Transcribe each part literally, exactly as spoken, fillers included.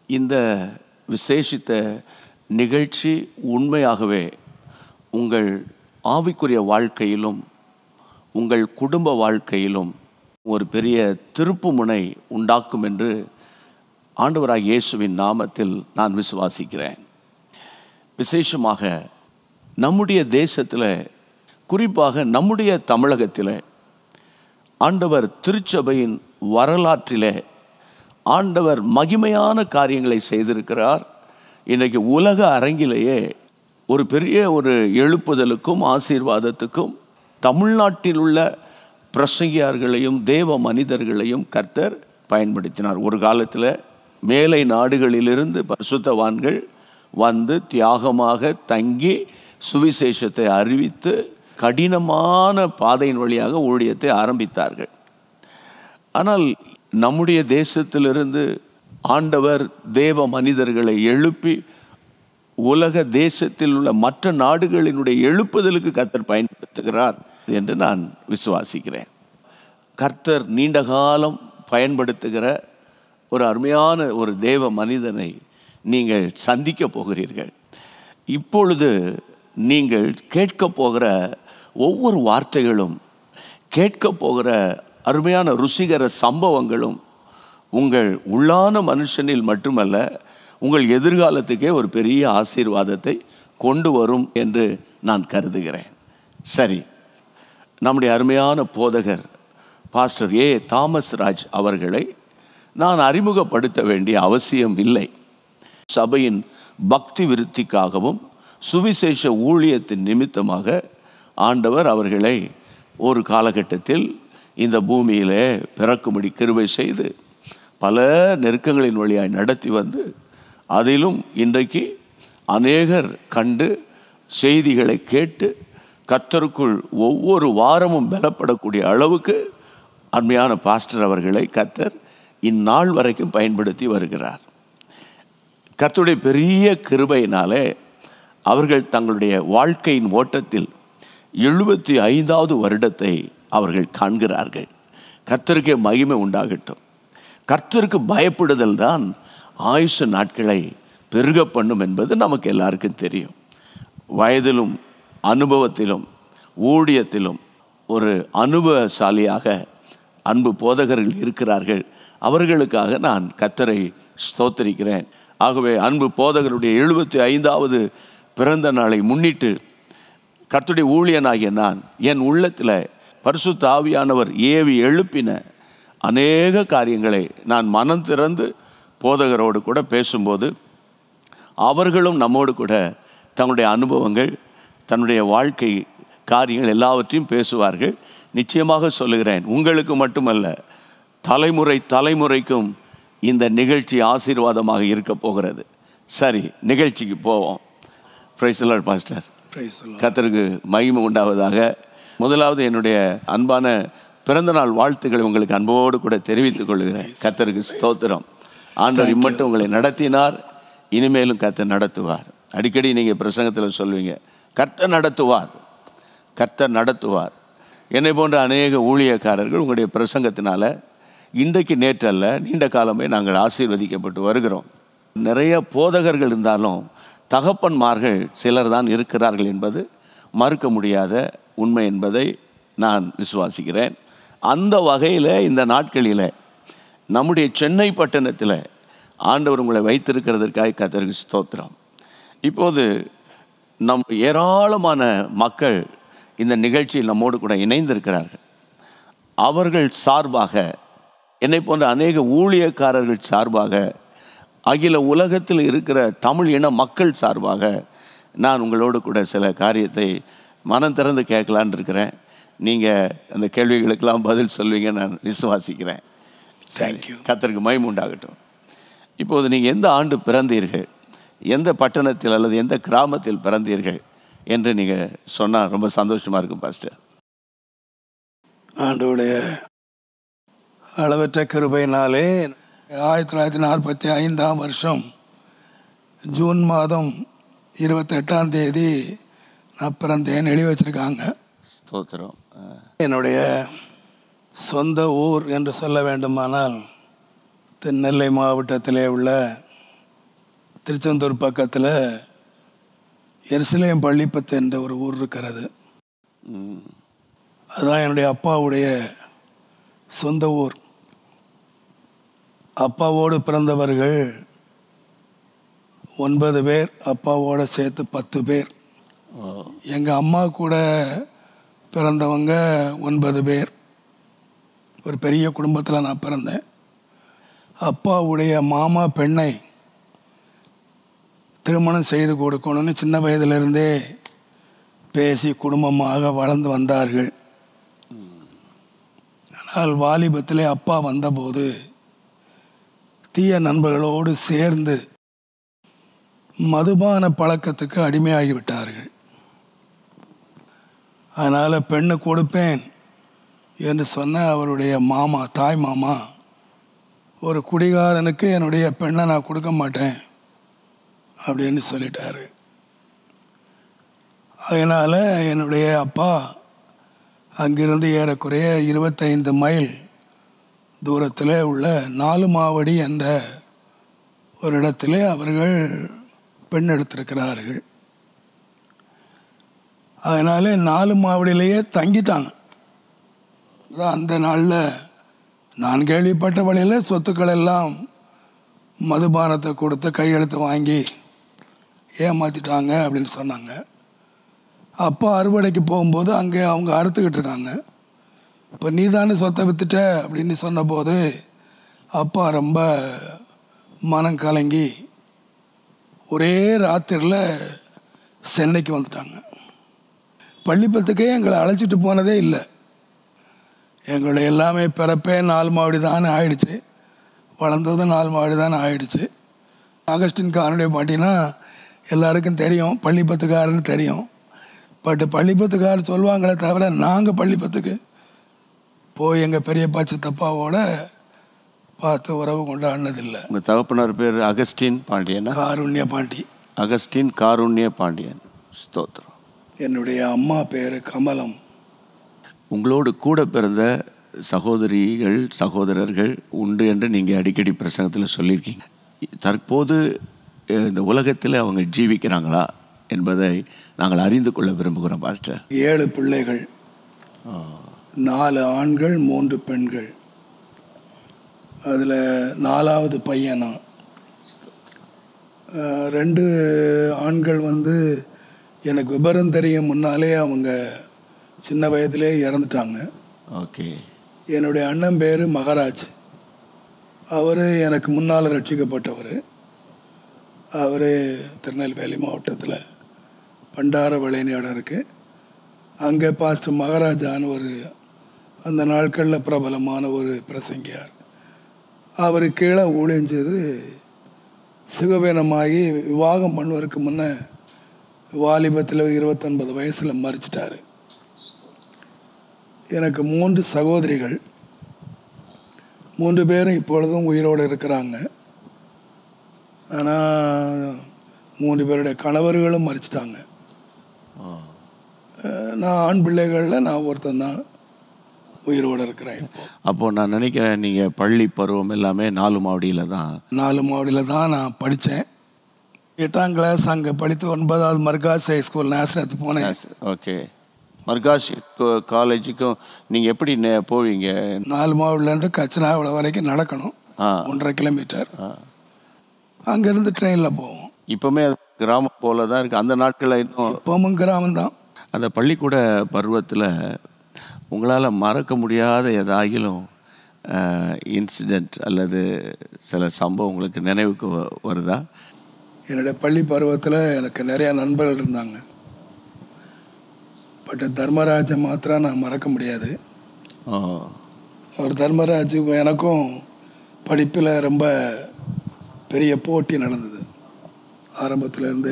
இந்த விசேஷித்த நிகழ்ச்சி உண்மையாகவே உங்கள் ஆவிக்குரிய வாழ்க்கையிலும் உங்கள் குடும்ப வாழ்க்கையிலும் ஒரு பெரிய திருப்புமுனை உண்டாக்கும் என்று ஆண்டவராகிய இயேசுவின் நாமத்தில் நான் விசுவாசிக்கிறேன். விசேஷமாக நம்முடைய தேசத்தில், குறிப்பாக நம்முடைய தமிழகத்தில் ஆண்டவர் திருச்சபையின் வரலாற்றிலே ஆண்டவர் மகிமையான காரியங்களை செய்திருக்கிறார். இன்றைக்கு உலக அரங்கிலேயே ஒரு பெரிய ஒரு எழுப்புதலுக்கும் ஆசீர்வாதத்துக்கும் தமிழ்நாட்டில் உள்ள பிரசங்கியார்களையும் தேவ மனிதர்களையும் கர்த்தர் பயன்படுத்தினார். ஒரு காலத்தில் மேலை நாடுகளிலிருந்து பரிசுத்தவான்கள் வந்து தியாகமாக தங்கி சுவிசேஷத்தை அறிவித்து கடினமான பாதையின் வழியாக ஊழியத்தை ஆரம்பித்தார்கள். ஆனால் நம்முடைய தேசத்திலிருந்து ஆண்டவர் தேவ மனிதர்களை எழுப்பி உலக தேசத்தில் உள்ள மற்ற நாடுகளினுடைய எழுப்புதலுக்கு கர்த்தர் பயன்படுத்துகிறார் என்று நான் விசுவாசிக்கிறேன். கர்த்தர் நீண்ட காலம் பயன்படுத்துகிற ஒரு அருமையான ஒரு தேவ மனிதனை நீங்கள் சந்திக்க போகிறீர்கள். இப்பொழுது நீங்கள் கேட்க போகிற ஒவ்வொரு வார்த்தைகளும், கேட்க போகிற அருமையான ருசிகர சம்பவங்களும் உங்கள் உள்ளான மனுஷனில் மட்டுமல்ல, உங்கள் எதிர்காலத்துக்கே ஒரு பெரிய ஆசீர்வாதத்தை கொண்டு வரும் என்று நான் கருதுகிறேன். சரி, நம்முடைய அருமையான போதகர் பாஸ்டர் ஏ தாமஸ் ராஜ் அவர்களை நான் அறிமுகப்படுத்த வேண்டிய அவசியம் இல்லை. சபையின் பக்தி விருத்திக்காகவும் சுவிசேஷ ஊழியத்தின் நிமித்தமாக ஆண்டவர் அவர்களை ஒரு காலகட்டத்தில் இந்த பூமியிலே பிறக்கும்படி கிருபை செய்து பல நெருக்கங்களின் வழியாய் நடத்தி வந்து, அதிலும் இன்றைக்கு அநேகர் கண்டு செய்திகளை கேட்டு கர்த்தருக்குள் ஒவ்வொரு வாரமும் பலப்படக்கூடிய அளவுக்கு அருமையான பாஸ்டர் அவர்களை கர்த்தர் இந்நாள் வரைக்கும் பயன்படுத்தி வருகிறார். கர்த்தருடைய பெரிய கிருபையினாலே அவர்கள் தங்களுடைய வாழ்க்கையின் ஓட்டத்தில் எழுபத்தி ஐந்தாவது வருடத்தை அவர்கள் காண்கிறார்கள். கர்த்தருக்கே மகிமை உண்டாகட்டும். கர்த்தருக்கு பயப்படுதல் தான் ஆயுசு நாட்களை பெருக பண்ணும் என்பது நமக்கு எல்லாருக்கும் தெரியும். வயதிலும் அனுபவத்திலும் ஊழியத்திலும் ஒரு அனுபவசாலியாக அன்பு போதகர்கள் இருக்கிறார்கள். அவர்களுக்காக நான் கர்த்தரை ஸ்தோத்திரிக்கிறேன். ஆகவே அன்பு போதகருடைய எழுபத்தி ஐந்தாவது பிறந்த நாளை முன்னிட்டு கர்த்தருடைய ஊழியனாகிய நான் என் உள்ளத்தில் பரிசுத்த ஆவியானவர் ஏவி எழுப்பின அநேக காரியங்களை நான் மனம் திறந்து போதகரோடு கூட பேசும்போது அவர்களும் நம்மோடு கூட தங்களுடைய அனுபவங்கள், தன்னுடைய வாழ்க்கை காரியங்கள் எல்லாவற்றையும் பேசுவார்கள். நிச்சயமாக சொல்லுகிறேன், உங்களுக்கு மட்டுமல்ல, தலைமுறை தலைமுறைக்கும் இந்த நிகழ்ச்சி ஆசீர்வாதமாக இருக்க போகிறது. சரி, நிகழ்ச்சிக்கு போவோம். Praise the lord pastor. கர்த்தருக்கு மகிமை உண்டாவதாக. முதலாவது என்னுடைய அன்பான பிறந்தநாள் வாழ்த்துக்களை உங்களுக்கு அன்போடு கூட தெரிவித்துக் கொள்கிறேன். கர்த்தருக்கு ஸ்தோத்திரம். ஆண்டவர் இம்மட்டும் உங்களை நடத்தினார், இனிமேலும் கர்த்தர் நடத்துவார். அடிக்கடி நீங்கள் பிரசங்கத்தில் சொல்வீங்க, கர்த்தர் நடத்துவார், கர்த்தர் நடத்துவார். என்னை போன்ற அநேக ஊழியக்காரர்கள் உங்களுடைய பிரசங்கத்தினால இன்றைக்கு நேற்றல்ல, நீண்ட காலமே நாங்கள் ஆசீர்வதிக்கப்பட்டு வருகிறோம். நிறைய போதகர்கள் இருந்தாலும் தகப்பன்மார்கள் சிலர் தான் இருக்கிறார்கள் என்பது மறுக்க முடியாத உண்மை என்பதை நான் விசுவாசிக்கிறேன். அந்த வகையில் இந்த நாட்களில் நம்முடைய சென்னை பட்டணத்தில் ஆண்டவர் உங்களை வைத்திருக்கிறதற்காக கர்த்தருக்கு ஸ்தோத்திரம். இப்போது நம் ஏராளமான மக்கள் இந்த நிகழ்ச்சியில் நம்மோடு கூட இணைந்திருக்கிறார்கள். அவர்கள் சார்பாக, என்னை போன்ற அநேக ஊழியக்காரர்கள் சார்பாக, அகில உலகத்தில் இருக்கிற தமிழ் இன மக்கள் சார்பாக நான் உங்களோடு கூட சில காரியத்தை மனம் திறந்து கேட்கலான் இருக்கிறேன். நீங்கள் அந்த கேள்விகளுக்கெல்லாம் பதில் சொல்வீங்க நான் விசுவாசிக்கிறேன். தேங்க்யூ. கர்த்தருக்கு மகிமை உண்டாகட்டும். இப்போது நீங்கள் எந்த ஆண்டு பிறந்தீர்கள், எந்த பட்டணத்தில் அல்லது எந்த கிராமத்தில் பிறந்தீர்கள் என்று நீங்கள் சொன்னால் ரொம்ப சந்தோஷமாக இருக்கும் பாஸ்டர். ஆண்டவருடைய அளவற்ற கிருபையினாலே ஆயிரத்தி தொள்ளாயிரத்தி நாற்பத்தி ஐந்தாம் வருஷம் ஜூன் மாதம் இருபத்தெட்டாம் தேதி நான் பிறந்தேன் எழுதி வச்சுருக்காங்க. ஸ்தோத்திரம். என்னுடைய சொந்த ஊர் என்று சொல்ல வேண்டுமானால் தென்னெல்லை மாவட்டத்திலே உள்ள திருச்செந்தூர் பக்கத்தில் எருசலேம் பள்ளிப்பத்து என்ற ஒரு ஊர் இருக்கிறது. அதுதான் என்னுடைய அப்பாவுடைய சொந்த ஊர். அப்பாவோடு பிறந்தவர்கள் ஒன்பது பேர், அப்பாவோடு சேர்த்து பத்து பேர். எங்கள் அம்மா கூட பிறந்தவங்க ஒன்பது பேர். ஒரு பெரிய குடும்பத்தில் நான் பிறந்தேன். அப்பாவுடைய மாமா பெண்ணை திருமணம் செய்து கொடுக்கணும்னு சின்ன வயதிலிருந்தே பேசி குடும்பமாக வளர்ந்து வந்தார்கள். ஆனால் வாலிபத்திலே அப்பா வந்தபோது தீய நண்பர்களோடு சேர்ந்து மதுபான பழக்கத்துக்கு அடிமையாகிவிட்டார்கள். அதனால் பெண்ணு கொடுப்பேன் என்று சொன்ன அவருடைய மாமா, தாய் மாமா, ஒரு குடிகாரனுக்கு என்னுடைய பெண்ணை நான் கொடுக்க மாட்டேன் அப்படின்னு சொல்லிட்டாரு. அதனால் என்னுடைய அப்பா அங்கிருந்து ஏறக்குறைய இருபத்தைந்து மைல் தூரத்தில் உள்ள நாலு மாவடி என்ற ஒரு இடத்திலே அவர்கள் பெண் எடுத்திருக்கிறார்கள். அதனால் நாலு மாவடியிலேயே தங்கிட்டாங்க. அந்த நாளில் நான் கேள்விப்பட்ட வழியில் சொத்துக்கள் எல்லாம் மதுபானத்தை கொடுத்து கையெழுத்து வாங்கி ஏமாற்றிட்டாங்க அப்படின்னு சொன்னாங்க. அப்பா அறுவடைக்கு போகும்போது அங்கே அவங்க அறுத்துக்கிட்டு இருக்காங்க. இப்போ நீ தானே சொத்தை விற்றுட்ட அப்படின்னு சொன்னபோது அப்பா ரொம்ப மனம் கலங்கி ஒரே ராத்திரியில் சென்னைக்கு வந்துட்டாங்க. பள்ளிப்பத்துக்கே எங்களை அழைச்சிட்டு போனதே இல்லை. எங்களுடைய எல்லாமே பிறப்பே நாலு மாவடி தானே ஆயிடுச்சு, வளர்ந்ததும் நாலு மாவடி தானே ஆயிடுச்சு. அகஸ்டின் காரனுடைய பாட்டினா எல்லாருக்கும் தெரியும், பள்ளிப்பத்துக்காரன்னு தெரியும். பட் பள்ளிப்பத்துக்காரர் சொல்லுவாங்களே தவிர நாங்கள் பள்ளிப்பத்துக்கு போய் எங்கள் பெரியப்பா சித்தப்பாவோட பார்த்து உறவு கொண்டாடினதில்லை. உங்கள் தகப்பனார் பேர் அகஸ்டின் பாண்டியன், காருண்ய பாண்டி. அகஸ்டின் காருண்ய பாண்டியன். ஸ்தோத்திரம். என்னுடைய அம்மா பேர் கமலம். உங்களோடு கூட பிறந்த சகோதரிகள் சகோதரர்கள் உண்டு என்று நீங்கள் அடிக்கடி பிரசங்கத்தில் சொல்லியிருக்கீங்க. தற்போது இந்த உலகத்தில் அவங்க ஜீவிக்கிறாங்களா என்பதை நாங்கள் அறிந்து கொள்ள விரும்புகிறோம் பாஸ்டர். ஏழு பிள்ளைகள், நாலு ஆண்கள் மூன்று பெண்கள். அதில் நாலாவது பையனா. ரெண்டு ஆண்கள் வந்து எனக்கு விபரம் தெரியும் முன்னாலே அவங்க சின்ன வயதிலே இறந்துட்டாங்க. ஓகே. என்னுடைய அண்ணன் பேர் மகாராஜ். அவர் எனக்கு முன்னால் ரட்சிக்கப்பட்டவர். அவர் திருநெல்வேலி மாவட்டத்தில் பண்டார வளைனி இடம் இருக்குது. அங்கே பாஸ்டர் மகாராஜான்னு ஒரு அந்த நாட்களில் பிரபலமான ஒரு பிரசங்கியார். அவர் கீழே ஊழியஞ்சது சுகவீனமாகி விவாகம் பண்ணுவதற்கு முன்னே வாலிபத்தில் இருபத்தொன்பது வயசில் மறிச்சிட்டார். எனக்கு மூன்று சகோதரிகள், மூன்று பேரும் இப்பொழுதும் உயிரோடு இருக்கிறாங்க. ஆனால் மூன்று பேருடைய கணவர்களும் மறிச்சிட்டாங்க. நான் ஆண் பிள்ளைகளில் நான் ஒருத்தன் தான் உயிரோடு இருக்கிறேன். இப்போ அப்போது நான் நினைக்கிறேன் நீங்கள் பள்ளி பருவம் எல்லாமே நாலு மாவடியில் தான் நாலு மாவடியில் தான் நான் படித்தேன். எட்டாம் கிளாஸ் அங்கே படித்து ஒன்பதாவது மர்காஸ் ஹை ஸ்கூல் நேசரத்து போனேன். ஓகே. மர்காஸ் காலேஜுக்கும் நீங்கள் எப்படி போவீங்க? நாலு மாவடிலேருந்து கச்சனாவில வரைக்கும் நடக்கணும், ஒன்றரை கிலோமீட்டர். அங்கேருந்து ட்ரெயினில் போவோம். இப்போவுமே கிராமம் போல தான் இருக்குது. அந்த நாட்களில் இன்னும் இப்போவும் கிராமம்தான். அந்த பள்ளிக்கூட பருவத்தில் உங்களால் மறக்க முடியாத ஏதாகிலும் இன்சிடெண்ட் அல்லது சில சம்பவம் உங்களுக்கு நினைவுக்கு வருதா? என்னுடைய பள்ளி பருவத்தில் எனக்கு நிறையா நண்பர்கள் இருந்தாங்க. பட் தர்மராஜை மாத்திரம் நான் மறக்க முடியாது. அவர் தர்மராஜுக்கும் எனக்கும் படிப்பில் ரொம்ப பெரிய போட்டி நடந்தது. ஆரம்பத்திலேருந்து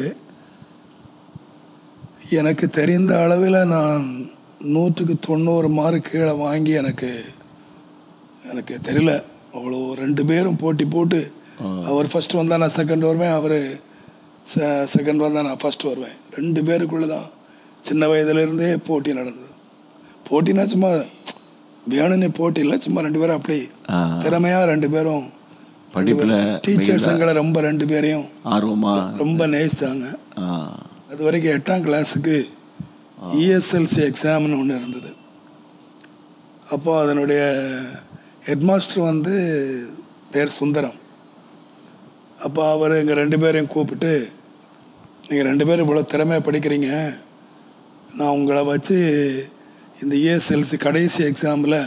எனக்கு தெரிந்த அளவில் நான் நூற்றுக்கு தொண்ணூறு மார்க் கீழே வாங்கி எனக்கு எனக்கு தெரியல அவ்வளோ. ரெண்டு பேரும் போட்டி போட்டு அவர் ஃபஸ்ட்டு வந்தால் நான் செகண்ட் வருவேன், அவர் செகண்ட் வந்தால் நான் ஃபஸ்ட்டு வருவேன். ரெண்டு பேருக்குள்ளே தான் சின்ன வயதுலேருந்தே போட்டி நடந்தது. போட்டினா சும்மா வேணும்னு போட்டி இல்லை, சும்மா ரெண்டு பேரும் அப்படி திறமையாக ரெண்டு பேரும் படிப்பில் டீச்சர்ஸ் எங்களை ரொம்ப ரெண்டு பேரையும் ஆர்வமாக ரொம்ப நேசித்தாங்க. அது வரைக்கும் எட்டாம் கிளாஸுக்கு இஎஸ்எல்சி எக்ஸாம்னு ஒன்று இருந்தது. அப்போது அதனுடைய ஹெட்மாஸ்டர் வந்து பேர் சுந்தரம். அப்போ அவர் எங்கள் ரெண்டு பேரையும் கூப்பிட்டு, நீங்கள் ரெண்டு பேரும் இவ்வளோ திறமையாக படிக்கிறீங்க, நான் உங்களை வச்சு இந்த இஎஸ்எல்சி கடைசி எக்ஸாமில்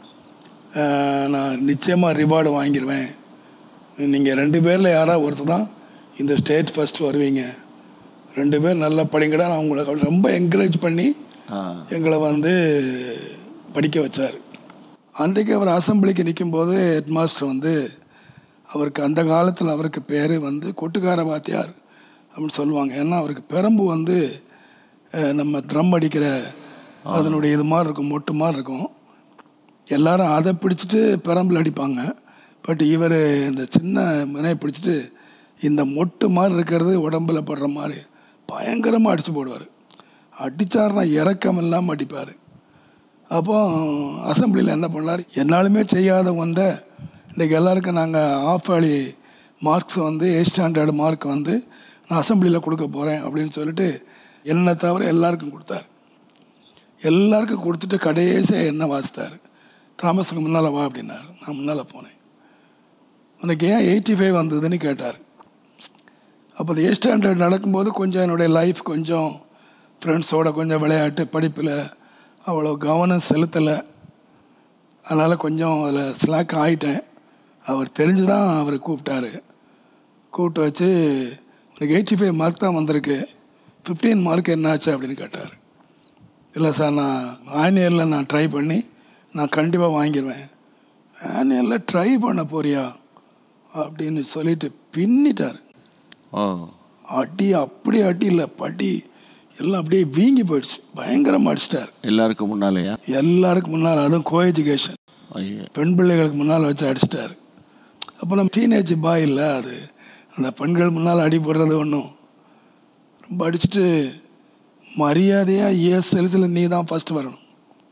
நான் நிச்சயமாக ரிவார்டு வாங்கிடுவேன். நீங்கள் ரெண்டு பேரில் யாராவது ஒருத்தர் தான் இந்த ஸ்டேட் ஃபஸ்ட்டு வருவீங்க. ரெண்டு பேர் நல்லா படிங்கடா. நான் உங்களை ரொம்ப என்கரேஜ் பண்ணி எங்களை வந்து படிக்க வச்சார். அன்றைக்கு அவர் அசம்பிளிக்கு நிற்கும்போது ஹெட் மாஸ்டர் வந்து அவருக்கு அந்த காலத்தில் அவருக்கு பேர் வந்து கொட்டுக்கார வாத்தியார் அப்படின்னு சொல்லுவாங்க. ஏன்னா அவருக்கு பெரம்பு வந்து நம்ம ட்ரம் அடிக்கிற அதனுடைய இது மாதிரி இருக்கும், மொட்டு மாதிரி இருக்கும். எல்லாரும் அதை பிடிச்சிட்டு பெரம்பில் அடிப்பாங்க. பட் இவர் இந்த சின்ன முனையை பிடிச்சிட்டு இந்த மொட்டு மாதிரி இருக்கிறது உடம்பில் படுற மாதிரி பயங்கரமாக அடித்து போடுவார். அடித்தார்னா இறக்கம் இல்லாமல் அடிப்பார். அப்போ அசம்பிளியில் என்ன பண்ணார், என்னாலுமே செய்யாத ஒன்றை இன்றைக்கி எல்லாருக்கும் நாங்கள் ஆஃப் ஆலி மார்க்ஸ் வந்து ஏ ஸ்டாண்டர்டு மார்க் வந்து நான் அசம்பிளியில் கொடுக்க போகிறேன் அப்படின்னு சொல்லிட்டு என்னை தவிர எல்லாருக்கும் கொடுத்தார். எல்லாருக்கும் கொடுத்துட்டு கடைசியாக என்ன வாசித்தார். தாமஸுக்கு முன்னால் வா அப்படின்னார். நான் முன்னால் போனேன். உனக்கு ஏன் எயிட்டி ஃபைவ் வந்ததுன்னு கேட்டார். அப்போ அந்த ஏ ஸ்டாண்டர்ட் நடக்கும்போது கொஞ்சம் என்னுடைய லைஃப் கொஞ்சம் ஃப்ரெண்ட்ஸோட கொஞ்சம் விளையாட்டு படிப்பில் அவ்வளோ கவனம் செலுத்தலை. அதனால் கொஞ்சம் அதில் ஸ்லாக் ஆகிட்டேன். அவர் தெரிஞ்சு தான் அவர் கூப்பிட்டாரு. கூப்பிட்டு வச்சு உனக்கு எயிட்டி ஃபைவ் மார்க் தான் வந்திருக்கு, ஃபிஃப்டீன் மார்க் என்னாச்சு அப்படின்னு கேட்டார். இல்லை சார், நான் ஆனுவலில் நான் ட்ரை பண்ணி நான் கண்டிப்பாக வாங்கிடுவேன். ஆனுவலில் ட்ரை பண்ண போறியா அப்படின்னு சொல்லிட்டு பின்னிட்டார். அடி அப்படி அடி இல்லை படி எல்லாம் அப்படியே வீங்கி போயிடுச்சு. பயங்கரமாக அடிச்சிட்டார் எல்லாருக்கும் முன்னாலேயா? எல்லாருக்கும் முன்னால், அதுவும் கோ எஜுகேஷன் பெண் பிள்ளைகளுக்கு முன்னால் வச்சு அடிச்சிட்டார். அப்போ நம்ம டீனேஜ் பாய் இல்லை, அது அந்த பெண்கள் முன்னால் அடி போடுறது ஒன்றும் ரொம்ப அடிச்சுட்டு மரியாதையாக இஎஸ்எல்சியில் நீ தான் ஃபஸ்ட்டு வரணும்,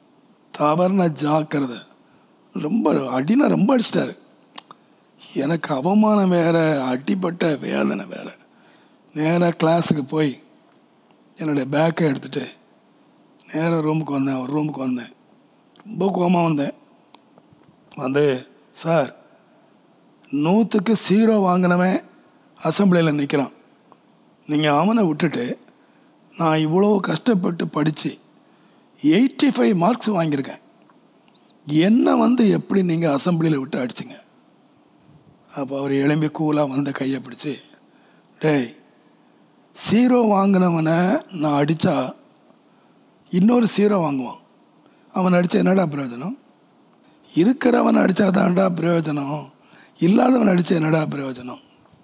தவறுனா ஜாக்கிரதை. ரொம்ப அடினா ரொம்ப அடிச்சிட்டாரு. எனக்கு அவமானம் வேறு, அடிப்பட்ட வேதனை வேறு. நேராக கிளாஸுக்கு போய் என்னுடைய பேக்கை எடுத்துகிட்டு நேராக ரூமுக்கு வந்தேன். ஒரு ரூமுக்கு வந்தேன், ரொம்ப கோபமாக வந்தேன். வந்து சார், நூற்றுக்கு ஜீரோ வாங்கினவன் அசம்பிளியில் நிற்கிறான், நீங்கள் அவனை விட்டுட்டு நான் இவ்வளோ கஷ்டப்பட்டு படித்து எயிட்டி ஃபைவ் மார்க்ஸ் வாங்கியிருக்கேன், என்னை வந்து எப்படி நீங்கள் அசம்பிளியில் விட்டு அடிச்சிங்க? அப்போ அவர் எழும்பி கூலாக வந்து கையை பிடிச்சி, டேய், ஜீரோ வாங்கினவனை நான் அடித்தா இன்னொரு ஜீரோ வாங்குவான், அவன் அடித்தா என்னடா பிரயோஜனம்? இருக்கிறவன் அடித்தா தான்டா பிரயோஜனம், இல்லாதவன் அடித்தா என்னடா பிரயோஜனம்?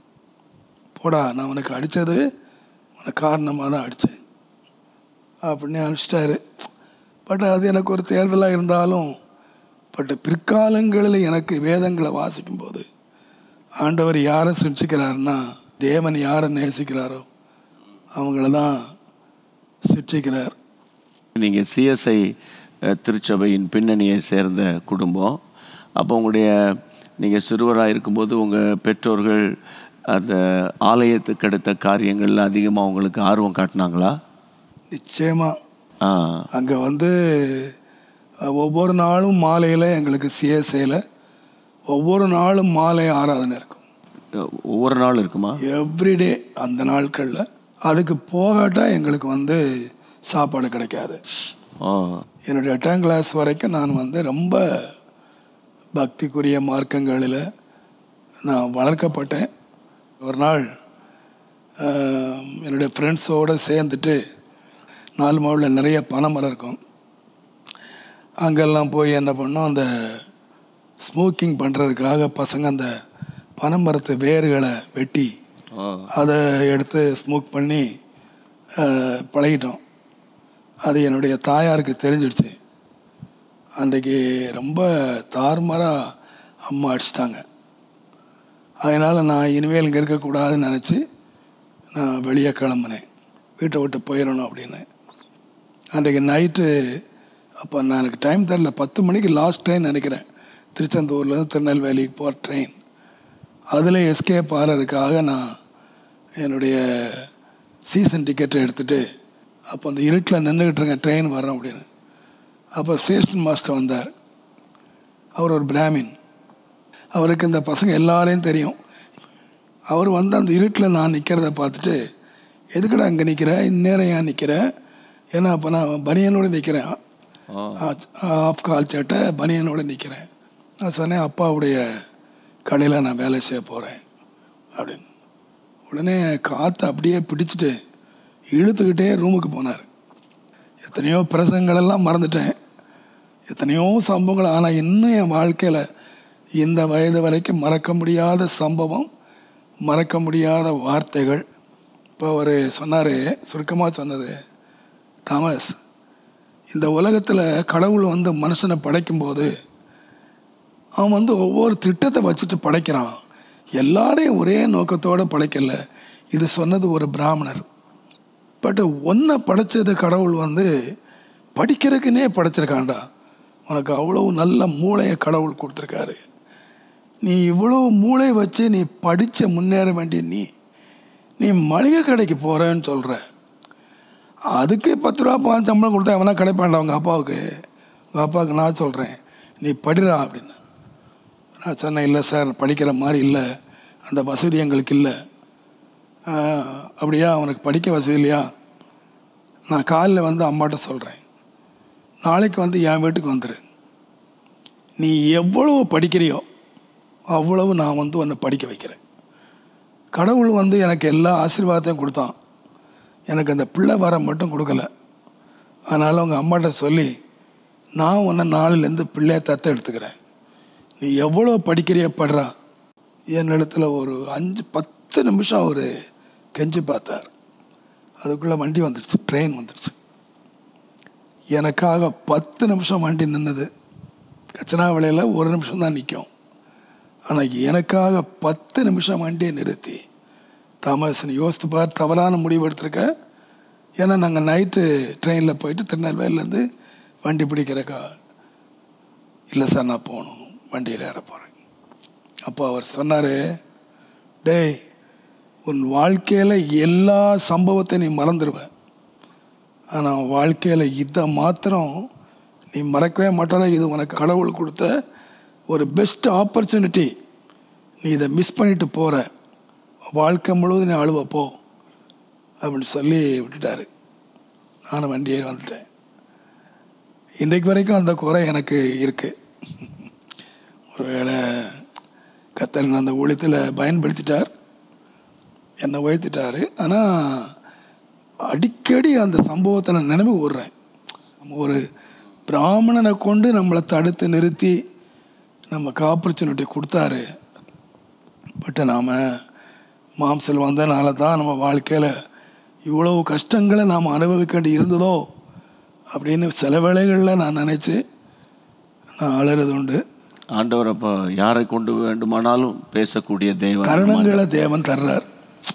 போடா, நான் உனக்கு அடித்தது உனக்கு காரணமாக தான் அடித்தேன் அப்படின்னு அனுப்பிச்சிட்டாரு. பட் அது எனக்கு ஒரு தேர்தலாக இருந்தாலும், பட் பிற்காலங்களில் எனக்கு வேதங்களை வாசிக்கும்போது ஆண்டவர் யாரை சிருஷ்டிக்கிறாருன்னா, தேவன் யாரை நேசிக்கிறாரோ அவங்கள தான் சிருஷ்டிக்கிறார். நீங்கள் சிஎஸ்ஐ திருச்சபையின் பின்னணியை சேர்ந்த குடும்பம். அப்போ உங்களுடைய நீங்கள் சிறுவராக இருக்கும்போது உங்கள் பெற்றோர்கள் அந்த ஆலயத்துக்கு அடுத்த காரியங்களில் அதிகமாக உங்களுக்கு ஆர்வம் காட்டினாங்களா? நிச்சயமாக. அங்கே வந்து ஒவ்வொரு நாளும் மாலையில் எங்களுக்கு சிஎஸ்ஐயில் ஒவ்வொரு நாளும் மாலை ஆராதனை இருக்கும். ஒவ்வொரு நாள் இருக்குமா? எவ்ரிடே. அந்த நாட்களில் அதுக்கு போகாட்டால் எங்களுக்கு வந்து சாப்பாடு கிடைக்காது. என்னுடைய எட்டாம் கிளாஸ் வரைக்கும் நான் வந்து ரொம்ப பக்திக்குரிய மார்க்கங்களில் நான் வளர்க்கப்பட்டேன். ஒரு நாள் என்னுடைய ஃப்ரெண்ட்ஸோடு சேர்ந்துட்டு நாலு மாவில் நிறைய பனைமரம் இருக்கும். அங்கெல்லாம் போய் என்ன பண்ணோம், அந்த ஸ்மோக்கிங் பண்ணுறதுக்காக பசங்க அந்த பனைமரத்து வேர்களை வெட்டி அதை எடுத்து ஸ்மோக் பண்ணி பழகிட்டோம். அது என்னுடைய தாயாருக்கு தெரிஞ்சிடுச்சு. அன்றைக்கு ரொம்ப தாறுமாறாக அம்மா அடிச்சிட்டாங்க. அதனால் நான் இனிமேல் இங்கே இருக்கக்கூடாதுன்னு நினச்சி நான் வெளியே கிளம்புனேன், வீட்டை விட்டு போயிடணும் அப்படின்னு. அன்றைக்கு நைட்டு, அப்போ நான் எனக்கு டைம் தரல, பத்து மணிக்கு லாஸ்ட் ட்ரெயின் நினைக்கிறேன், திருச்செந்தூர்லேருந்து திருநெல்வேலிக்கு போகிற ட்ரெயின். அதில் எஸ்கேப் ஆகிறதுக்காக நான் என்னுடைய சீசன் டிக்கெட்டை எடுத்துகிட்டு அப்போ அந்த இருட்டில் நின்றுக்கிட்டு இருக்கேன், ட்ரெயின் வர்றோம் அப்படின்னு. அப்போ ஸ்டேஷன் மாஸ்டர் வந்தார். அவர் ஒரு பிராமின். அவருக்கு இந்த பசங்க எல்லாரையும் தெரியும். அவர் வந்து அந்த இருட்டில் நான் நிற்கிறத பார்த்துட்டு, எதுக்கடா அங்கே நிற்கிறேன், இந்நேரம் ஏன் நிற்கிறேன், ஏன்னா அப்போ நான் பனியனோடு நிற்கிறேன், ஆஃப் கால் சட்டை பனியனோடு நிற்கிறேன். நான் சொன்னேன், அப்பாவுடைய கடையில் நான் வேலை செய்ய போகிறேன் அப்படின்னு. உடனே காற்றை அப்படியே பிடிச்சிட்டு இழுத்துக்கிட்டே ரூமுக்கு போனார். எத்தனையோ பிரசங்களெல்லாம் மறந்துட்டேன், எத்தனையோ சம்பவங்கள். ஆனால் இன்னும் என் வாழ்க்கையில் இந்த வயது வரைக்கும் மறக்க முடியாத சம்பவம், மறக்க முடியாத வார்த்தைகள். இப்போ அவர் சொன்னார், சுருக்கமாக சொன்னது, தாமஸ், இந்த உலகத்தில் கடவுள் வந்து மனுஷனை படைக்கும்போது அவன் வந்து ஒவ்வொரு திட்டத்தை வச்சுட்டு படைக்கிறான், எல்லாரையும் ஒரே நோக்கத்தோடு படைக்கல. இது சொன்னது ஒரு பிராமணர். பட் ஒன்றை படைச்சது கடவுள் வந்து படிக்கிறதுக்குன்னே படைச்சிருக்காண்டா. உனக்கு அவ்வளவு நல்ல மூளையை கடவுள் கொடுத்துருக்காரு. நீ இவ்வளோ மூளை வச்சு நீ படித்த முன்னேற வேண்டிய நீ நீ மளிகை கடைக்கு போகிறேன்னு சொல்கிற. அதுக்கு பத்து ரூபா பாஞ்சு சம்பளம் கொடுத்தா எவனா கிடைப்பாண்டா உங்கள் அப்பாவுக்கு. உங்கள் அப்பாவுக்கு நான் சொல்கிறேன், நீ படிறா அப்படின்னு. நான் சொன்னேன், இல்லை சார், படிக்கிற மாதிரி இல்லை, அந்த வசதி எங்களுக்கு இல்லை. அப்படியா, அவனுக்கு படிக்க வசதி இல்லையா? நான் காலையில் வந்து அம்மாட்ட சொல்கிறேன், நாளைக்கு வந்து என் வீட்டுக்கு வந்துடு. நீ எவ்வளவு படிக்கிறியோ அவ்வளவு நான் வந்து உன்னை படிக்க வைக்கிறேன். கடவுள் வந்து எனக்கு எல்லா ஆசீர்வாதத்தையும் கொடுத்தான், எனக்கு அந்த பிள்ளை வரம் மட்டும் கொடுக்கல. அதனால் அவங்க அம்மாட்ட சொல்லி, நான் உன்னை நாளிலேருந்து பிள்ளையை தத்த எடுத்துக்கிறேன், நீ எவ்வளோ படிக்கிறிய படுறா. என்னிடத்துல ஒரு அஞ்சு பத்து நிமிஷம் ஒரு கெஞ்சி பார்த்தார். அதுக்குள்ளே வண்டி வந்துடுச்சு, ட்ரெயின் வந்துடுச்சு. எனக்காக பத்து நிமிஷம் வண்டி நின்றுது. கச்சனாவளையில் ஒரு நிமிஷம் தான் நிற்கும். ஆனால் எனக்காக பத்து நிமிஷம் வண்டியை நிறுத்தி, தாமஸ் நீ யோசித்து பார், தவறான முடிவு எடுத்திருக்க. ஏன்னா நாங்கள் நைட்டு ட்ரெயினில் போயிட்டு திருநெல்வேலியிலேருந்து வண்டி பிடிக்கிறக்கா. இல்லை சார், நான் போகணும், வண்டியில் ஏற போகிறேன். அப்போ அவர் சொன்னார், டேய், உன் வாழ்க்கையில் எல்லா சம்பவத்தையும் நீ மறந்துடுவ, ஆனால் வாழ்க்கையில் இதை மாத்திரம் நீ மறக்கவே மாட்டார. இது உனக்கு கடவுள் கொடுத்த ஒரு பெஸ்ட் ஆப்பர்ச்சுனிட்டி. நீ இதை மிஸ் பண்ணிட்டு போகிற, வாழ்க்கை முழுவதும் நீ அழுவப்போ அப்படின்னு சொல்லி விட்டுட்டார். நானும் வண்டியே வந்துட்டேன். இன்றைக்கு வரைக்கும் அந்த குறை எனக்கு இருக்குது. ஒருவேளை கர்த்தர் அந்த ஊழியத்தில் பயன்படுத்திட்டார், என்னை உயர்த்திட்டார். ஆனால் அடிக்கடி அந்த சம்பவத்தை நான் நினைவு கூர்றேன். நம்ம ஒரு பிராமணனை கொண்டு நம்மளை தடுத்து நிறுத்தி நமக்கு ஆப்பர்ச்சுனிட்டி கொடுத்தாரு. பட் நாம் மாம்சல் வந்ததுனால தான் நம்ம வாழ்க்கையில் இவ்வளவு கஷ்டங்களை நாம் அனுபவிக்க வேண்டி இருந்ததோ அப்படின்னு சில வேளைகளில் நான் நினச்சி நான் அழுறது உண்டு. ஆண்டவர் அப்போ யாரை கொண்டு வேண்டுமானாலும் பேசக்கூடிய தேவன், தருணங்களை தேவன் தர்றார்.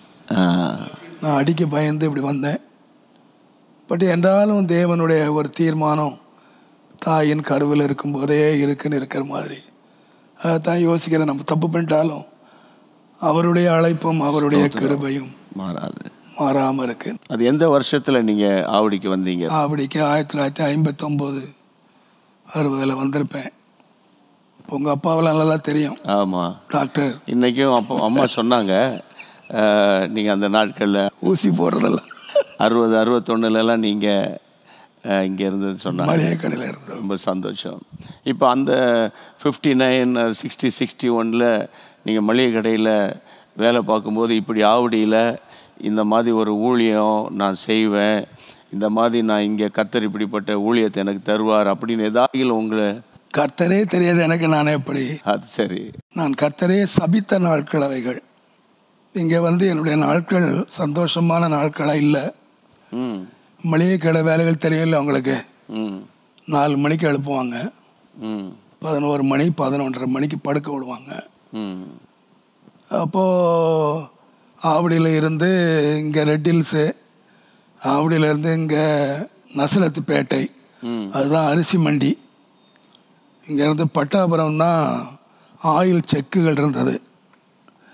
நான் அடிக்க பயந்து இப்படி வந்தேன். பட் என்றாலும் தேவனுடைய ஒரு தீர்மானம் தாயின் கருவில் இருக்கும்போதே இருக்குன்னு இருக்கிற மாதிரி அதை தான் யோசிக்கிறேன். நம்ம தப்பு பண்ணிட்டாலும் அவருடைய அழைப்பும் அவருடைய கிருபையும் மாறாது, மாறாமல் இருக்கு. அது எந்த வருஷத்தில் நீங்கள் ஆவடிக்கு வந்தீங்க? ஆவடிக்கு ஆயிரத்தி தொள்ளாயிரத்தி ஐம்பத்தொம்போது அறுபதில் வந்திருப்பேன். உங்கள் அப்பாவெல்லாம் நல்லா தெரியும். ஆமாம், டாக்டர். இன்றைக்கும் அப்போ அம்மா சொன்னாங்க, நீங்கள் அந்த நாட்களில் ஊசி போடுறதில்ல, அறுபது அறுபத்தொன்னுலலாம் நீங்கள் இங்கே இருந்தது சொன்னாங்க. மளிகை கடையில் இருந்தது. ரொம்ப சந்தோஷம். இப்போ அந்த ஃபிஃப்டி நைன் சிக்ஸ்டி சிக்ஸ்டி ஒனில் நீங்கள் மளிகை கடையில் வேலை பார்க்கும்போது இப்படி ஆவடியில் இந்த மாதிரி ஒரு ஊழியம் நான் செய்வேன், இந்த மாதிரி நான் இங்கே கர்த்தர் இப்படிப்பட்ட ஊழியத்தை எனக்கு தருவார் அப்படின்னு ஏதாவது உங்களை? கர்த்தரே தெரியாது எனக்கு. நான் எப்படி? அது சரி. நான் கர்த்தரே சபித்த நாட்கள் அவைகள். இங்கே வந்து என்னுடைய நாட்கள் சந்தோஷமான நாட்களாக இல்லை. ம் மளிகை கடை வேலைகள் தெரியல அவங்களுக்கு. ம் நாலு மணிக்கு எழுப்புவாங்க, ம் பதினோரு மணி பதினொன்றரை மணிக்கு படுக்க விடுவாங்க. ம் அப்போது ஆவடியில் இருந்து இங்கே ரெட் ஹில்ஸு, ஆவடியிலேருந்து இங்கே நசரத்து பேட்டை, அதுதான் அரிசி மண்டி. இங்கேருந்து பட்டாபுரம் தான் ஆயில் செக்குகள் இருந்தது.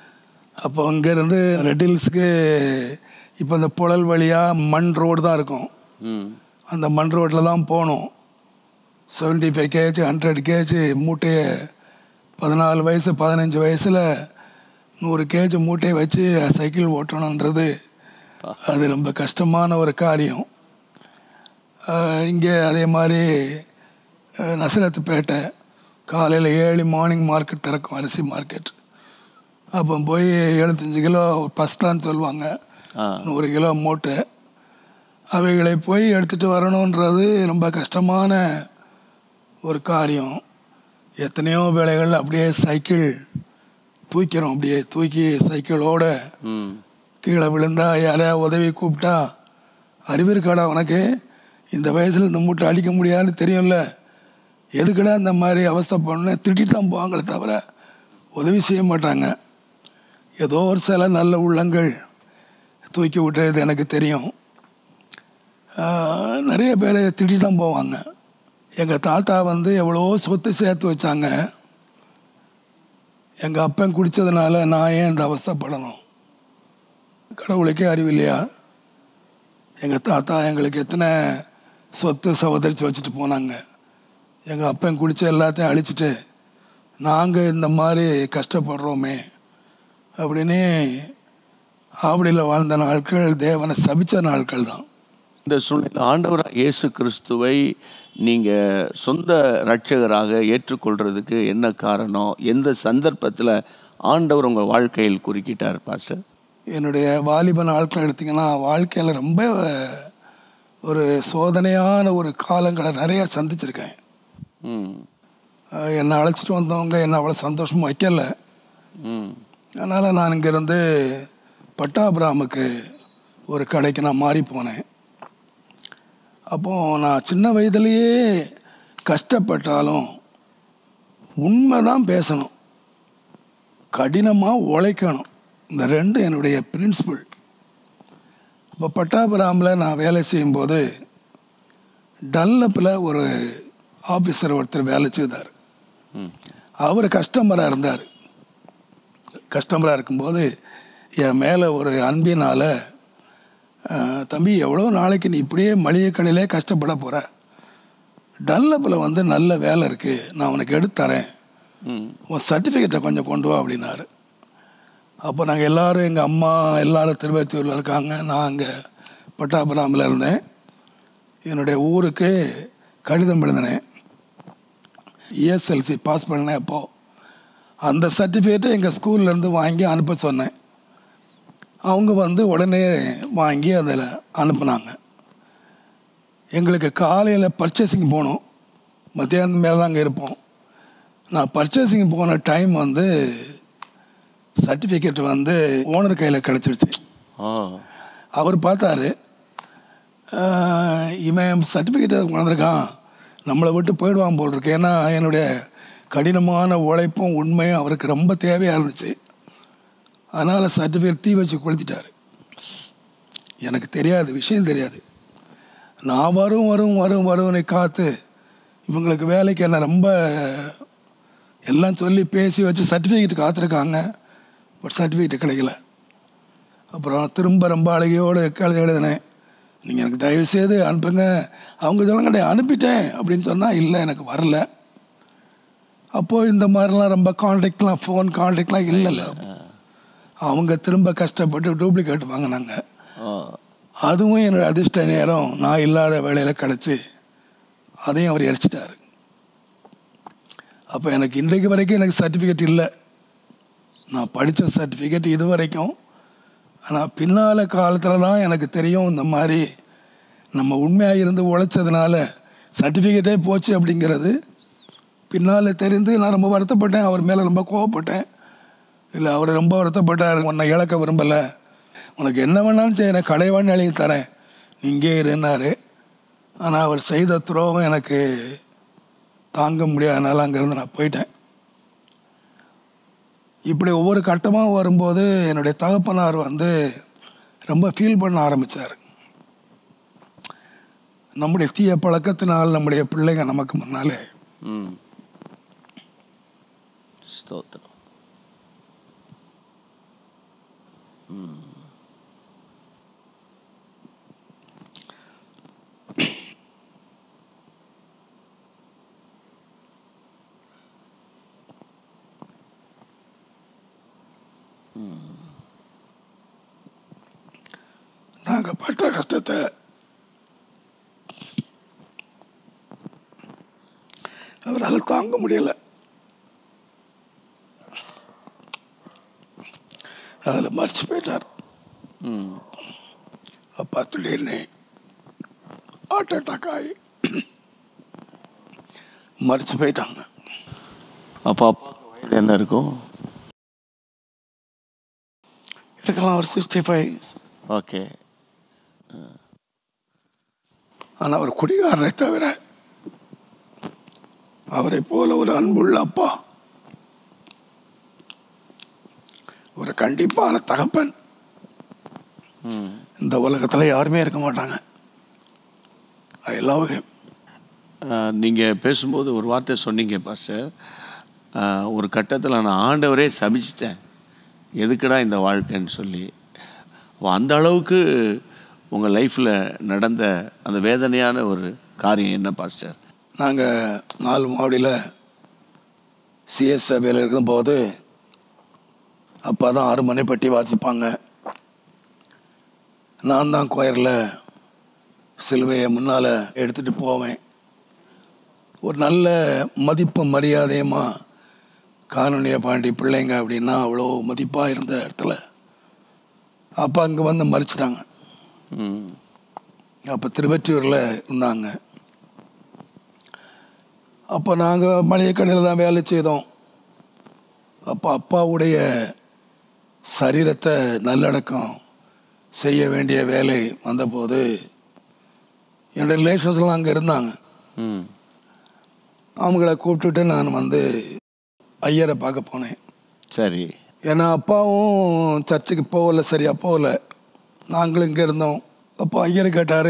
அப்போ அங்கேருந்து ரெட் ஹில்ஸுக்கு இப்போ இந்த புழல் வழியாக மண் ரோடு தான் இருக்கும். அந்த மண் ரோட்டில் தான் போகணும். Seventy five KG hundred KG மூட்டையை பதினாலு வயசு பதினஞ்சு வயசில் நூறு கேஜி மூட்டையை வச்சு சைக்கிள் ஓட்டணுன்றது அது ரொம்ப கஷ்டமான ஒரு காரியம். இங்கே அதே மாதிரி நசரத்துப்பேட்டை காலையில் ஏழு மார்னிங் மார்க்கெட் திறக்கும், அரிசி மார்க்கெட். அப்போ போய் எழுபத்தஞ்சி கிலோ பஸ்தான்னு சொல்லுவாங்க, நூறு கிலோ மூட்டை, அவைகளை போய் எடுத்துகிட்டு வரணுன்றது ரொம்ப கஷ்டமான ஒரு காரியம். எத்தனையோ வேளைகள் அப்படியே சைக்கிள் தூக்கிறோம், அப்படியே தூக்கி சைக்கிளோட கீழே விழுந்தா யாரையா உதவி கூப்பிட்டா, அறிவிருக்காடா உனக்கு இந்த வயசில் இந்த மூட்டை அடிக்க முடியாதுன்னு தெரியும்ல, எதுக்கடா இந்த மாதிரி அவஸ்தை பண்ணு திட்டிட்டு தான் போவாங்களே தவிர உதவி செய்ய மாட்டாங்க. ஏதோ ஒரு சில நல்ல உள்ளங்கள் தூக்கி விட்டது எனக்கு தெரியும். நிறைய பேர் திட்டிட்டு தான் போவாங்க. எங்கள் தாத்தா வந்து எவ்வளோ சொத்து சேர்த்து வச்சாங்க, எங்கள் அப்பன் குடித்ததுனால நான் ஏன் இந்த அவஸ்தைப்படணும்? கடவுளுக்கே அறிவு இல்லையா? எங்கள் தாத்தா எங்களுக்கு எத்தனை சொத்து சவதரித்து வச்சுட்டு போனாங்க. எங்கள் அப்பன் குடித்த எல்லாத்தையும் அழிச்சிட்டு நாங்கள் இந்த மாதிரி கஷ்டப்படுறோமே அப்படின்னு ஆவடியில் வாழ்ந்த நாட்கள் தேவனை சபித்த நாட்கள் தான். இந்த சூழ்நிலை ஆண்டவர் இயேசு கிறிஸ்துவை நீங்கள் சொந்த இரட்சகராக ஏற்றுக்கொள்கிறதுக்கு என்ன காரணம்? எந்த சந்தர்ப்பத்தில் ஆண்டவர் உங்கள் வாழ்க்கையில் குறுக்கிட்டார் பாஸ்டர்? என்னுடைய வாலிப நாட்கள் எடுத்திங்கன்னா வாழ்க்கையில் ரொம்ப ஒரு சோதனையான ஒரு காலங்களை நிறையா சந்திச்சிருக்கேன். என்னை அழைச்சிட்டு வந்தவங்க என்னை அவ்வளோ சந்தோஷமாக வைக்கல. அதனால் நான் இங்கேருந்து பட்டாபிராமுக்கு ஒரு கடைக்கு நான் மாறி போனேன். அப்போது நான் சின்ன வயதுலேயே கஷ்டப்பட்டாலும் உண்மை தான் பேசணும், கடினமாக உழைக்கணும், இந்த ரெண்டு என்னுடைய பிரின்சிபிள். இப்போ பட்டாபிராமில் நான் வேலை செய்யும்போது டன்லப்பில் ஒரு ஆஃபீஸர் ஒருத்தர் வேலை செய்தார். அவர் கஸ்டமராக இருந்தார். கஸ்டமராக இருக்கும்போது என் மேலே ஒரு அன்பினால், தம்பி எவ்வளோ நாளைக்கு நீ இப்படியே மளிகை கடையிலே கஷ்டப்பட போகிற, டன்லப்பில் வந்து நல்ல வேலை இருக்குது, நான் உனக்கு எடுத்து தரேன், உன் சர்டிஃபிகேட்டை கொஞ்சம் கொண்டு வா அப்படின்னாரு. அப்போ நாங்கள் எல்லோரும், எங்கள் அம்மா எல்லோரும் திருவத்தியூரில் இருக்காங்க, நான் அங்கே பட்டாபிராமில் இருந்தேன். என்னுடைய ஊருக்கு கடிதம் எழுதினேன், இஎஸ்எல்சி பாஸ் பண்ணேன். அப்போது அந்த சர்டிஃபிகேட்டை எங்கள் ஸ்கூல்லேருந்து வாங்கி அனுப்ப சொன்னேன். அவங்க வந்து உடனே வாங்கி அதில் அனுப்புனாங்க. எங்களுக்கு காலையில் பர்ச்சேசிங் போகணும், மத்தியானம் மேலே தான் அங்கே இருப்போம். நான் பர்ச்சேசிங் போன டைம் வந்து சர்டிஃபிகேட் வந்து ஓனர் கையில் கிடச்சிருச்சு. அவர் பார்த்தாரு, இவன் சர்டிஃபிகேட்டை கொண்டிருக்கான், நம்மளை விட்டு போயிடுவான் போல் இருக்கு. ஏன்னா என்னுடைய கடினமான உழைப்பும் உண்மையும் அவருக்கு ரொம்ப தேவையாக இருந்துச்சு. அதனால் சர்டிஃபிகேட் தீ வச்சு கொளுத்திட்டார். எனக்கு தெரியாது, விஷயம் தெரியாது. நான் வரும் வரும் வரும் வருவனை காத்து இவங்களுக்கு வேலைக்கு என்ன ரொம்ப எல்லாம் சொல்லி பேசி வச்சு சர்டிஃபிகேட் காத்திருக்காங்க. பட் சர்டிஃபிகேட் கிடைக்கல. அப்புறம் திரும்ப ரொம்ப அழகையோடு கழுத எழுதினேன், நீங்கள் எனக்கு தயவுசெய்து அனுப்புங்க. அவங்க சொல்லுங்க அனுப்பிட்டேன் அப்படின்னு சொன்னால் இல்லை எனக்கு வரல. அப்போது இந்த மாதிரிலாம் ரொம்ப கான்டாக்ட்லாம் ஃபோன் கான்டாக்ட்லாம் இல்லைல்ல. அவங்க திரும்ப கஷ்டப்பட்டு டூப்ளிகேட் வாங்கினாங்க. அதுவும் என்னோடய அதிர்ஷ்ட நேரம் நான் இல்லாத வேலையில் கிடச்சி அதையும் அவர் எரிச்சிட்டார். அப்போ எனக்கு இன்றைக்கு வரைக்கும் எனக்கு சர்டிஃபிகேட் இல்லை. நான் படித்த சர்டிஃபிகேட் இது வரைக்கும். ஆனால் பின்னால் காலத்தில் தான் எனக்கு தெரியும் இந்த மாதிரி நம்ம உண்மையாக இருந்து உழைச்சதுனால சர்டிஃபிகேட்டே போச்சு அப்படிங்கிறது பின்னால் தெரிந்து நான் ரொம்ப வருத்தப்பட்டேன். அவர் மேலே ரொம்ப கோவப்பட்டேன். இல்லை, அவர் ரொம்ப வருத்தப்பட்டார், உன்னை இழக்க விரும்பலை, உனக்கு என்ன வேணாலும் செய்கிறேன், கடைவான்னு எழுதி தரேன், இங்கே இருந்தார். ஆனால் அவர் செய்த துரோகம் எனக்கு தாங்க முடியாதனால அங்கேருந்து நான் போயிட்டேன். இப்படி ஒவ்வொரு கட்டமாக வரும்போது என்னுடைய தகப்பனார் வந்து ரொம்ப ஃபீல் பண்ண ஆரம்பித்தார். நம்முடைய தீய பழக்கத்தினால் நம்முடைய பிள்ளைங்க நமக்கு முன்னாலே நாங்கள் பட்ட கஷ்டத்தை அவரால் தாங்க முடியலை. அதில் மறிச்சு போயிட்டார். அப்பா திடீர்னு ஹார்ட் அட்டாக் ஆகி மறிச்சு போயிட்டாங்க. அப்போ அப்பாவுக்கு வயது என்ன இருக்கும்? இருக்கலாம் ஒரு சிக்ஸ்டி ஃபைவ். ஓகே. ஆனால் அவர் குடிகாரரை தவிர அவரை போல ஒரு அன்புள்ள அப்பா, ஒரு கண்டிப்பான தகப்பன் இந்த உலகத்தில் யாருமே இருக்க மாட்டாங்க. I love him. நீங்கள் பேசும்போது ஒரு வார்த்தை சொன்னீங்க பாஸ்டர், ஒரு கட்டத்தில் நான் ஆண்டவரே சபிச்சிட்டேன், எதுக்குடா இந்த வாழ்க்கைன்னு சொல்லி. அந்த அளவுக்கு உங்கள் லைஃப்பில் நடந்த அந்த வேதனையான ஒரு காரியம் என்ன பாஸ்டர்? நாங்கள் நாலு மாவடியில் சிஎஸ் சபையில் இருக்கும்போது அப்பா தான் ஆறு மணி பட்டி வாசிப்பாங்க. நான் தான் கோயரில் சிலுவையை முன்னால் எடுத்துகிட்டு போவேன். ஒரு நல்ல மதிப்பு மரியாதையுமா காணொலிய பாண்டி பிள்ளைங்க அப்படின்னா அவ்வளோ மதிப்பாக இருந்த இடத்துல அப்பா அங்கே வந்து மறிச்சிட்டாங்க. அப்போ திருவற்றியூரில் இருந்தாங்க. அப்போ நாங்கள் மளிகை கடையில் தான் வேலை செய்தோம். அப்போ அப்பாவுடைய சரீரத்தை நல்லடக்கம் செய்ய வேண்டிய வேலை வந்தபோது என்னுடைய ரிலேஷன்ஸ்லாம் அங்கே இருந்தாங்க. அவங்கள கூப்பிட்டுட்டு நான் வந்து ஐயரை பார்க்க போனேன். சரி. ஏன்னா அப்பாவும் சர்ச்சுக்கு போகல, சரியாக போகல, நாங்களும் இங்கே இருந்தோம். அப்போ ஐயர் கேட்டார்,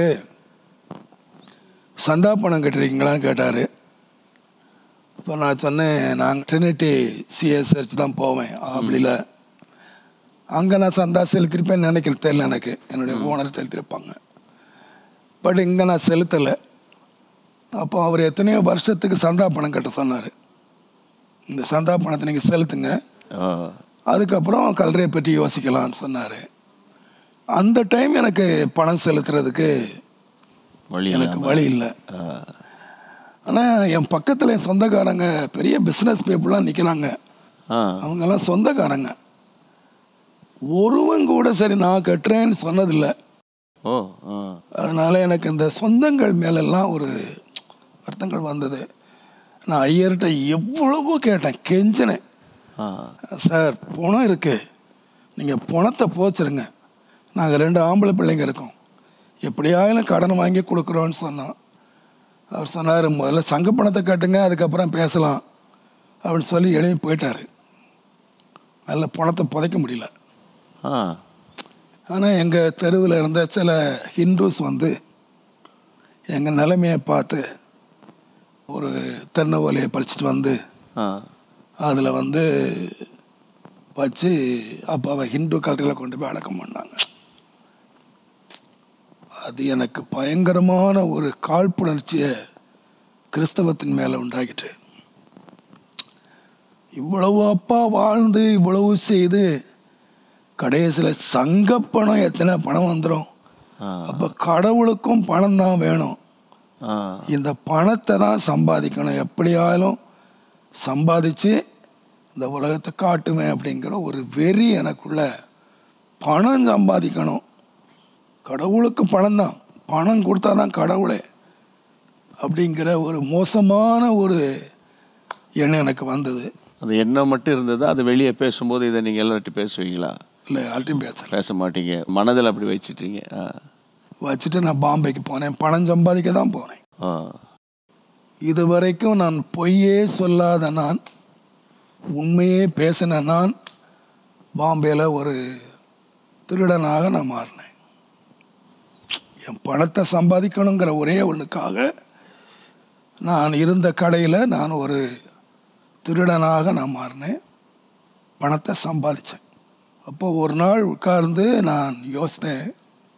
சந்தா பணம் கட்டிருக்கீங்களான்னு கேட்டார். இப்போ நான் சொன்னேன், நாங்கள் ட்ரினிட்டி சிஎஸ் சர்ச் தான் போவேன். அப்படி இல்லை, அங்கே நான் சந்தா செலுத்திருப்பேன்னு நினைக்கிறது தெரியல எனக்கு, என்னுடைய ஓனர் செலுத்திருப்பாங்க. பட் இங்கே நான் செலுத்தலை. அப்போ அவர் எத்தனையோ வருஷத்துக்கு சந்தா பணம் கட்ட சொன்னார். இந்த சந்தா பணத்தை நீங்கள் செலுத்துங்க, அதுக்கப்புறம் கல்லறையை பற்றி யோசிக்கலான்னு சொன்னார். அந்த டைம் எனக்கு பணம் செலுத்துறதுக்கு எனக்கு வழி இல்லை. ஆனால் என் பக்கத்தில் என் சொந்தக்காரங்க பெரிய பிஸ்னஸ் பீப்புளாக நிற்கிறாங்க. அவங்கெல்லாம் சொந்தக்காரங்க. ஒருவன் கூட சரி நான் கட்டுறேன்னு சொன்னதில்லை. அதனால் எனக்கு இந்த சொந்தங்கள் மேலெல்லாம் ஒரு வருத்தங்கள் வந்தது. நான் ஐயர்கிட்ட எவ்வளவோ கேட்டேன், கெஞ்சினேன். சார் பணம் இருக்குது, நீங்கள் பணத்தை போச்சிருங்க, நாங்கள் ரெண்டு ஆம்பளை பிள்ளைங்க இருக்கோம், எப்படியாயிலும் கடன் வாங்கி கொடுக்குறோன்னு சொன்னோம். அவர் சொன்னார், முதல்ல சங்க பணத்தை கட்டுங்க, அதுக்கப்புறம் பேசலாம் அப்படின்னு சொல்லி எழுதி போயிட்டார். அதில் பணத்தை புதைக்க முடியல. ஆனால் எங்கள் தெருவில் இருந்த சில ஹிந்துஸ் வந்து எங்கள் நிலைமையை பார்த்து ஒரு தென்னை ஓலையை பறிச்சிட்டு வந்து அதில் வந்து வச்சு அப்பாவை ஹிந்து கல்ச்சரில் கொண்டு போய் அடக்கம் பண்ணாங்க. அது எனக்கு பயங்கரமான ஒரு காழ்ப்புணர்ச்சியை கிறிஸ்தவத்தின் மேலே உண்டாகிட்டு, இவ்வளவு அப்பா வாழ்ந்து இவ்வளவு செய்து கடைசியில் சங்கப்பணம் எத்தனை பணம் வந்துடும். அப்போ கடவுளுக்கும் பணம் தான் வேணும், இந்த பணத்தை தான் சம்பாதிக்கணும், எப்படியாலும் சம்பாதிச்சு இந்த உலகத்தை காட்டுவேன் அப்படிங்கிற ஒரு வெறி எனக்குள்ள. பணம் சம்பாதிக்கணும், கடவுளுக்கு பணம் தான், பணம் கொடுத்தா தான் கடவுளே அப்படிங்கிற ஒரு மோசமான ஒரு எண்ணம் எனக்கு வந்தது. அது எண்ணம் மட்டும் இருந்தது. அது வெளியே பேசும்போது இதை நீங்கள் எல்லார்ட்டையும் பேசுவீங்களா? இல்லை, யார்ட்டையும் பேச பேச மாட்டீங்க, மனதில் அப்படி வச்சுட்டீங்க. வச்சுட்டு நான் பாம்பேக்கு போனேன், பணம் சம்பாதிக்க தான் போனேன். இது வரைக்கும் நான் பொய்யே சொல்லாத நான், உண்மையே பேசின நான், பாம்பேயில் ஒரு திருடனாக நான் மாறினேன். என் பணத்தை சம்பாதிக்கணுங்கிற ஒரே ஒன்றுக்காக நான் இருந்த கடையில் நான் ஒரு திருடனாக நான் மாறினேன், பணத்தை சம்பாதித்தேன். அப்போ ஒரு நாள் உட்கார்ந்து நான் யோசித்தேன்.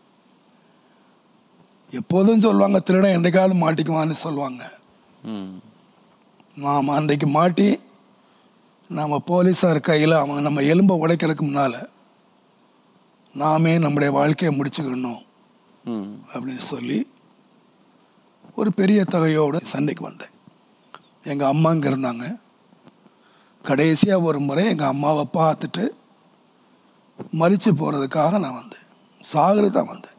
எப்போதும் சொல்லுவாங்க திருடன் என்றைக்காவது மாட்டிக்குவான்னு சொல்லுவாங்க. நாம் அன்றைக்கு மாட்டி நம்ம போலீஸார் கையில் அவன் நம்ம எலும்பை உடைக்கிறதுக்கு முன்னால் நாமே நம்முடைய வாழ்க்கையை முடிச்சுக்கணும் அப்படின்னு சொல்லி ஒரு பெரிய தொகையோடு சண்டைக்கு வந்தேன். எங்கள் அம்மா இங்கே இருந்தாங்க. கடைசியாக ஒரு முறை எங்கள் அம்மாவை பார்த்துட்டு மறித்து போகிறதுக்காக நான் வந்தேன். சாகரு தான் வந்தேன்.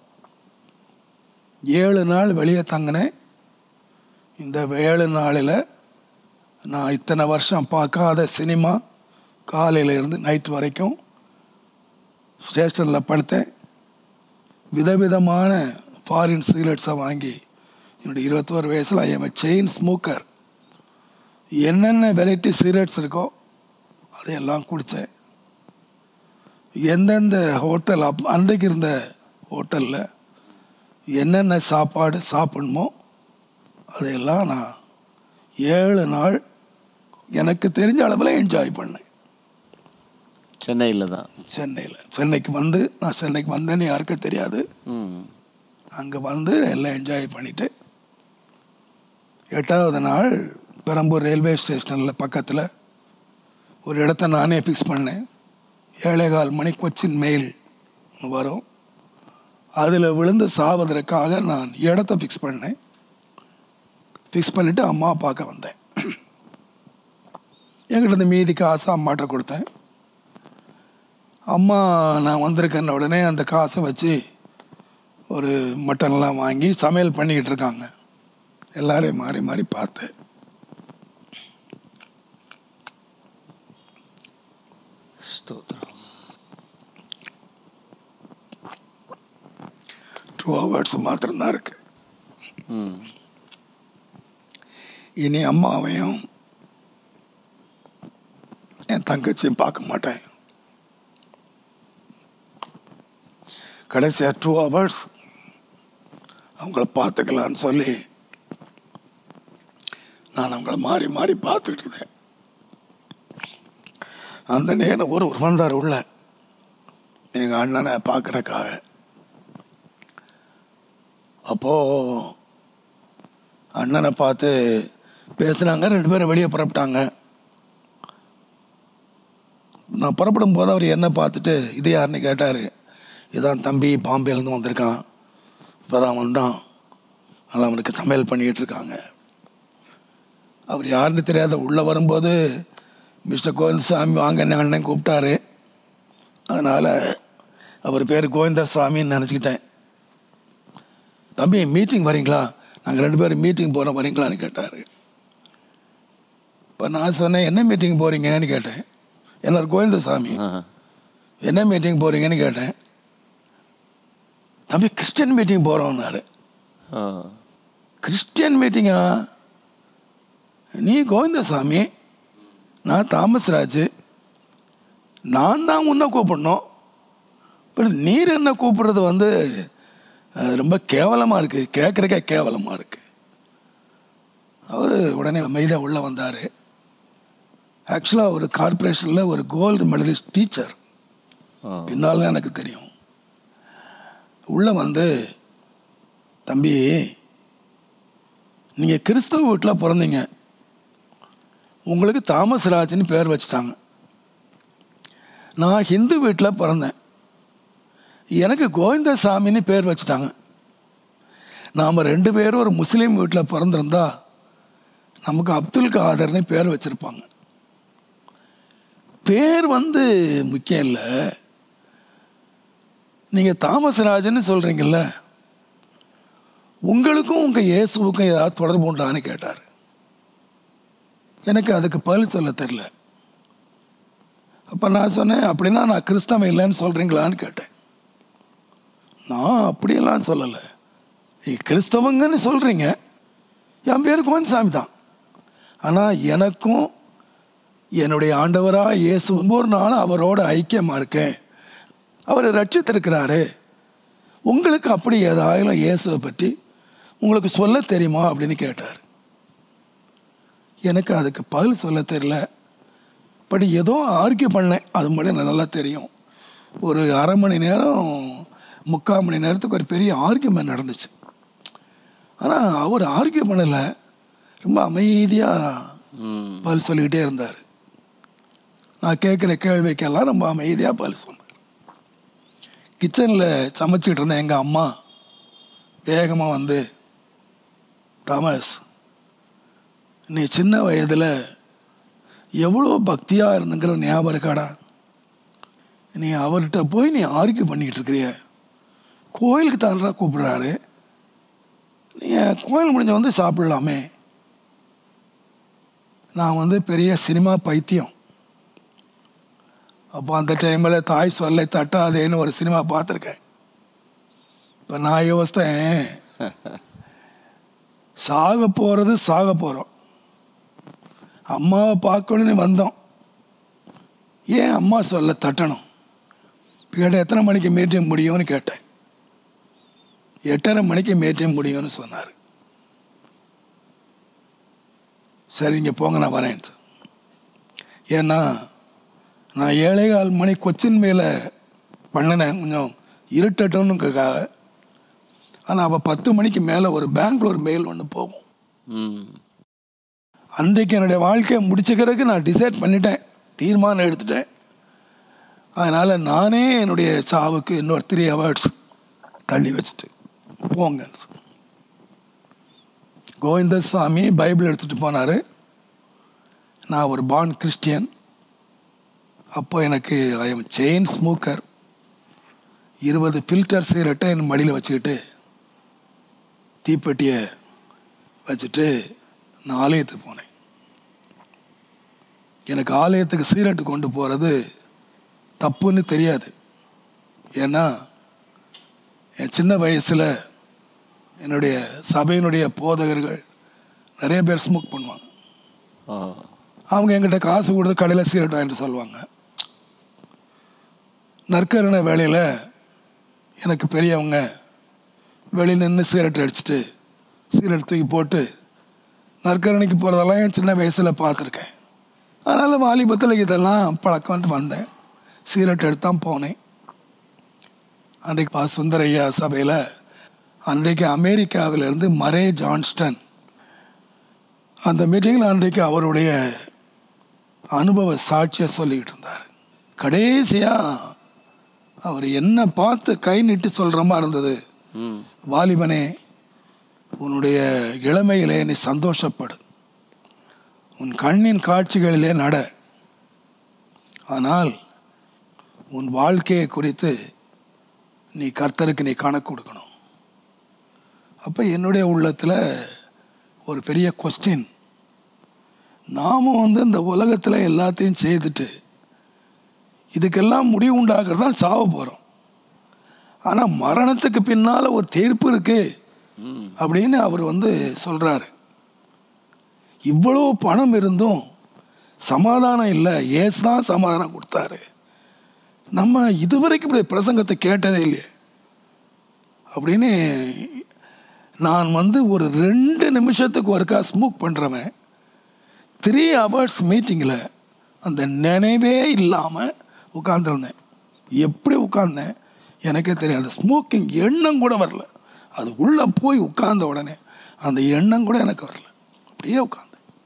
ஏழு நாள் வெளியே தங்கினேன். இந்த ஏழு நாளில் நான் இத்தனை வருஷம் பார்க்காத சினிமா காலையில் இருந்து நைட் வரைக்கும் ஸ்டேஷனில் படுத்தேன். விதவிதமான ஃபாரின் சிகரெட்ஸை வாங்கி என்னுடைய இருபத்தோரு வயசில் I am a chain smoker. என்னென்ன வெரைட்டி சிகரெட்ஸ் இருக்கோ அதையெல்லாம் குடித்தேன். எந்தெந்த ஹோட்டல் அப் அன்றைக்கு இருந்த ஹோட்டலில் என்னென்ன சாப்பாடு சாப்பிடணுமோ அதையெல்லாம் நான் ஏழு நாள் எனக்கு தெரிஞ்ச அளவில் என்ஜாய் பண்ணேன். சென்னையில் தான். சென்னையில் சென்னைக்கு வந்து நான் சென்னைக்கு வந்தேன்னு யாருக்கும் தெரியாது. அங்கே வந்து எல்லாம் என்ஜாய் பண்ணிவிட்டு எட்டாவது நாள் பெரம்பூர் ரயில்வே ஸ்டேஷனில் பக்கத்தில் ஒரு இடத்த நானே ஃபிக்ஸ் பண்ணேன். ஏழே கால் மணி கொச்சின் மெயில் வரும். அதில் விழுந்து சாவதற்காக நான் இடத்த ஃபிக்ஸ் பண்ணேன். ஃபிக்ஸ் பண்ணிவிட்டு அம்மா பார்க்க வந்தேன். என்கிட்ட இந்த மீதி காசை அம்மாட்ட கொடுத்தேன். அம்மா நான் வந்திருக்கேன்ன உடனே அந்த காசை வச்சு ஒரு மட்டன்லாம் வாங்கி சமையல் பண்ணிக்கிட்டு இருக்காங்க. எல்லாரையும் மாறி மாறி பார்த்தேன். டூ ஹவர்ஸ் மாத்திரம்தான் இருக்கு. இனி அம்மாவையும் என் தங்கச்சியும் பார்க்க மாட்டேன். கடைசியாக டூ ஹவர்ஸ் அவங்கள பார்த்துக்கலான்னு சொல்லி நான் அவங்கள மாறி மாறி பார்த்துட்டு இருந்தேன். அந்த நேரம் ஒரு ஒரு வந்தார் உள்ள எங்கள் அண்ணனை பார்க்குறக்காக. அப்போது அண்ணனை பார்த்து பேசுனாங்க. ரெண்டு பேரும் வெளியே புறப்பட்டாங்க. நான் புறப்படும் போது அவர் என்ன பார்த்துட்டு இது யாருன்னு கேட்டார். இதான் தம்பி பாம்பேலேருந்து வந்திருக்கான், இப்போ தான் வந்தான், நல்லா அவனுக்கு சமையல் பண்ணிக்கிட்டு இருக்காங்க. அவர் யாருன்னு தெரியாத உள்ளே வரும்போது மிஸ்டர் கோவிந்தசாமி வாங்க என்ன அண்ணன் கூப்பிட்டாரு. அதனால் அவர் பேர் கோவிந்தசாமின்னு நினச்சிக்கிட்டேன். தம்பி மீட்டிங் வரீங்களா, நாங்கள் ரெண்டு பேரும் மீட்டிங் போகிறோம் வரீங்களான்னு கேட்டார். இப்போ நான் சொன்னேன் என்ன மீட்டிங் போகிறீங்கன்னு கேட்டேன். என்ன கோவிந்தசாமி என்ன மீட்டிங் போகிறீங்கன்னு கேட்டேன். தம்பி கிறிஸ்டியன் மீட்டிங் போகிறோம்னாரு. கிறிஸ்டியன் மீட்டிங்கா? நீ கோவிந்தசாமி, நான் தாமஸ்ராஜ், நான் தான் உன்னை கூப்பிடணும், பட் நீர் என்ன கூப்பிடுறது வந்து அது ரொம்ப கேவலமாக இருக்குது, கேட்குறக்கே கேவலமாக இருக்குது. அவர் உடனே அமைதியாக உள்ளே வந்தார். ஆக்சுவலாக ஒரு கார்பரேஷனில் ஒரு கோல்டு மெடலிஸ்ட் டீச்சர், பின்னால் தான் எனக்கு தெரியும். உள்ளே வந்து தம்பி நீங்கள் கிறிஸ்தவ வீட்டில் பிறந்தீங்க, உங்களுக்கு தாமஸ்ராஜ்னு பேர் வச்சுட்டாங்க. நான் ஹிந்து வீட்டில் பிறந்தேன், எனக்கு கோவிந்தசாமின்னு பேர் வச்சுட்டாங்க. நாம் ரெண்டு பேரும் ஒரு முஸ்லீம் வீட்டில் பிறந்திருந்தா நமக்கு அப்துல் காதர்னு பேர் வச்சுருப்பாங்க. பேர் வந்து முக்கியம் இல்லை. நீங்கள் தாமஸ்ராஜன்னு சொல்கிறீங்கல்ல, உங்களுக்கும் உங்கள் இயேசுவுக்கும் ஏதாவது தொடர்பு உண்டான்னு கேட்டார். எனக்கு அதுக்கு பதில் சொல்ல தெரில. அப்போ நான் சொன்னேன், அப்படின்னா நான் கிறிஸ்தவம் இல்லைன்னு சொல்கிறீங்களான்னு கேட்டேன். நான் அப்படியெல்லாம் சொல்லலை, நீங்கள் கிறிஸ்தவங்கன்னு சொல்கிறீங்க, என் பேர் கோவிந்தசாமி தான். ஆனால் எனக்கும் என்னுடைய ஆண்டவராக இயேசு ஒவ்வொரு நாளும் அவரோட ஐக்கியமாக இருக்கேன், அவரை ரட்சித்திருக்கிறாரு. உங்களுக்கு அப்படி ஏதாயிலும் இயேசுவை பற்றி உங்களுக்கு சொல்ல தெரியுமா அப்படின்னு கேட்டார். எனக்கு அதுக்கு பதில் சொல்ல தெரியல, பட் ஏதோ ஆர்கியூ பண்ணேன், அது மட்டும் எனக்கு நல்லா தெரியும். ஒரு அரை மணி நேரம் முக்கால் மணி நேரத்துக்கு ஒரு பெரிய ஆர்கியூமெண்ட் நடந்துச்சு. ஆனால் அவர் ஆர்கியூ பண்ணலை, ரொம்ப அமைதியாக பதில் சொல்லிக்கிட்டே இருந்தார். நான் கேட்குற கேள்விக்கெல்லாம் ரொம்ப அமைதியாக பதில் சொன்னார். கிச்சனில் சமைச்சிக்கிட்டு இருந்தேன். எங்கள் அம்மா வேகமாக வந்து, தாமஸ், நீ சின்ன வயதில் எவ்வளோ பக்தியாக இருந்துங்கிற ஞாபகம் இருக்காடா? நீ அவர்கிட்ட போய் நீ ஆர்கியூ பண்ணிக்கிட்டு இருக்கிறிய, கோயிலுக்கு தானடா கூப்பிடுறாரு, நீங்கள் கோயில் முடிஞ்ச வந்து சாப்பிட்லாமே. நான் வந்து பெரிய சினிமா பைத்தியம். அப்போ அந்த டைமில் தாய் சொல்லை தட்டாதேன்னு ஒரு சினிமா பார்த்துருக்கேன். இப்போ நான் யோசித்தேன், சாக போகிறது சாக போகிறோம், அம்மாவை பார்க்கணுன்னு வந்தோம், ஏன் அம்மா சொல்ல தட்டணும்? கேட்ட எத்தனை மணிக்கு மீட்டிங் முடியும்னு கேட்டேன். எட்டரை மணிக்கு மீட்டிங் முடியும்னு சொன்னார். சரி இங்கே போங்க, நான் வரேன். ஏன்னா நான் ஏழை கால் மணி கொச்சின் மேலே பண்ணினேன், கொஞ்சம் இருட்டட்டும்னுக்காக. ஆனால் அப்போ பத்து மணிக்கு மேலே ஒரு பெங்களூர் மெயில் ஒன்று போகும். அன்றைக்கு என்னுடைய வாழ்க்கையை முடிச்சுக்கிறதுக்கு நான் டிசைட் பண்ணிட்டேன், தீர்மானம் எடுத்துட்டேன். அதனால் நானே என்னுடைய சாவுக்கு இன்னொரு த்ரீ ஹவர்ஸ் தள்ளி வச்சுட்டு போங்க. கோவிந்தசாமி பைபிள் எடுத்துகிட்டு போனார். நான் ஒரு பார்ன் கிறிஸ்டியன். அப்போ எனக்கு ஐ எம் செயின் ஸ்மோக்கர். இருபது ஃபில்டர் சிகரெட்டை என் மடியில் வச்சுக்கிட்டு தீப்பெட்டியை வச்சுட்டு நான் ஆலயத்துக்கு போனேன். எனக்கு ஆலயத்துக்கு சிகரெட்டு கொண்டு போகிறது தப்புன்னு தெரியாது. ஏன்னா என் சின்ன வயசில் என்னுடைய சபையினுடைய போதகர்கள் நிறைய பேர் ஸ்மோக் பண்ணுவாங்க. அவங்க எங்கிட்ட காசு கொடுத்து கடையில் சிகரெட் வாங்கிட்டு சொல்லுவாங்க. நற்கருணை வேலையில் எனக்கு பெரியவங்க வெளியே நின்று சிகரெட் அடிச்சுட்டு சிகரெட் தூக்கி போட்டு நற்கரணைக்கு போகிறதெல்லாம் என் சின்ன வயசில் பார்த்துருக்கேன். அதனால் வாலிபத்தில் இதெல்லாம் பழக்கம்ட்டு வந்தேன். சிகரெட் எடுத்தான் போனேன். அன்றைக்கு பா சுந்தரையா சபையில் அன்றைக்கு அமெரிக்காவிலிருந்து மரே ஜான்ஸ்டன் அந்த மீட்டிங்கில் அன்றைக்கு அவருடைய அனுபவ சாட்சியை சொல்லிக்கிட்டு இருந்தார். கடைசியாக அவர் என்ன பார்த்து கை நீட்டு சொல்கிற மாதிரி இருந்தது, வாலிபனே, உன்னுடைய இளமையிலே நீ சந்தோஷப்படு, உன் கண்ணின் காட்சிகளிலே நட, ஆனால் உன் வாழ்க்கையை குறித்து நீ கர்த்தருக்கு நீ கணக்கு கொடுக்கணும். அப்போ என்னுடைய உள்ளத்தில் ஒரு பெரிய கொஸ்டின், நாம் வந்து இந்த உலகத்தில் எல்லாத்தையும் செய்துட்டு இதுக்கெல்லாம் முடிவு உண்டாக்குறது தான் சாவ போகிறோம். ஆனால் மரணத்துக்கு பின்னால் ஒரு தீர்ப்பு இருக்கு அப்படின்னு அவர் வந்து சொல்கிறாரு. இவ்வளோ பணம் இருந்தும் சமாதானம் இல்லை, ஏசு தான் சமாதானம் கொடுத்தாரு. நம்ம இதுவரைக்கும் இப்படி பிரசங்கத்தை கேட்டதே இல்லையே அப்படின்னு நான் வந்து ஒரு ரெண்டு நிமிஷத்துக்கு ஒருக்கா ஸ்மோக் பண்ணுறவன் த்ரீ ஹவர்ஸ் மீட்டிங்கில் அந்த நினைவே இல்லாமல் உட்காந்துருந்தேன். எப்படி உட்கார்ந்தேன் எனக்கே தெரியும். அந்த ஸ்மோக்கிங் எண்ணம் கூட வரல. அது உள்ளே போய் உட்கார்ந்த உடனே அந்த எண்ணம் கூட எனக்கு வரல. அப்படியே உட்காந்தேன்.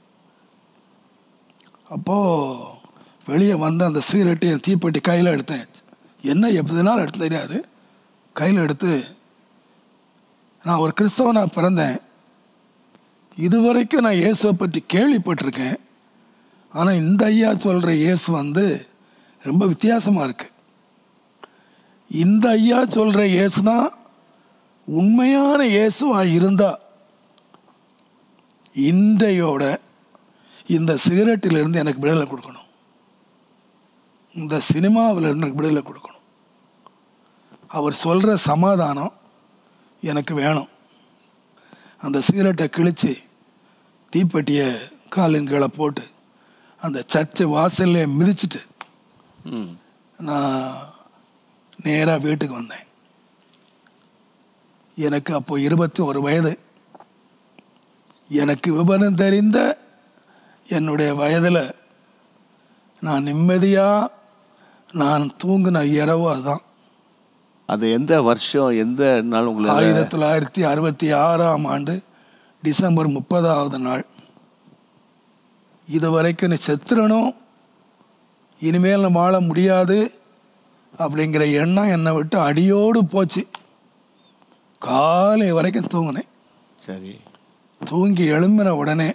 அப்போது வெளியே வந்து அந்த சிகரெட்டு என் தீப்பெட்டி கையில் எடுத்தேன். என்ன எப்படினாலும் எடுத்து தெரியாது, கையில் எடுத்து, நான் ஒரு கிறிஸ்தவனாக பிறந்தேன், இதுவரைக்கும் நான் இயேசுவை பற்றி கேள்விப்பட்டிருக்கேன், ஆனால் இந்த ஐயா சொல்கிற இயேசு வந்து ரொம்ப வித்தியாசமாக இருக்குது. இந்த ஐயா சொல்கிற இயேசு தான் உண்மையான இயேசுவாக இருந்தால் இன்றையோட இந்த சிகரெட்டிலிருந்து எனக்கு விடுதலை கொடுக்கணும், இந்த சினிமாவிலிருந்து எனக்கு விடுதலை கொடுக்கணும். அவர் சொல்கிற சமாதானம் எனக்கு வேணும். அந்த சிகரெட்டை கிழித்து தீப்பெட்டியை காலின் கீழே போட்டு அந்த சர்ச்சு வாசல்லே மிதிச்சுட்டு நான் நேராக வீட்டுக்கு வந்தேன். எனக்கு அப்போ இருபத்தி ஒரு வயது. எனக்கு விவரம் தெரிந்த என்னுடைய வயதில் நான் நிம்மதியாக நான் தூங்கின இரவு அதுதான். அது எந்த வருஷம், எந்த நாள் உங்களுக்கு? ஆயிரத்தி தொள்ளாயிரத்தி அறுபத்தி ஆறாம் ஆண்டு டிசம்பர் முப்பதாவது நாள். இது வரைக்கும் நீ செத்துறணும், இனிமேல் நான் வாழ முடியாது அப்படிங்கிற எண்ணம் என்னை விட்டு அடியோடு போச்சு. காலை வரைக்கும் தூங்கினேன். சரி. தூங்கி எழும்பின உடனே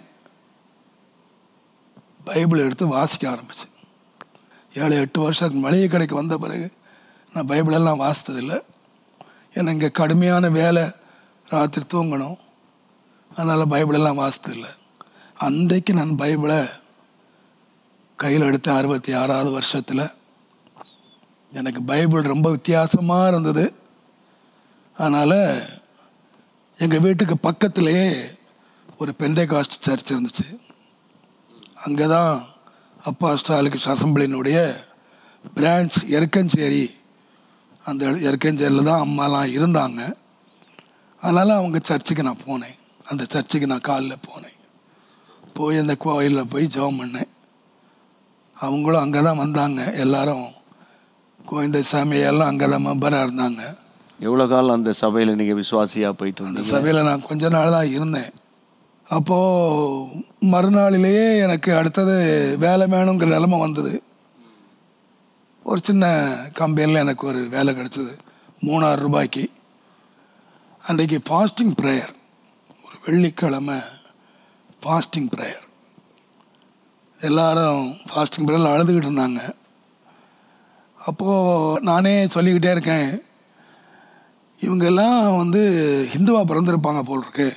பைபிள் எடுத்து வாசிக்க ஆரம்பித்தேன். ஏழு எட்டு வருஷத்துக்கு மளிகை கடைக்கு வந்த பிறகு நான் பைபிளெல்லாம் வாசித்ததில்லை. ஏன்னா இங்கே கடுமையான வேலை, ராத்திரி தூங்கணும், அதனால் பைபிளெல்லாம் வாசித்ததில்லை. அன்றைக்கு நான் பைபிளை கையில் எடுத்த அறுபத்தி ஆறாவது வருஷத்தில் எனக்கு பைபிள் ரொம்ப வித்தியாசமாக இருந்தது. அதனால் எங்கள் வீட்டுக்கு பக்கத்திலேயே ஒரு பெண்டேகாஸ்ட் சர்ச் இருந்துச்சு. அங்கே தான் அப்போஸ்தலிக் அசெம்பிளியினுடைய பிரான்ச் எருக்கஞ்சேரி, அந்த எருக்கஞ்சேரியில் தான் அம்மாலாம் இருந்தாங்க. அதனால் அவங்க சர்ச்சுக்கு நான் போனேன். அந்த சர்ச்சுக்கு நான் காலையில் போனேன். போய் அந்த கோயிலில் போய் ஜெபம் பண்ணேன். அவங்களும் அங்கே தான் வந்தாங்க. எல்லாரும் கோவிந்த சாமியெல்லாம் அங்கே தான் மெம்பராக இருந்தாங்க. எவ்வளோ காலம் அந்த சபையில் நீங்கள் விசுவாசியாக போயிட்டு அந்த இருந்தீங்க? சபையில் நான் கொஞ்ச நாள் தான் இருந்தேன். அப்போது மறுநாளிலேயே எனக்கு அடுத்தது வேலை வேணுங்கிற நிலைமை வந்தது. ஒரு சின்ன கம்பெனியில் எனக்கு ஒரு வேலை கிடச்சிது மூணாயிரம் ரூபாய்க்கு. அன்றைக்கு ஃபாஸ்டிங் ப்ரேயர், ஒரு வெள்ளிக்கிழமை ஃபாஸ்டிங் ப்ரேயர். எல்லாரும் ஃபாஸ்டிங் ப்ரேயரில் அழுதுகிட்டு இருந்தாங்க. அப்போது நானே சொல்லிக்கிட்டே இருக்கேன், இவங்கெல்லாம் வந்து ஹிந்துவாக பிறந்திருப்பாங்க போல் இருக்கு,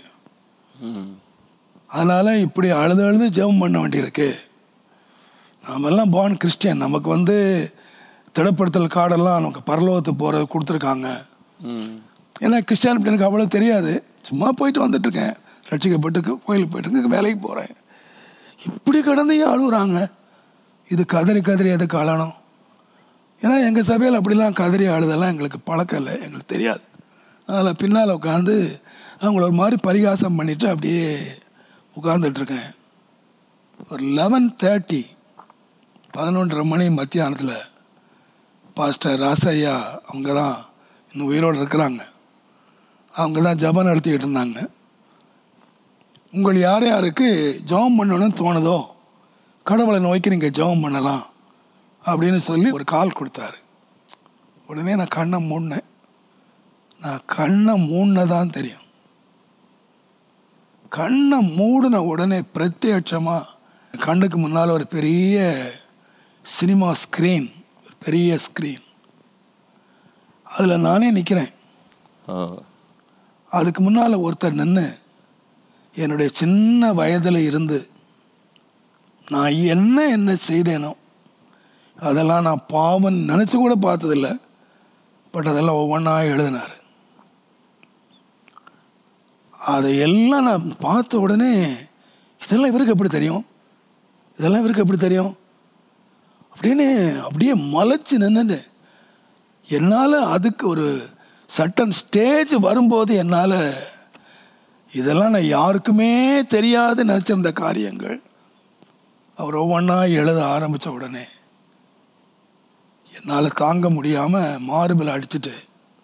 அதனால் இப்படி அழுது அழுது ஜெபம் பண்ண வேண்டியிருக்கு. நாமெல்லாம் பார்ன் கிறிஸ்டியன், நமக்கு வந்து திடப்படுத்தல் கார்டெல்லாம் நமக்கு பரலோகத்து போகிற கொடுத்துருக்காங்க. ஏன்னா கிறிஸ்டியானிட்டி எனக்கு அவ்வளோ தெரியாது, சும்மா போயிட்டு வந்துட்டுருக்கேன், ரட்சிக்கப்பட்டு கோயிலுக்கு போயிட்டு வேலைக்கு போகிறேன். இப்படி கடந்து ஏன் அழுகுறாங்க, இது கதறி கதறி எதுக்கு அழணும்? ஏன்னா எங்கள் சபையில் அப்படிலாம் கதறி அழுதெல்லாம் எங்களுக்கு பழக்கம் இல்லை, எங்களுக்கு தெரியாது. அதில் பின்னால் உட்காந்து அவங்கள ஒரு மாதிரி பரிகாசம் பண்ணிவிட்டு அப்படியே உட்காந்துட்ருக்கேன். ஒரு லெவன் தேர்ட்டி பதினொன்றரை மணி மத்தியானத்தில் பாஸ்டர் ராசையா, அவங்க தான் இன்னும் உயிரோடு இருக்கிறாங்க, அவங்க தான் ஜெபம் நடத்திக்கிட்டு இருந்தாங்க. உங்கள் யார் யாருக்கு ஜெபம் பண்ணணும்னு தோணுதோ கடவுளை நோக்கி நீங்கள் ஜெபம் பண்ணலாம் அப்படின்னு சொல்லி ஒரு கால் கொடுத்தாரு. உடனே நான் கண்ணை மூடினேன். நான் கண்ணை மூடினதான் தெரியும். கண்ணை மூடின உடனே பிரத்யட்சமாக கண்ணுக்கு முன்னால் ஒரு பெரிய சினிமா ஸ்க்ரீன், ஒரு பெரிய ஸ்க்ரீன், அதில் நானே நிற்கிறேன். அதுக்கு முன்னால் ஒருத்தர் நின்று என்னுடைய சின்ன வயதில் இருந்து நான் என்ன என்ன செய்தேனோ அதெல்லாம் நான் பாவம் நினச்சி கூட பார்த்ததில்லை, பட் அதெல்லாம் ஒவ்வொன்றா எழுதினார். அதையெல்லாம் நான் பார்த்த உடனே இதெல்லாம் இவருக்கு எப்படி தெரியும், இதெல்லாம் இவருக்கு எப்படி தெரியும் அப்படின்னு அப்படியே மலைச்சு நின்று என்னால் அதுக்கு ஒரு சட்டன் ஸ்டேஜ் வரும்போது என்னால் இதெல்லாம் நான் யாருக்குமே தெரியாது நினச்சிருந்த காரியங்கள் அவர் ஒவ்வொன்றா எழுத ஆரம்பித்த உடனே என்னால் தாங்க முடியாமல் மார்பில் அடிச்சுட்டு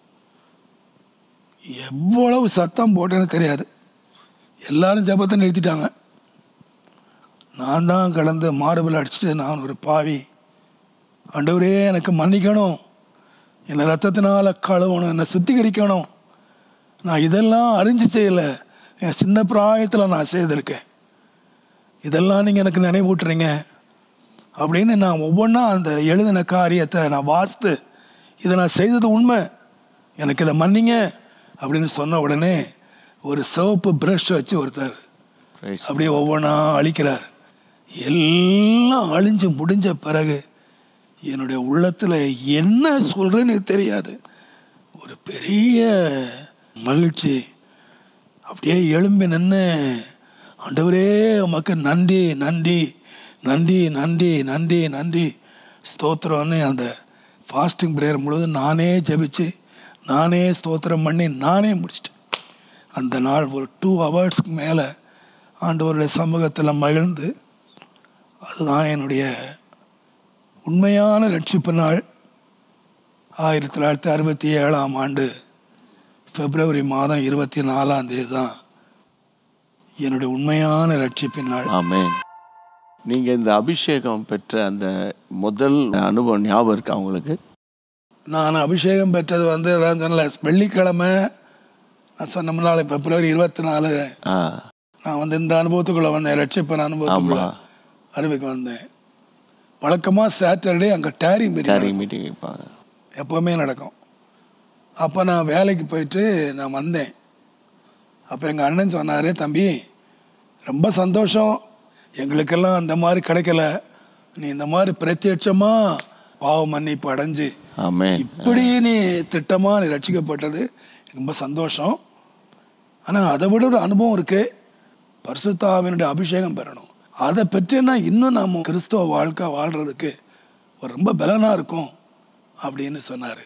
எவ்வளவு சத்தம் போட்டேன்னு தெரியாது. எல்லாரும் ஜெபத்தை நிறுத்திட்டாங்க. நான் தான் கடந்து மார்பில் அடிச்சுட்டு, நான் ஒரு பாவி, ஆண்டவரே எனக்கு மன்னிக்கணும், என்னை ரத்தத்தினால் கழுவணும், என்னை சுத்திகரிக்கணும், நான் இதெல்லாம் அறிஞ்சு செய்யலை, என் சின்ன பிராயத்தில் நான் செய்திருக்கேன், இதெல்லாம் நீங்கள் எனக்கு நினைவூட்டுறீங்க அப்படின்னு நான் ஒவ்வொன்றா அந்த எழுதின காரியத்தை நான் வாசித்து இதை நான் செய்தது உண்மை, எனக்கு இதை மன்னிங்க அப்படின்னு சொன்ன உடனே ஒரு சிவப்பு ப்ரஷ் வச்சு ஒருத்தர் அப்படியே ஒவ்வொன்றா அழிக்கிறார். எல்லாம் அழிஞ்சு முடிஞ்ச பிறகு என்னுடைய உள்ளத்தில் என்ன சொல்கிறேன்னு தெரியாது, ஒரு பெரிய மகிழ்ச்சி. அப்படியே எழும்பி நின்று ஆண்டவரே உமக்கு நன்றி நன்றி நன்றி நன்றி நன்றி நன்றி ஸ்தோத்திரம்னு அந்த ஃபாஸ்டிங் ப்ரேயர் முழுவதும் நானே ஜெபிச்சு நானே ஸ்தோத்திரம் பண்ணி நானே முடிச்சிட்டேன். அந்த நாள் ஒரு டூ ஹவர்ஸ்க்கு மேலே ஆண்டவருடைய சமூகத்தில் மகிழ்ந்து, அதுதான் என்னுடைய உண்மையான ரட்சிப்பு நாள். ஆயிரத்தி தொள்ளாயிரத்தி அறுபத்தி ஏழாம் ஆண்டு பிப்ரவரி மாதம் இருபத்தி நாலாம் தேதி தான் என்னுடைய உண்மையான ரட்சிப்பின் நாள். ஆமென். நீங்கள் இந்த அபிஷேகம் பெற்ற அந்த முதல் அனுபவம் ஞாபகம் இருக்கா உங்களுக்கு? நான் அபிஷேகம் பெற்றது வந்து அதான் சொன்னல, வெள்ளிக்கிழமை நான் சொன்ன முன்னாள் பிப்ரவரி இருபத்தி நாலு நான் வந்து இந்த அனுபவத்துக்குள்ளே வந்தேன், ரட்சிப்பின் அனுபவத்துக்குள்ள அறிவிக்க வந்தேன். வழக்கமாக சாட்டர்டே அங்கே டேரி மீட்டிங் மீட்டிங் வைப்பாங்க, எப்போவுமே நடக்கும். அப்போ நான் வேலைக்கு போயிட்டு நான் வந்தேன். அப்போ எங்கள் அண்ணன் சொன்னார், தம்பி ரொம்ப சந்தோஷம், எங்களுக்கெல்லாம் அந்த மாதிரி கிடைக்கல, நீ இந்த மாதிரி பிரத்யட்சமாக பாவ மன்னிப்பு அடைஞ்சு இப்படி நீ திட்டமாக நீ ரட்சிக்கப்பட்டது ரொம்ப சந்தோஷம். ஆனால் அதை விட ஒரு அனுபவம் இருக்கு, பரிசுத்த ஆவியினுடைய அபிஷேகம் பெறணும். அதை பெற்றுன்னா இன்னும் நம்ம கிறிஸ்தவ வாழ்க்கை வாழ்கிறதுக்கு ஒரு ரொம்ப பலனாக இருக்கும் அப்படின்னு சொன்னார்.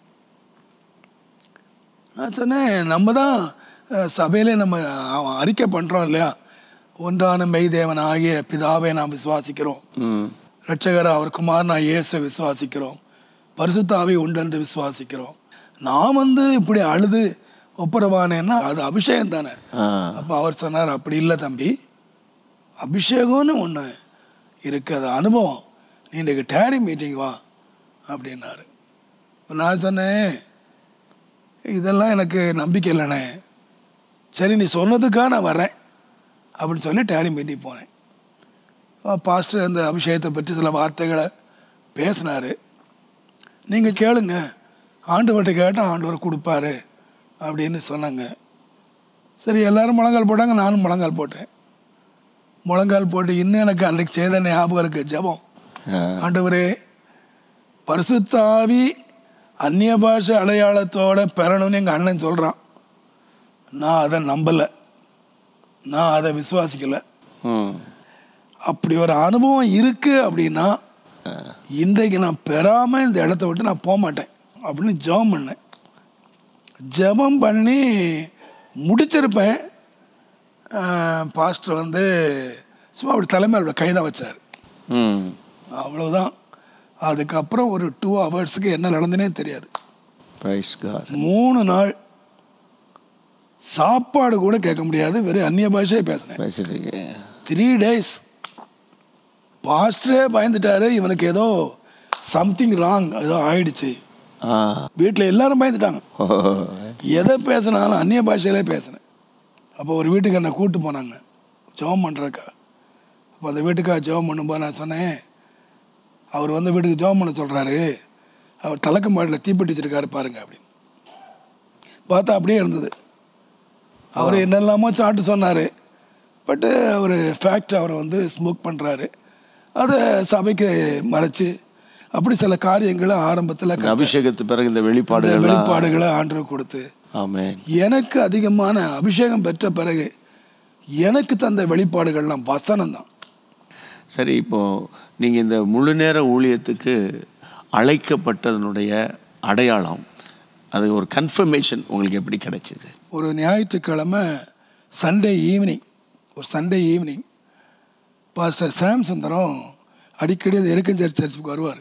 நான் சொன்னேன், நம்ம தான் சபையிலே நம்ம அறிக்கை பண்ணுறோம் இல்லையா, ஒன்றான மெய்தேவன் ஆகிய பிதாவை நாம் விசுவாசிக்கிறோம், ரட்சகர் அவர் குமார் நான் இயேசு விசுவாசிக்கிறோம், பரிசுத்த ஆவி உண்டு என்று விசுவாசிக்கிறோம். நான் வந்து இப்படி அழுது ஒப்புரவானேன்னா அது அபிஷேகம் தானே. அப்போ அவர் சொன்னார், அப்படி இல்லை தம்பி, அபிஷேகம்னு ஒன்று இருக்கு, அது அனுபவம், நீ இன்றைக்கு டேரி மீட்டிங் வா அப்படின்னாரு. நான் சொன்னேன், இதெல்லாம் எனக்கு நம்பிக்கை இல்லைண்ணே, சரி நீ சொன்னதுக்காக நான் வரேன் அப்படின்னு சொல்லி டேரி மீட்டிங் போனேன். பாஸ்டர் அந்த அபிஷேகத்தை பற்றி சில வார்த்தைகளை பேசினார். நீங்கள் கேளுங்க, ஆண்டவர்கிட்ட கேட்டால் ஆண்டவர் கொடுப்பாரு அப்படின்னு சொன்னாங்க. சரி எல்லோரும் முழங்கால் போட்டாங்க, நானும் முழங்கால் போட்டேன். முழங்கால் போட்டு இன்னும் எனக்கு அன்றைக்கு செய்த ஞாபகம் இருக்குது, ஜெபம். ஆண்டவரே, பரிசுத்த ஆவி அந்நிய பாஷை அடையாளத்தோட பெறணும்னு எங்கள் அண்ணன் சொல்கிறான், நான் அதை நம்பலை, நான் அதை விசுவாசிக்கலை. அப்படி ஒரு அனுபவம் இருக்குது அப்படின்னா இன்றைக்கு நான் பெறாமல் இந்த இடத்த விட்டு நான் போக மாட்டேன் அப்படின்னு ஜெபம் பண்ணேன். ஜெபம் பண்ணி முடிச்சிருப்பேன், பாஸ்டர் வந்து சும்மா அப்படி தலைமையில் கைதான் வச்சார், அவ்வளோதான். அதுக்கப்புறம் ஒரு டூ ஹவர்ஸுக்கு என்ன நடந்துனே தெரியாது. மூணு நாள் சாப்பாடு கூட கேட்க முடியாது, வெறும் அந்நிய பாஷையே பேசினேன். த்ரீ டேஸ் பாஸ்டரே பயந்துட்டாரு, இவனுக்கு ஏதோ சம்திங் ராங் ஏதோ ஆயிடுச்சு. வீட்டில் எல்லாரும் பயந்துட்டாங்க, எதை பேசினாலும் அந்நிய பாஷையிலே பேசினேன். அப்போ ஒரு வீட்டுக்கு என்னை கூப்பிட்டு போனாங்க ஜெபம் பண்ணுறக்கா. அப்போ அந்த வீட்டுக்காக ஜெபம் பண்ணும்போது நான் சொன்னேன், அவர் வந்து வீட்டுக்கு ஜெபம் பண்ண சொல்கிறாரு, அவர் தலைக்கு மாடியில் தீப்பெட்டி வச்சிருக்காரு பாருங்க அப்படின்னு. பார்த்தா அப்படியே இருந்தது. அவர் என்னெல்லாமோ சாட்டு சொன்னார், பட்டு அவர் ஃபேக்ட் அவரை வந்து ஸ்மோக் பண்ணுறாரு, அதை சபைக்கு மறைச்சி அப்படி சில காரியங்களை ஆரம்பத்தில் அபிஷேகத்து பிறகு இந்த வெளிப்பாடுகள் வெளிப்பாடுகளை ஆண்டவர் கொடுத்து எனக்கு அதிகமான அபிஷேகம் பெற்ற பிறகு எனக்கு தந்த வெளிப்பாடுகள்லாம் வசனம் தான். சரி, இப்போது நீங்கள் இந்த முழு நேர ஊழியத்துக்கு அழைக்கப்பட்டதனுடைய அடையாளம், அது ஒரு கன்ஃபர்மேஷன் உங்களுக்கு எப்படி கிடைச்சிது? ஒரு ஞாயிற்றுக்கிழமை சண்டே ஈவினிங் ஒரு Sunday evening pastor Sam Sundaram அடிக்கடி அந்த எருக்கஞ்சேரி சர்ச்சுக்கு வருவார்.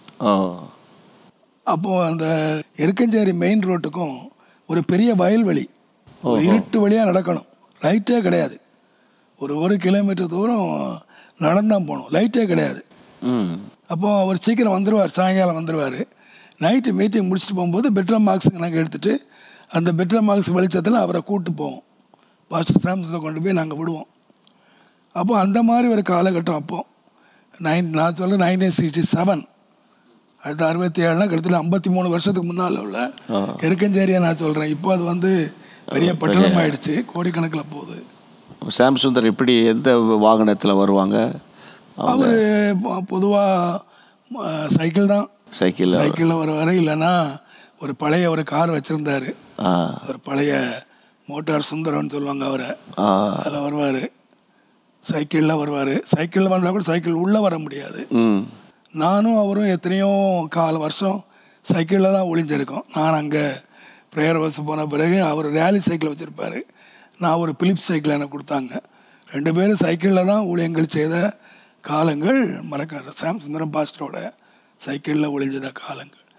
அப்போது அந்த எருக்கஞ்சேரி மெயின் ரோட்டுக்கும் ஒரு பெரிய வயல்வெளி, ஒரு இருட்டு வழியாக நடக்கணும், லைட்டே கிடையாது. ஒரு ஒரு கிலோமீட்டர் தூரம் நடந்தான் போகணும், லைட்டே கிடையாது. அப்போது அவர் சீக்கிரம் வந்துடுவார், சாயங்காலம் வந்துடுவார். நைட்டு மீட்டிங் முடிச்சுட்டு போகும்போது பெட்ரோல் மார்க்ஸுக்கு நாங்கள் எடுத்துகிட்டு அந்த பெட்ரோல் மார்க்ஸ் வெளிச்சத்தில் அவரை கூப்பிட்டு போவோம், பாஸ்டர் சாம்சத்தை கொண்டு போய் நாங்கள் விடுவோம். அப்போ அந்த மாதிரி ஒரு காலகட்டம். அப்போது நைன் நான் சொல்ல நைன்டீன் சிக்ஸ்டி செவன் அடுத்த அறுபத்தி ஏழுனா கிட்டத்தட்ட ஐம்பத்தி மூணு வருஷத்துக்கு முன்னால் உள்ள எருக்கஞ்சேரியை நான் சொல்கிறேன். இப்போ அது வந்து பெரிய பட்டணம் ஆயிடுச்சு, கோடிக்கணக்கில் போகுது. சாம் சுந்தர் எப்படி எந்த வாகனத்தில் வருவாங்க? அவர் பொதுவாக சைக்கிள் தான், சைக்கிள் சைக்கிளில் வருவார். இல்லைன்னா ஒரு பழைய ஒரு கார் வச்சுருந்தார், ஒரு பழைய மோட்டார் சுந்தரம்னு சொல்லுவாங்க அவரை, அதில் வருவார். சைக்கிளில் வருவார். சைக்கிளில் வந்தால் கூட சைக்கிள் உள்ளே வர முடியாது. நானும் அவரும் எத்தனையோ கால வருஷம் சைக்கிளில் தான் ஒளிஞ்சிருக்கோம். நான் அங்கே ப்ரேயர் வசு போன பிறகு அவர் ரேலி சைக்கிள் வச்சுருப்பார், நான் ஒரு பிலிப் சைக்கிள் எனக்கு கொடுத்தாங்க. ரெண்டு பேரும் சைக்கிளில் தான் ஊழியங்கள் செய்த காலங்கள் மறக்காது. சாம் சுந்தரம் பாஸ்டரோட சைக்கிளில் ஒளிஞ்சத காலங்கள்.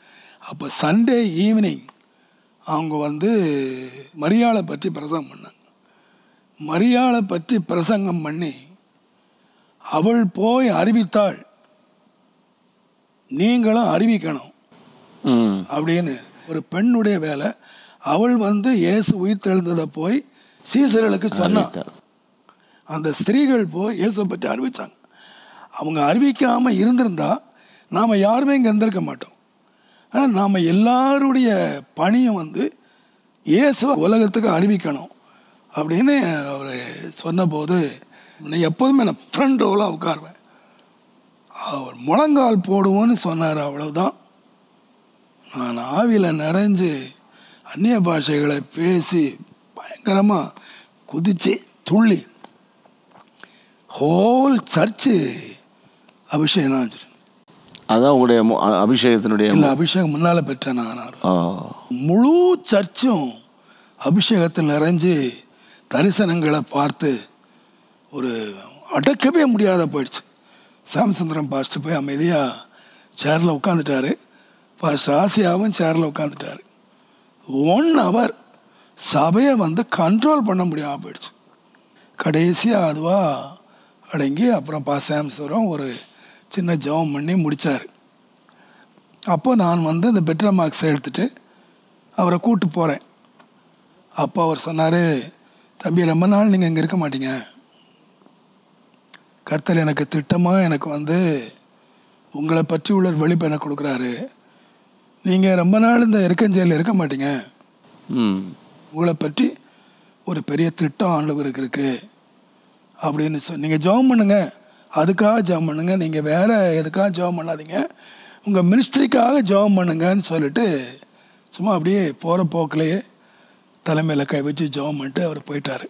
அப்போ சண்டே ஈவினிங் அவங்க வந்து மரியாளை பற்றி பிரசங்கம் பண்ணாங்க. மரியாளை பற்றி பிரசங்கம் பண்ணி அவள் போய் அறிவித்தாள், நீங்களும் அறிவிக்கணும் அப்படின்னு. ஒரு பெண்ணுடைய வேலை. அவள் வந்து இயேசு உயிர்த்தெழுந்ததை போய் சீசர்களுக்கு சொன்னான். அந்த ஸ்திரீகள் போய் இயேசுவை பற்றி அறிவித்தாங்க. அவங்க அறிவிக்காமல் இருந்திருந்தா நாம் யாருமே இங்கே இருந்திருக்க மாட்டோம். ஆனால் நாம் எல்லாருடைய பணியும் வந்து இயேசுவை உலகத்துக்கு அறிவிக்கணும் அப்படின்னு அவர் சொன்னபோது நான் எப்போதுமே நான் ஃப்ரண்ட் ரோலாக உட்காருவேன். அவர் முழங்கால் போடுவோன்னு சொன்னார். அவ்வளவுதான். நான் ஆவியில் நிறைஞ்சு அந்நிய பாஷைகளை பேசி பயங்கரமாக குதிச்சு துள்ளி ஹோல் சர்ச்சு அபிஷேகம் தான். அதான் உங்களுடைய அபிஷேகத்தினுடைய இல்லை, அபிஷேகம் முன்னால் பெற்றேன் நான். முழு சர்ச்சும் அபிஷேகத்தில் நிறைஞ்சு தரிசனங்களை பார்த்து ஒரு அடக்கவே முடியாத போயிடுச்சு. சாமசுந்தரம் பாஸ்டர் போய் அமைதியாக சேரில் உட்காந்துட்டாரு. பாஸ்டர் ஆசியாவும் சேரில் உட்காந்துட்டாரு. ஒன் ஹவர் சபையை வந்து கண்ட்ரோல் பண்ண முடியாமல் போயிடுச்சு. கடைசியாக அதுவாக அடங்கி அப்புறம் பா சாம்சுரம் ஒரு சின்ன ஜெபம் பண்ணி முடித்தார். அப்போ நான் வந்து இந்த பெட்ரா மார்க்ஸை எடுத்துகிட்டு அவரை கூப்பிட்டு போகிறேன். அப்போ அவர் சொன்னார், தம்பி ரொம்ப நாள் நீங்கள் இங்கே இருக்க மாட்டீங்க. கர்த்தர் எனக்கு திட்டமாக எனக்கு வந்து உங்களை பற்றி உள்ள வெளிப்பு எனக்கு கொடுக்குறாரு. நீங்கள் ரொம்ப நாள் இந்த இருக்கஞ்சேரியில் இருக்க மாட்டீங்க. உங்களை பற்றி ஒரு பெரிய திட்டம் ஆண்டவருக்கு இருக்குது அப்படின்னு சொல். நீங்கள் ஜெபம் பண்ணுங்க, அதுக்காக ஜெபம் பண்ணுங்க, நீங்கள் வேறு எதுக்காக ஜெபம் பண்ணாதீங்க, உங்கள் மினிஸ்ட்ரிக்காக ஜெபம் பண்ணுங்கன்னு சொல்லிட்டு சும்மா அப்படியே போகிற போக்கிலேயே தலைமையில் கை வச்சு ஜெபம் பண்ணிட்டு அவர் போயிட்டார்.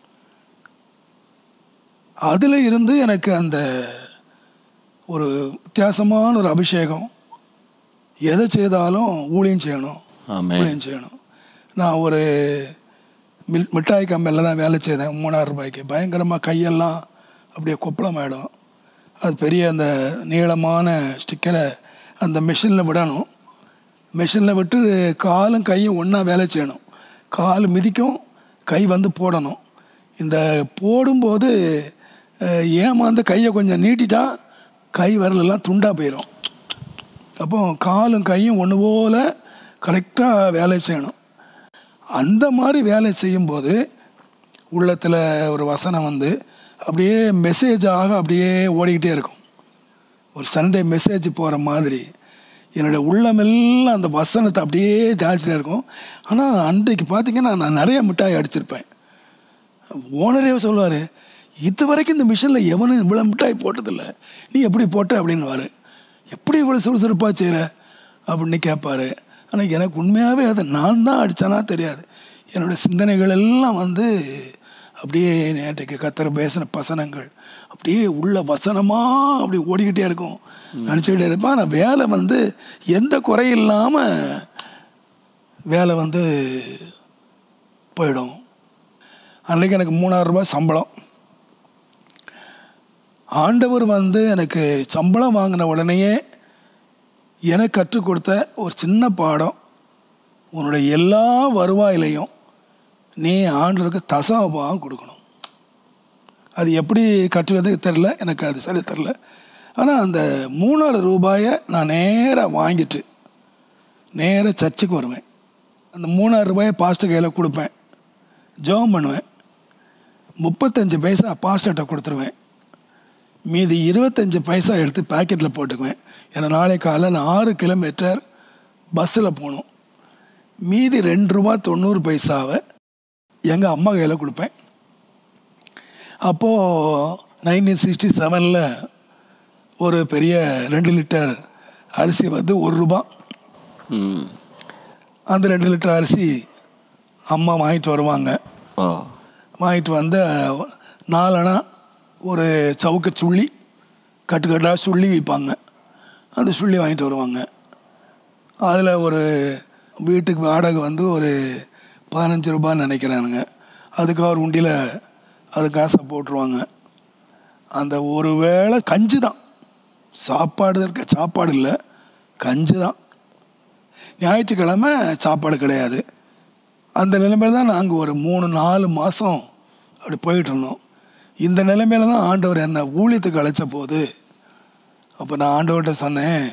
அதில் இருந்து எனக்கு அந்த ஒரு வித்தியாசமான ஒரு அபிஷேகம். எதை செய்தாலும் ஊழியம் செய்யணும், ஊழியம் செய்யணும். நான் ஒரு மில் மிட்டாய் கம்பெனியில் தான் வேலை செய்தேன். மூணாயிரம் ரூபாய்க்கு பயங்கரமாக கையெல்லாம் அப்படியே கொப்பளம் ஆகிடும். அது பெரிய அந்த நீளமான ஸ்டிக்கரை அந்த மிஷினில் விடணும். மிஷினில் விட்டு காலும் கையும் ஒன்றா வேலை செய்யணும். கால் மிதிக்கும், கை வந்து போடணும். இந்த போடும்போது ஏமாந்து கையை கொஞ்சம் நீட்டிட்டா கை விரலெல்லாம் துண்டாக போயிடும். அப்போ காலும் கையும் ஒன்று போல் கரெக்டாக வேலை செய்யணும். அந்த மாதிரி வேலை செய்யும்போது உள்ளத்தில் ஒரு வசனம் வந்து அப்படியே மெசேஜாக அப்படியே ஓடிக்கிட்டே இருக்கும். ஒரு சண்டே மெசேஜ் போகிற மாதிரி என்னுடைய உள்ளமெல்லாம் அந்த வசனத்தை அப்படியே ஜாலிச்சிட்டே இருக்கும். ஆனால் அன்றைக்கு பார்த்திங்கன்னா நான் நிறைய மிட்டாய் அடிச்சிருப்பேன். ஓனரே சொல்லுவார், இது வரைக்கும் இந்த மிஷினில் எவனும் இவ்வளோ மிட்டாய் போட்டதில்லை, நீ எப்படி போட்ட அப்படின்னுவார். எப்படி இவ்வளோ சுறுசுறுப்பாக செய்கிற அப்படின்னு கேட்பார். ஆனால் எனக்கு உண்மையாகவே அதை நான் தான் அடித்தானா தெரியாது. என்னுடைய சிந்தனைகள் எல்லாம் வந்து அப்படியே நேற்றுக்கு கத்தரை பேசின வசனங்கள் அப்படியே உள்ள வசனமாக அப்படி ஓடிக்கிட்டே இருக்கும், நினச்சிக்கிட்டே இருப்பேன். ஆனால் வேலை வந்து எந்த குறையில்லாமல் வேலை வந்து போயிடும். அன்றைக்கு எனக்கு மூணாயிரம் ரூபாய் சம்பளம். ஆண்டவர் வந்து எனக்கு சம்பளம் வாங்கின உடனேயே எனக்கு கற்றுக் கொடுத்த ஒரு சின்ன பாடம், உன்னுடைய எல்லா வருவாயிலையும் நீ ஆண்டவருக்கு தசமபாகம் கொடுக்கணும். அது எப்படி கற்றுக்கிறதுக்கு தெரில, எனக்கு அது சரி தெரில. ஆனால் அந்த மூணாயிரம் ரூபாயை நான் நேராக வாங்கிட்டு நேராக சர்ச்சுக்கு வருவேன். அந்த மூணாயிரம் ரூபாயை பாஸ்டர் கையில் கொடுப்பேன், ஜெபம் பண்ணுவேன். முப்பத்தஞ்சு பைசா பாஸ்டர்கிட்ட கொடுத்துருவேன். மீதி இருபத்தஞ்சி பைசா எடுத்து பேக்கெட்டில் போட்டுக்குவேன். ஏன்னா நாளை காலையில் நான் ஆறு கிலோமீட்டர் பஸ்ஸில் போகணும். மீதி ரெண்டு ரூபா தொண்ணூறு பைசாவை எங்கள் அம்மா கையில் கொடுப்பேன். அப்போது நைன்டீன் சிக்ஸ்டி செவனில் ஒரு பெரிய ரெண்டு லிட்டர் அரிசி வந்து ஒரு ரூபா. அந்த ரெண்டு லிட்டர் அரிசி அம்மா வாங்கிட்டு வருவாங்க. வாங்கிட்டு வந்து நாலனா ஒரு சவுக்க சுள்ளி கட்டுக்கட்டாக சுள்ளி விற்பாங்க. அந்த சுள்ளி வாங்கிட்டு வருவாங்க. அதில் ஒரு வீட்டுக்கு வாடகை வந்து ஒரு பதினஞ்சு ரூபான்னு நினைக்கிறானுங்க. அதுக்கு அவர் உண்டியில் அது காசை போட்டுருவாங்க. அந்த ஒரு வேளை கஞ்சி தான் சாப்பாடு, இருக்க சாப்பாடு இல்லை, கஞ்சி தான். ஞாயிற்றுக்கிழமை சாப்பாடு கிடையாது. அந்த நிலைமையில் தான் நாங்கள் ஒரு மூணு நாலு மாதம் அப்படி போயிட்டுருந்தோம். இந்த நிலைமையில தான் ஆண்டவர் என்னை ஊழியத்துக்கு அழைச்ச போது அப்போ நான் ஆண்டவர்கிட்ட சொன்னேன்,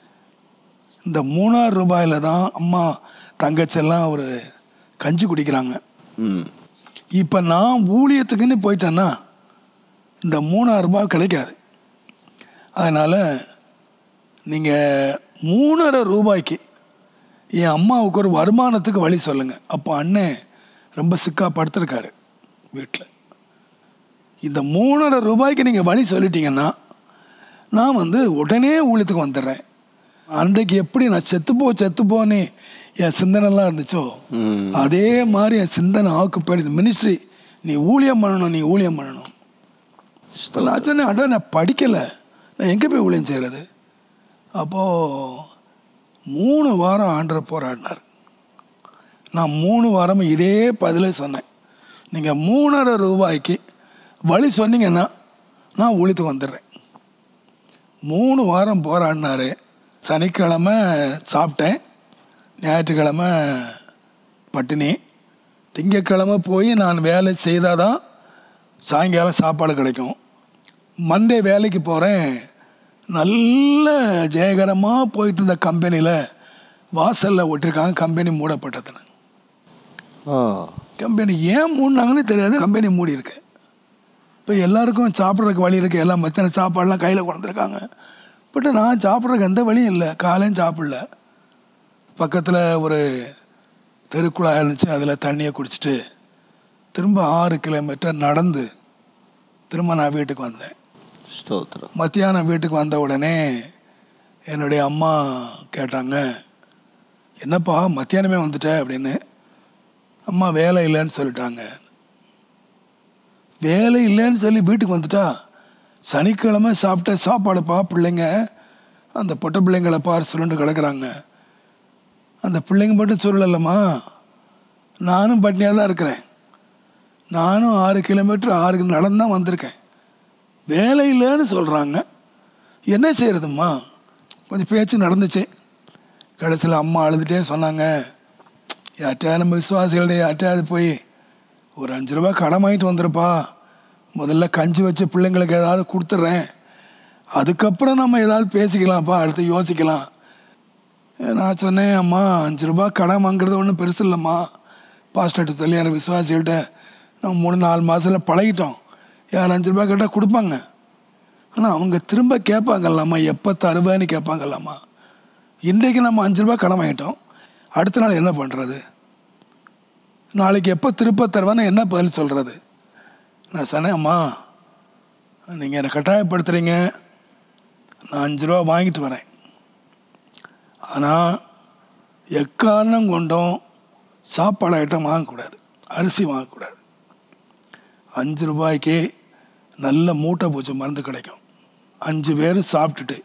இந்த மூணாயிரம் ரூபாயில் தான் அம்மா தங்கச்செல்லாம் ஒரு கஞ்சி குடிக்கிறாங்க. இப்போ நான் ஊழியத்துக்குன்னு போயிட்டேன்னா இந்த மூணாயிரம் ரூபாய் கிடைக்காது. அதனால் நீங்கள் மூணரை ரூபாய்க்கு என் அம்மாவுக்கு ஒரு வருமானத்துக்கு வழி சொல்லுங்கள். அப்போ அண்ணன் ரொம்ப சிக்காக படுத்திருக்காரு வீட்டில். இந்த மூணரை ரூபாய்க்கு நீங்கள் வழி சொல்லிட்டீங்கன்னா நான் வந்து உடனே ஊழியத்துக்கு வந்துடுறேன். அன்றைக்கு எப்படி நான் செத்துப்போ செத்துப்போன்னு என் சிந்தனைலாம் இருந்துச்சோ அதே மாதிரி என் சிந்தனை ஆக்குப்படி மினிஸ்ட்ரி நீ ஊழியம் பண்ணணும், நீ ஊழியம் பண்ணணும். நான் சொன்னேன், அட நான் படிக்கலை, நான் எங்கே போய் ஊழியம் செய்கிறது? அப்போது மூணு வாரம் ஆண்டவர் போராடினார். நான் மூணு வாரம் இதே பதிலே சொன்னேன். நீங்கள் மூணரை ரூபாய்க்கு வழி சொன்னீங்கன்னா நான் ஊழியத்துக்கு வந்துடுறேன். மூணு வாரம் போராடினார். சனிக்கிழமை சாப்பிட்டேன், ஞாயிற்றுக்கிழமை பட்டினி. திங்கக்கிழமை போய் நான் வேலை செய்தால் தான் சாயங்காலம் சாப்பாடு கிடைக்கும். மண்டே வேலைக்கு போகிறேன். நல்ல ஜெயகரமாக போயிட்டு இருந்த கம்பெனியில் வாசலில் ஒட்டிருக்காங்க கம்பெனி மூடப்பட்டதுன்னு. கம்பெனி ஏன் மூடினாங்கன்னு தெரியாது, கம்பெனி மூடி இருக்கு. இப்போ எல்லாருக்கும் சாப்பிட்றதுக்கு வழி இருக்குது, எல்லாம் மத்தியான சாப்பாடெலாம் கையில் கொண்டு வந்துருக்காங்க. பட் நான் சாப்பிட்றதுக்கு எந்த வழியும் இல்லை, காலையும் சாப்பிடல. பக்கத்தில் ஒரு தெருக்குழாய் இருந்துச்சு, அதில் தண்ணியை குடிச்சிட்டு திரும்ப ஆறு கிலோமீட்டர் நடந்து திரும்ப நான் வீட்டுக்கு வந்தேன். மத்தியானம் வீட்டுக்கு வந்த உடனே என்னுடைய அம்மா கேட்டாங்க, என்னப்பா மத்தியானமே வந்துட்ட அப்படின்னு. அம்மா வேலை இல்லைன்னு சொல்லிட்டாங்க. வேலை இல்லைன்னு சொல்லி வீட்டுக்கு வந்துட்டா சனிக்கிழமை சாப்பிட்ட சாப்பாடுப்பா, பிள்ளைங்க அந்த பொட்டை பிள்ளைங்களை பார் சுருண்டு கிடக்குறாங்க. அந்த பிள்ளைங்க மட்டும் சொல்லலம்மா, நானும் பட்னியாக தான் இருக்கிறேன். நானும் ஆறு கிலோமீட்டர் ஆறு நடந்து தான் வந்திருக்கேன். வேலை இல்லைன்னு சொல்கிறாங்க, என்ன செய்கிறதும்மா? கொஞ்சம் பேச்சு நடந்துச்சு. கடைசியில் அம்மா அழுதுகிட்டே சொன்னாங்க, யார்ட்டையாவது நம்ம விசுவாசிகளுடைய யார்ட்டையாவது போய் ஒரு அஞ்சு ரூபா கடன் வாங்கிட்டு வந்துருப்பா, முதல்ல கஞ்சி வச்சு பிள்ளைங்களுக்கு ஏதாவது கொடுத்துட்றேன், அதுக்கப்புறம் நம்ம ஏதாவது பேசிக்கலாம்ப்பா, அடுத்து யோசிக்கலாம். நான் சொன்னேன், அம்மா அஞ்சு ரூபா கடன் வாங்குறது ஒன்றும் பெருசு இல்லைம்மா. பாஸ்டர்கிட்ட சொல்லி யார் விசுவாசிகள்கிட்ட நம்ம மூணு நாலு மாதத்தில் பழகிட்டோம், யார் அஞ்சு ரூபா கேட்டால் கொடுப்பாங்க. ஆனால் அவங்க திரும்ப கேட்பாங்கல்லாம்மா, எப்போ தருவேன்னு கேட்பாங்கல்லாம்மா. இன்றைக்கு நம்ம அஞ்சு ரூபா கடன் வாங்கிட்டோம், அடுத்த நாள் என்ன பண்ணுறது? நாளைக்கு எப்போ திருப்ப தருவேன்னு என்ன பதில் சொல்கிறது? நான் சொன்னேன், அம்மா நீங்கள் என்னை கட்டாயப்படுத்துகிறீங்க, நான் அஞ்சு ரூபா வாங்கிட்டு வரேன். ஆனால் எக்காரணம் கொண்டும் சாப்பாடு ஐட்டம் வாங்கக்கூடாது, அரிசி வாங்கக்கூடாது. அஞ்சு ரூபாய்க்கு நல்ல மூட்டை பூச்சி மருந்து கிடைக்கும். அஞ்சு பேர் சாப்பிட்டுட்டு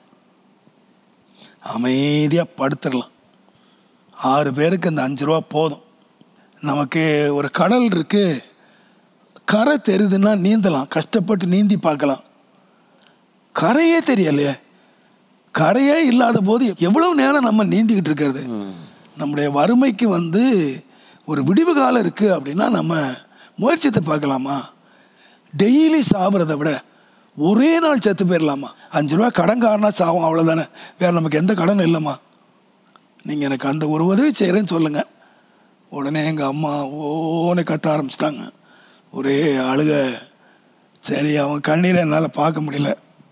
அமைதியாக படுத்துடலாம். ஆறு பேருக்கு அந்த அஞ்சு ரூபா போதும். நமக்கு ஒரு கடல் இருக்குது, கரை தெரியுதுன்னா நீந்தலாம், கஷ்டப்பட்டு நீந்தி பார்க்கலாம். கரையே தெரியலையே, கரையே இல்லாத போது எவ்வளவு நேரம் நம்ம நீந்திக்கிட்டு இருக்கிறது? நம்முடைய வறுமைக்கு வந்து ஒரு விடிவு காலம் இருக்குது அப்படின்னா நம்ம முயற்சித்தை பார்க்கலாமா? டெய்லி சாப்பிட்றத விட ஒரே நாள் செத்து போயிடலாமா? அஞ்சு ரூபா கடன்காரனா சாவும், அவ்வளோதானே, வேறு நமக்கு எந்த கடனும் இல்லைம்மா. நீங்கள் எனக்கு அந்த ஒரு உதவி செய்கிறேன்னு சொல்லுங்கள். உடனே எங்கள் அம்மா ஓன்னு கத்த ஆரம்பிச்சிட்டாங்க, ஒரே அழுக. சரி, அவன் கண்ணீரை என்னால் பார்க்க முடியல.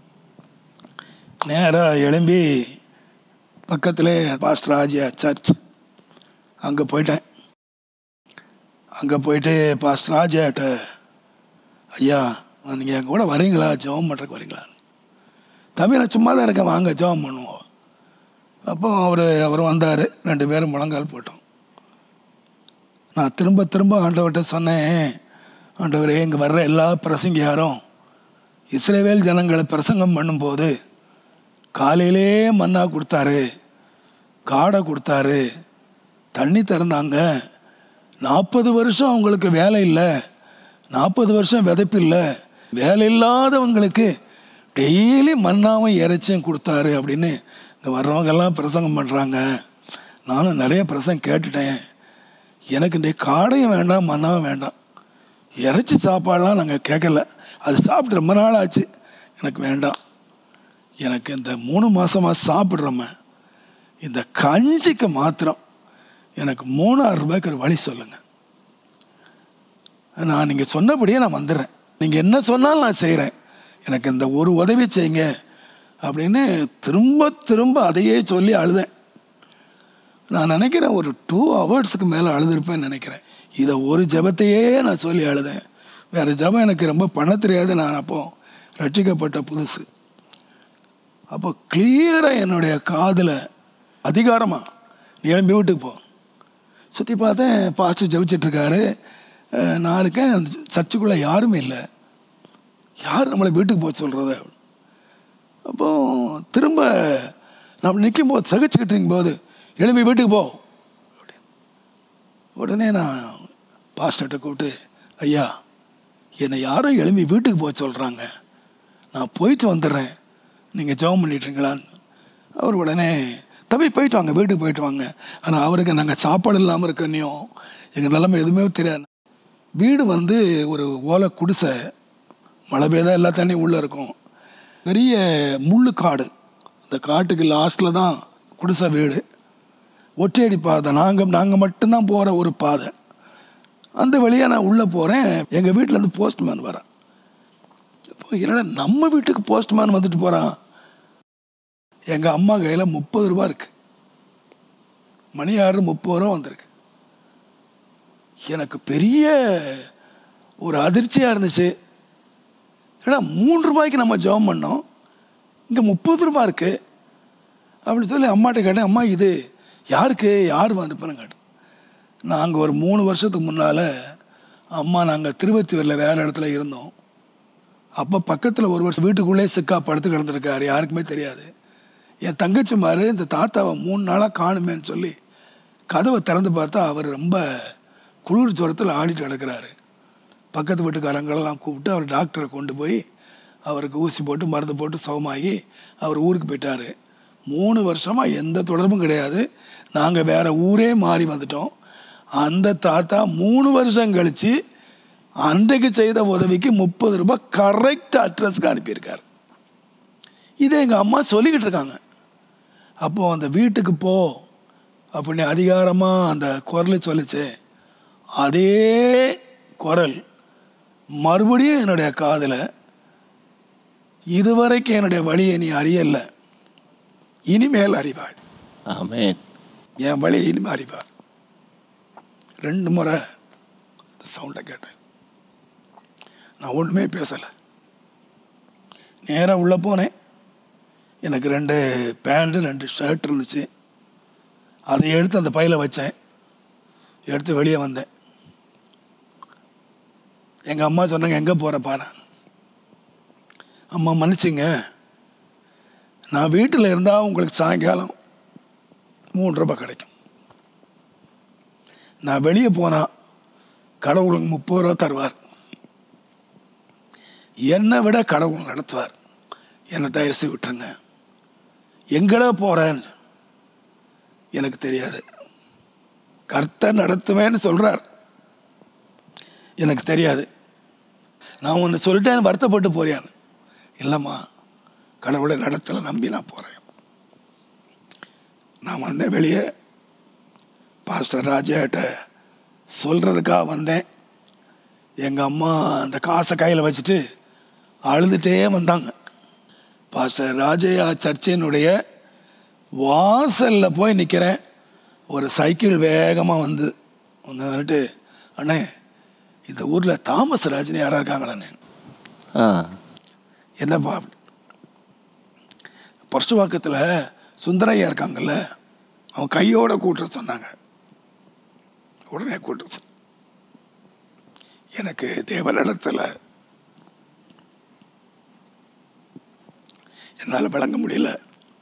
நேராக எழும்பி பக்கத்திலே பாஸ்டர் ஆஜியா சர்ச் அங்கே போயிட்டேன். அங்கே போயிட்டு பாஸ்டர் ஆஜியாட்ட, ஐயா நீங்கள் எங்கள் கூட வரீங்களா, ஜெபம் பண்ணுறதுக்கு வரீங்களா? தம்பி நான் சும்மா தான் இருக்கேன், வாங்க ஜெபம் பண்ணுவோம். அப்போ அவர் அவர் வந்தார், ரெண்டு பேரும் முழங்கால் போட்டோம். நான் திரும்ப திரும்ப ஆண்டவர்கிட்ட சொன்னேன், ஆண்டவரே இங்கே வர்ற எல்லா பிரசங்கியாரும் இஸ்ரவேல் ஜனங்களை பிரசங்கம் பண்ணும்போது காலையிலே மன்னா கொடுத்தாரு, காடை கொடுத்தாரு, தண்ணி திறந்தாங்க. நாற்பது வருஷம் அவங்களுக்கு வேலை இல்லை, நாற்பது வருஷம் விதைப்பு இல்லை, வேலை இல்லாதவங்களுக்கு டெய்லி மன்னாவும் இறைச்சியும் கொடுத்தாரு அப்படின்னு இங்கே வர்றவங்கெல்லாம் பிரசங்கம் பண்ணுறாங்க. நானும் நிறைய பிரசங்கம் கேட்டுட்டேன். எனக்கு இந்த காடையும் வேண்டாம், மன்னாவும் வேண்டாம், இறைச்சி சாப்பாடெலாம் நாங்கள் கேட்கல, அது சாப்பிட்டு ரொம்ப நாள் ஆச்சு, எனக்கு வேண்டாம். எனக்கு இந்த மூணு மாதமாக சாப்பிட்றோம இந்த கஞ்சிக்கு மாத்திரம் எனக்கு மூணாயிரம் ரூபாய்க்கு ஒரு வழி சொல்லுங்கள். நான் நீங்கள் சொன்னபடியே நான் வந்துடுறேன், நீங்கள் என்ன சொன்னாலும் நான் செய்கிறேன், எனக்கு இந்த ஒரு உதவி செய்யுங்க அப்படின்னு திரும்ப திரும்ப அதையே சொல்லி அழுதேன். நான் நினைக்கிறேன் ஒரு டூ ஹவர்ஸுக்கு மேலே அழுதுருப்பேன்னு நினைக்கிறேன். இதை ஒரு ஜபத்தையே நான் சொல்லி அழுதேன். வேறு ஜபம் எனக்கு ரொம்ப பண்ண தெரியாது. நான் அப்போது ரட்சிக்கப்பட்ட புதுசு. அப்போ கிளியராக என்னுடைய காதில் அதிகாரமாக நீ எழும்பி வீட்டுக்கு போ. சுற்றி பார்த்தேன், பாஸ்டர் ஜபிச்சிட்ருக்காரு, நான் இருக்கேன், அந்த சர்ச்சுக்குள்ளே யாருமே இல்லை. யார் நம்மளை வீட்டுக்கு போக சொல்கிறது? அப்போது திரும்ப நம்ம நிற்கும் போது சகிச்சுக்கிட்டு போது எழும்பி வீட்டுக்கு போ அப்படின்னு உடனே நான் பாஸ்டர்கிட்ட கூப்பிட்டு, ஐயா என்னை யாரும் எழும்பி வீட்டுக்கு போக சொல்கிறாங்க, நான் போயிட்டு வந்துடுறேன், நீங்கள் ஜெபம் பண்ணிட்டுருங்களான்னு. அவர் உடனே தம்பி போயிட்டு வாங்க, வீட்டுக்கு போயிட்டு வாங்க. ஆனால் அவருக்கு நாங்கள் சாப்பாடு இல்லாமல் இருக்கனையும் எங்கள் நிலைமை எதுவுமே தெரியாது. வீடு வந்து ஒரு ஓலை குடிசை, மழை பெய்தால் எல்லா தண்ணியும் உள்ளே இருக்கும். பெரிய முள்ளு காடு, அந்த காட்டுக்கு லாஸ்ட்டில் தான் குடிசை வீடு. ஒற்றையடி பாதை, நாங்கள் நாங்கள் மட்டும்தான் போகிற ஒரு பாதை. அந்த வழியாக நான் உள்ளே போகிறேன். எங்கள் வீட்டிலேருந்து போஸ்ட்மேன் வரேன். இப்போ என்னடா நம்ம வீட்டுக்கு போஸ்ட்மேன் வந்துட்டு போகிறான். எங்கள் அம்மா கையில் முப்பது ரூபா இருக்குது, மணி ஆர்டர் முப்பது ரூபா வந்திருக்கு. எனக்கு பெரிய ஒரு அதிர்ச்சியாக இருந்துச்சு. ஏன்னா மூன்று ரூபாய்க்கு நம்ம ஜெபம் பண்ணோம், இங்கே முப்பது ரூபா இருக்குது அப்படின்னு சொல்லி அம்மாட்ட கேட்டேன். அம்மா இது யாருக்கு, யார் வந்துப்பேன்னு கேட்டேன். நாங்கள் ஒரு மூணு வருஷத்துக்கு முன்னால் அம்மா நாங்கள் திருவத்தியூரில் வேறு இடத்துல இருந்தோம். அப்போ பக்கத்தில் ஒரு வருஷம் வீட்டுக்குள்ளே சிக்கா படுத்து கிடந்திருக்காரு, யாருக்குமே தெரியாது. என் தங்கச்சி மாதிரி இந்த தாத்தாவை மூணு நாளாக காணுமேன்னு சொல்லி கதவை திறந்து பார்த்தா அவர் ரொம்ப குளிர் ஜுரத்தில் ஆடிட்டு கிடக்கிறாரு. பக்கத்து வீட்டுக்காரங்களெல்லாம் கூப்பிட்டு அவர் டாக்டரை கொண்டு போய் அவருக்கு ஊசி போட்டு மருந்து போட்டு சுகமாகி அவர் ஊருக்கு போயிட்டார். மூணு வருஷமாக எந்த தொடர்பும் கிடையாது. நாங்கள் வேறு ஊரே மாறி வந்துட்டோம். அந்த தாத்தா மூணு வருஷம் கழித்து அன்றைக்கு செய்த உதவிக்கு முப்பது ரூபாய் கரெக்டாக அட்ரஸ்க்கு அனுப்பியிருக்கார். இதை எங்கள் அம்மா சொல்லிக்கிட்டு இருக்காங்க. அப்போது அந்த வீட்டுக்கு போ அப்படின்னு அதிகாரமாக அந்த குரல் சொல்லிச்சு. அதே குரல் மறுபடியும் என்னுடைய காதில், இதுவரைக்கும் என்னுடைய வழியை நீ அறியலை, இனிமேல் அறிவாய். ஆமென். என் வழியை இனிமேல் அறிவாய். ரெண்டு முறை அந்த சவுண்டை கேட்டேன். நான் ஒன்றுமே பேசலை. நேராக உள்ளே போனேன். எனக்கு ரெண்டு பேண்ட்டு ரெண்டு ஷர்ட் இருந்துச்சு. அதை எடுத்து அந்த பையில் வச்சேன். எடுத்து வெளியே வந்தேன். எங்கள் அம்மா சொன்னாங்க, எங்கே போகிறப்பா? நான் அம்மா மன்னிச்சிங்க, நான் வீட்டில் இருந்தால் உங்களுக்கு சாயங்காலம் மூன்று ரூபாய் கிடைக்கும். நான் வெளியே போனால் கடவுளுக்கு முப்பது ரூபா தருவார். என்னை விட கடவுள் நடத்துவார். என்னை தயவுசு விட்டுருங்க. எங்கடா போகிறேன்னு எனக்கு தெரியாது. கர்த்தர் நடத்துவேன்னு சொல்கிறார், எனக்கு தெரியாது. நான் ஒன்று சொல்லிட்டேன், வருத்தப்பட்டு போறியான்னு. இல்லைம்மா, கடவுளை நடத்தலை நம்பி நான் போகிறேன். நான் வந்தேன் வெளியே. பாஸ்டர் ராஜாட்ட சொல்கிறதுக்காக வந்தேன். எங்கள் அம்மா அந்த காசை கையில் வச்சுட்டு அழுதுகிட்டே வந்தாங்க. பாஸ்டர் ராஜையா சர்ச்சினுடைய வாசலில் போய் நிற்கிறேன். ஒரு சைக்கிள் வேகமாக வந்து ஒன்று வந்துட்டு, அண்ணே இந்த ஊரில் தாமஸ் ராஜ்னு யாராக இருக்காங்களே? என்னப்பா? பர்சுவாக்கத்தில் சுந்தரையா இருக்காங்கல்ல, அவன் கையோட கூட்டுற சொன்னாங்க. உடனே கூட்டுற எனக்கு தேவனிடத்தில் என்னால் விளங்க முடியல.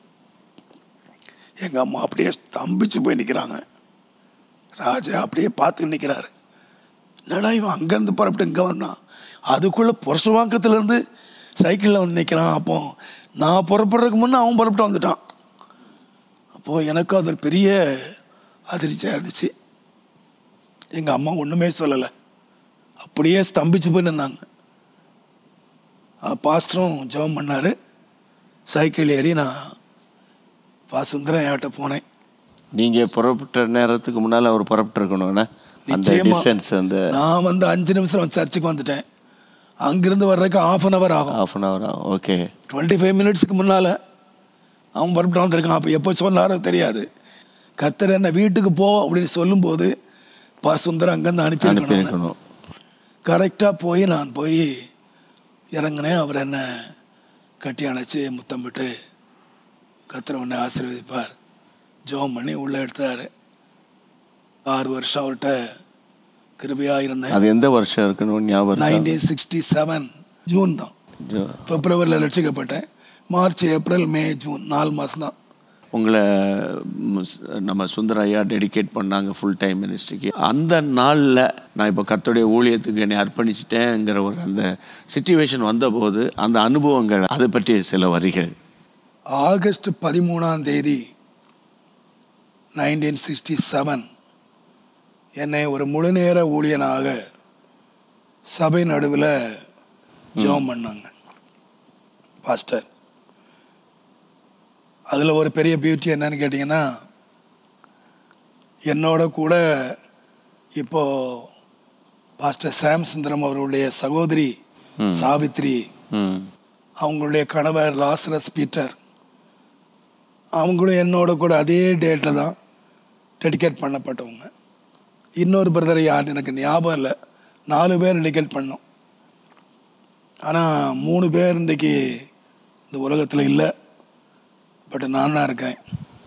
எங்கள் அம்மா அப்படியே ஸ்தம்பிச்சு போய் நிற்கிறாங்க. ராஜா அப்படியே பார்த்துட்டு நிற்கிறாரு. என்னடா இவன் அங்கேருந்து புறப்பட்டு இங்கே வந்தான், அதுக்குள்ளே புரசவாக்கத்துலேருந்து சைக்கிளில் வந்து நிற்கிறான். அப்போ நான் புறப்படுறதுக்கு முன்னே அவன் புறப்பட்டு வந்துட்டான். அப்போது எனக்கு அது ஒரு பெரிய அதிர்ச்சியாக இருந்துச்சு. எங்கள் அம்மா ஒன்றுமே சொல்லலை, அப்படியே ஸ்தம்பிச்சு போய் நின்னாங்க. பாஸ்டரும் ஜெபம் பண்ணார். சைக்கிள் ஏறி நான் பாசுந்தரம் ஏட்ட போனேன். நீங்கள் புறப்பட்ட நேரத்துக்கு முன்னால் அவர் புறப்பட்டு இருக்கணும்னா அந்த டிஸ்டன்ஸ் அந்த நான் வந்து அஞ்சு நிமிஷம் சர்ச்சுக்கு வந்துட்டேன். அங்கிருந்து வர்றதுக்கு ஆஃப் அன் ஹவர் ஆகும். ஆஃப் அன் ஹவர் ஆகும். ஓகே. டுவெண்ட்டி ஃபைவ் மினிட்ஸுக்கு முன்னால் அவன் புறப்பட்டு வந்திருக்கான். அப்போ எப்போ சொன்னாரோ தெரியாது. கத்தர் என்ன வீட்டுக்கு போ அப்படின்னு சொல்லும்போது பாசுந்தரம் அங்கேருந்து அனுப்பியிருக்கணும். கரெக்டாக போய் நான் போய் இறங்கினேன். அவர் என்ன கட்டி அணைச்சி முத்தமிட்டு கத்தர் உன்னை ஆசீர்வதிப்பார் ஜெபம் பண்ணி உள்ளே எடுத்தார். ஆறு வருஷம் அவர்கிட்ட கிருபையாக இருந்தேன். அது எந்த வருஷம் இருக்குன்னு ஞாபகம்? நைன்டீன் சிக்ஸ்டி செவன் ஜூன் தான். பிப்ரவரியில் ரட்சிக்கப்பட்டேன். மார்ச் ஏப்ரல் மே ஜூன் நாலு மாதம் தான். உங்களை நம்ம சுந்தர ஐயா டெடிகேட் பண்ணாங்க ஃபுல் டைம் மினிஸ்ட்ரிக்கு. அந்த நாளில் நான் இப்போ கர்த்தருடைய ஊழியத்துக்கு என்னை அர்ப்பணிச்சிட்டேங்கிற ஒரு அந்த சிச்சுவேஷன் வந்தபோது அந்த அனுபவங்கள், அதை பற்றி சில வரிகள். ஆகஸ்ட் பதிமூணாம் தேதி நைன்டீன் சிக்ஸ்டி செவன் என்னை ஒரு முழு நேர ஊழியனாக சபை நடுவில் ஜெபம் பண்ணாங்க பாஸ்டர். அதில் ஒரு பெரிய பியூட்டி என்னன்னு கேட்டிங்கன்னா, என்னோட கூட இப்போது பாஸ்டர் சாம் சுந்தரம் அவர்களுடைய சகோதரி சாவித்ரி, அவங்களுடைய கணவர் லாசரஸ் பீட்டர், அவங்களும் என்னோட கூட அதே டேட்டில் தான் டெடிகேட் பண்ணப்பட்டவங்க. இன்னொரு பிரதர் யார் எனக்கு ஞாபகம் இல்லை. நாலு பேர் டெடிகேட் பண்ணோம். ஆனால் மூணு பேர் இன்றைக்கி இந்த உலகத்தில் இல்லை. பட் நான் தான் இருக்கேன்.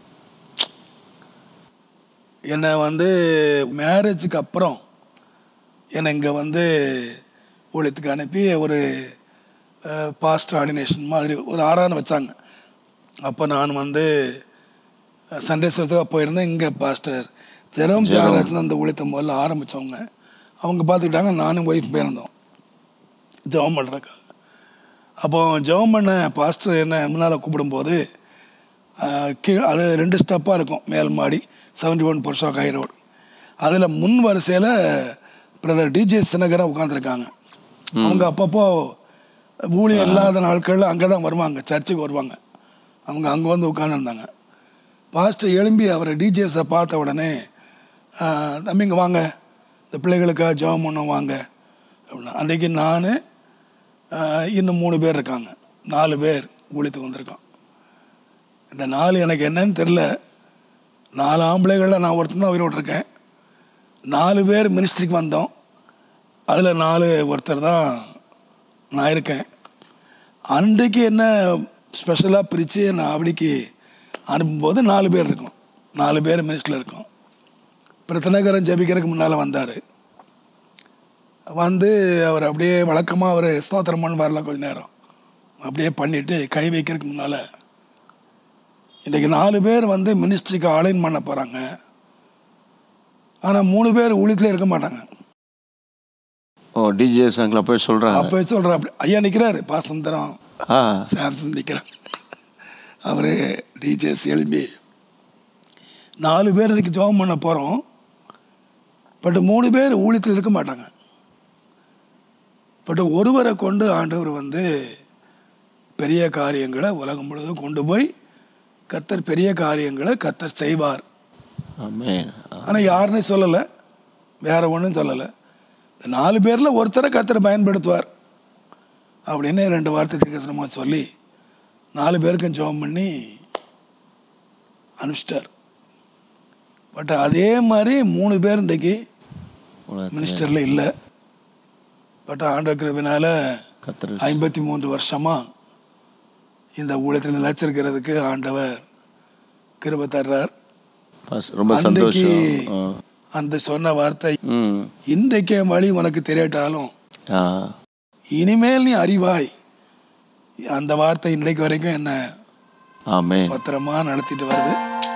என்னை வந்து மேரேஜுக்கு அப்புறம் என்னை இங்கே வந்து ஊழியத்துக்கு அனுப்பி ஒரு பாஸ்டர் ஆர்டினேஷன் மாதிரி ஒரு ஆராதனை வச்சாங்க. அப்போ நான் வந்து சண்டே சர்வீஸுக்கு போயிருந்தேன். இங்கே பாஸ்டர் ஜெரோம் தியாகராஜன் அந்த ஊழியத்தை முதல்ல ஆரம்பித்தவங்க. அவங்க பார்த்துக்கிட்டாங்க. நானும் ஒய்ஃப் போயிருந்தோம் ஜெபம் பண்ணுறக்கா. அப்போ ஜெபம் பண்ண பாஸ்டர் என்ன முன்னால் கூப்பிடும்போது கீழே அது ரெண்டு ஸ்டெப்பாக இருக்கும். மேல் மாடி seventy one Purasawalkam high road. அதில் முன் வரிசையில் பிரதர் டிஜே தினகரன் உட்காந்துருக்காங்க. அவங்க அப்பப்போ ஊழியம் இல்லாத நாட்களில் அங்கே தான் வருவாங்க, சர்ச்சுக்கு வருவாங்க. அவங்க அங்கே வந்து உட்காந்துருந்தாங்க. பாஸ்டர் எழும்பி அவரை டிஜேஸை பார்த்த உடனே, தம்பிங்க வாங்க, இந்த பிள்ளைகளுக்காக ஜெபம் பண்ண வாங்க அப்படின்னா. அன்றைக்கி நான் இன்னும் மூணு பேர் இருக்காங்க. நாலு பேர் ஊழியத்துக்கு வந்திருக்கோம். இந்த நாலு எனக்கு என்னன்னு தெரில. நாலு ஆம்பளைகளில் நான் ஒருத்தர் தான் உயிரோடு இருக்கேன். நாலு பேர் மினிஸ்ட்ரிக்கு வந்தோம். அதில் நாலு ஒருத்தர் தான் நான் இருக்கேன். அன்றைக்கு என்ன ஸ்பெஷலாக பிரித்து நான் அப்படிக்கு அனுப்பும்போது நாலு பேர் இருக்கோம். நாலு பேர் மினிஸ்டரில் இருக்கோம். பிரச்சனைகரன் ஜபிக்கிறதுக்கு முன்னால் வந்தார். வந்து அவர் அப்படியே வழக்கமாக அவர் ஸ்தோத்திரம் பண்ண வரல. கொஞ்சம் நேரம் அப்படியே பண்ணிவிட்டு கை வைக்கிறதுக்கு முன்னால், இன்றைக்கி நாலு பேர் வந்து மினிஸ்ட்ரிக்கு அலைன் பண்ண போகிறாங்க. ஆனால் மூணு பேர் ஊழியத்தில் இருக்க மாட்டாங்க. ஓ, டிஜே சாங்கில் போய் சொல்கிறாங்க. அப்போ சொல்கிறேன். அப்படி ஐயா நிற்கிறாரு, பாசுந்தரம் சாம்சன் நிற்கிறார். அவர் டிஜேஸ் எழும்பி நாலு பேர் இதுக்கு ஜெபம் பண்ண போகிறோம். பட் மூணு பேர் ஊழியத்தில் இருக்க மாட்டாங்க. பட் ஒருவரை கொண்டு ஆண்டவர் வந்து பெரிய காரியங்களை உலகம் முழுவதும் கொண்டு போய் கர்த்தர் பெரிய காரியங்களை கர்த்தர் செய்வார். ஆனால் யாருன்னு சொல்லலை, வேற ஒன்றும் சொல்லலை. நாலு பேரில் ஒருத்தரை கர்த்தரை பயன்படுத்துவார் அப்படின்னு ரெண்டு வார்த்தை திருக்கசனமாக சொல்லி நாலு பேருக்கும் ஜெபம் பண்ணி அனுப்பிச்சிட்டார். பட் அதே மாதிரி மூணு பேர் இன்றைக்கு மினிஸ்டரில் இல்லை. பட் ஆண்டவர் கிருபையினால ஐம்பத்தி மூன்று வருஷமாக இந்த ஊழியத்தில் நிலைச்சிருக்கிறதுக்கு ஆண்டவர் கிருபை தர்றார். ரொம்ப சந்தோஷம். அந்த சொன்ன வார்த்தை, இன்றைக்கே வழி உனக்கு தெரியாட்டாலும் இனிமேல் நீ அறிவாய், அந்த வார்த்தை இன்றைக்கு வரைக்கும் என்ன பத்திரமா நடத்திட்டு வருது.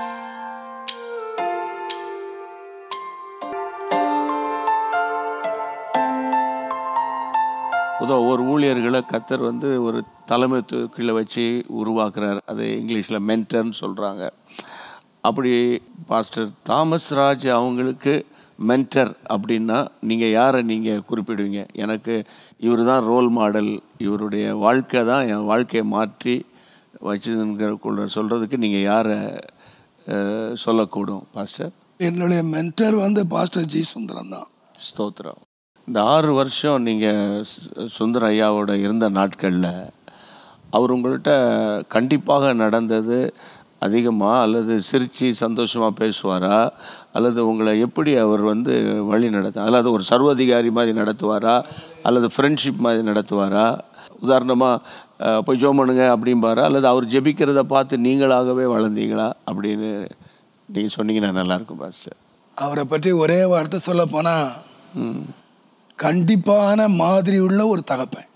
பொதுவாக ஒரு ஊழியர்களை கர்த்தர் வந்து ஒரு தலைமைத்துவ கீழே வச்சு உருவாக்குறார். அது இங்கிலீஷில் மென்டர்னு சொல்கிறாங்க. அப்படி பாஸ்டர் தாமஸ் ராஜ் அவங்களுக்கு மென்டர் அப்படின்னா நீங்கள் யாரை நீங்கள் குறிப்பிடுவீங்க? எனக்கு இவர் தான் ரோல் மாடல், இவருடைய வாழ்க்கை தான் என் வாழ்க்கையை மாற்றி வச்சுங்கிற சொல்கிறதுக்கு நீங்கள் யாரை சொல்லக்கூடும் பாஸ்டர்? என்னுடைய மென்டர் வந்து பாஸ்டர் ஜி சுந்தரம் தான். ஸ்தோத்திரம். இந்த ஆறு வருஷம் நீங்கள் சுந்தர ஐயாவோட இருந்த நாட்களில் அவர் உங்கள்கிட்ட கண்டிப்பாக நடந்தது அதிகமாக, அல்லது சிரித்து சந்தோஷமாக பேசுவாரா, அல்லது உங்களை எப்படி அவர் வந்து வழி நடத்த, அல்லது ஒரு சர்வாதிகாரி மாதிரி நடத்துவாரா, அல்லது ஃப்ரெண்ட்ஷிப் மாதிரி நடத்துவாரா? உதாரணமாக போய் ஜோம் பண்ணுங்க அப்படிம்பாரா, அல்லது அவர் ஜெபிக்கிறத பார்த்து நீங்களாகவே வளர்ந்தீங்களா அப்படின்னு நீங்கள் சொன்னீங்கன்னா நல்லாயிருக்கும் பாஸ்டர். அவரை பற்றி ஒரே வார்த்தை சொல்ல போனால் கண்டிப்பான மாதிரி உள்ள ஒரு தகப்பன்.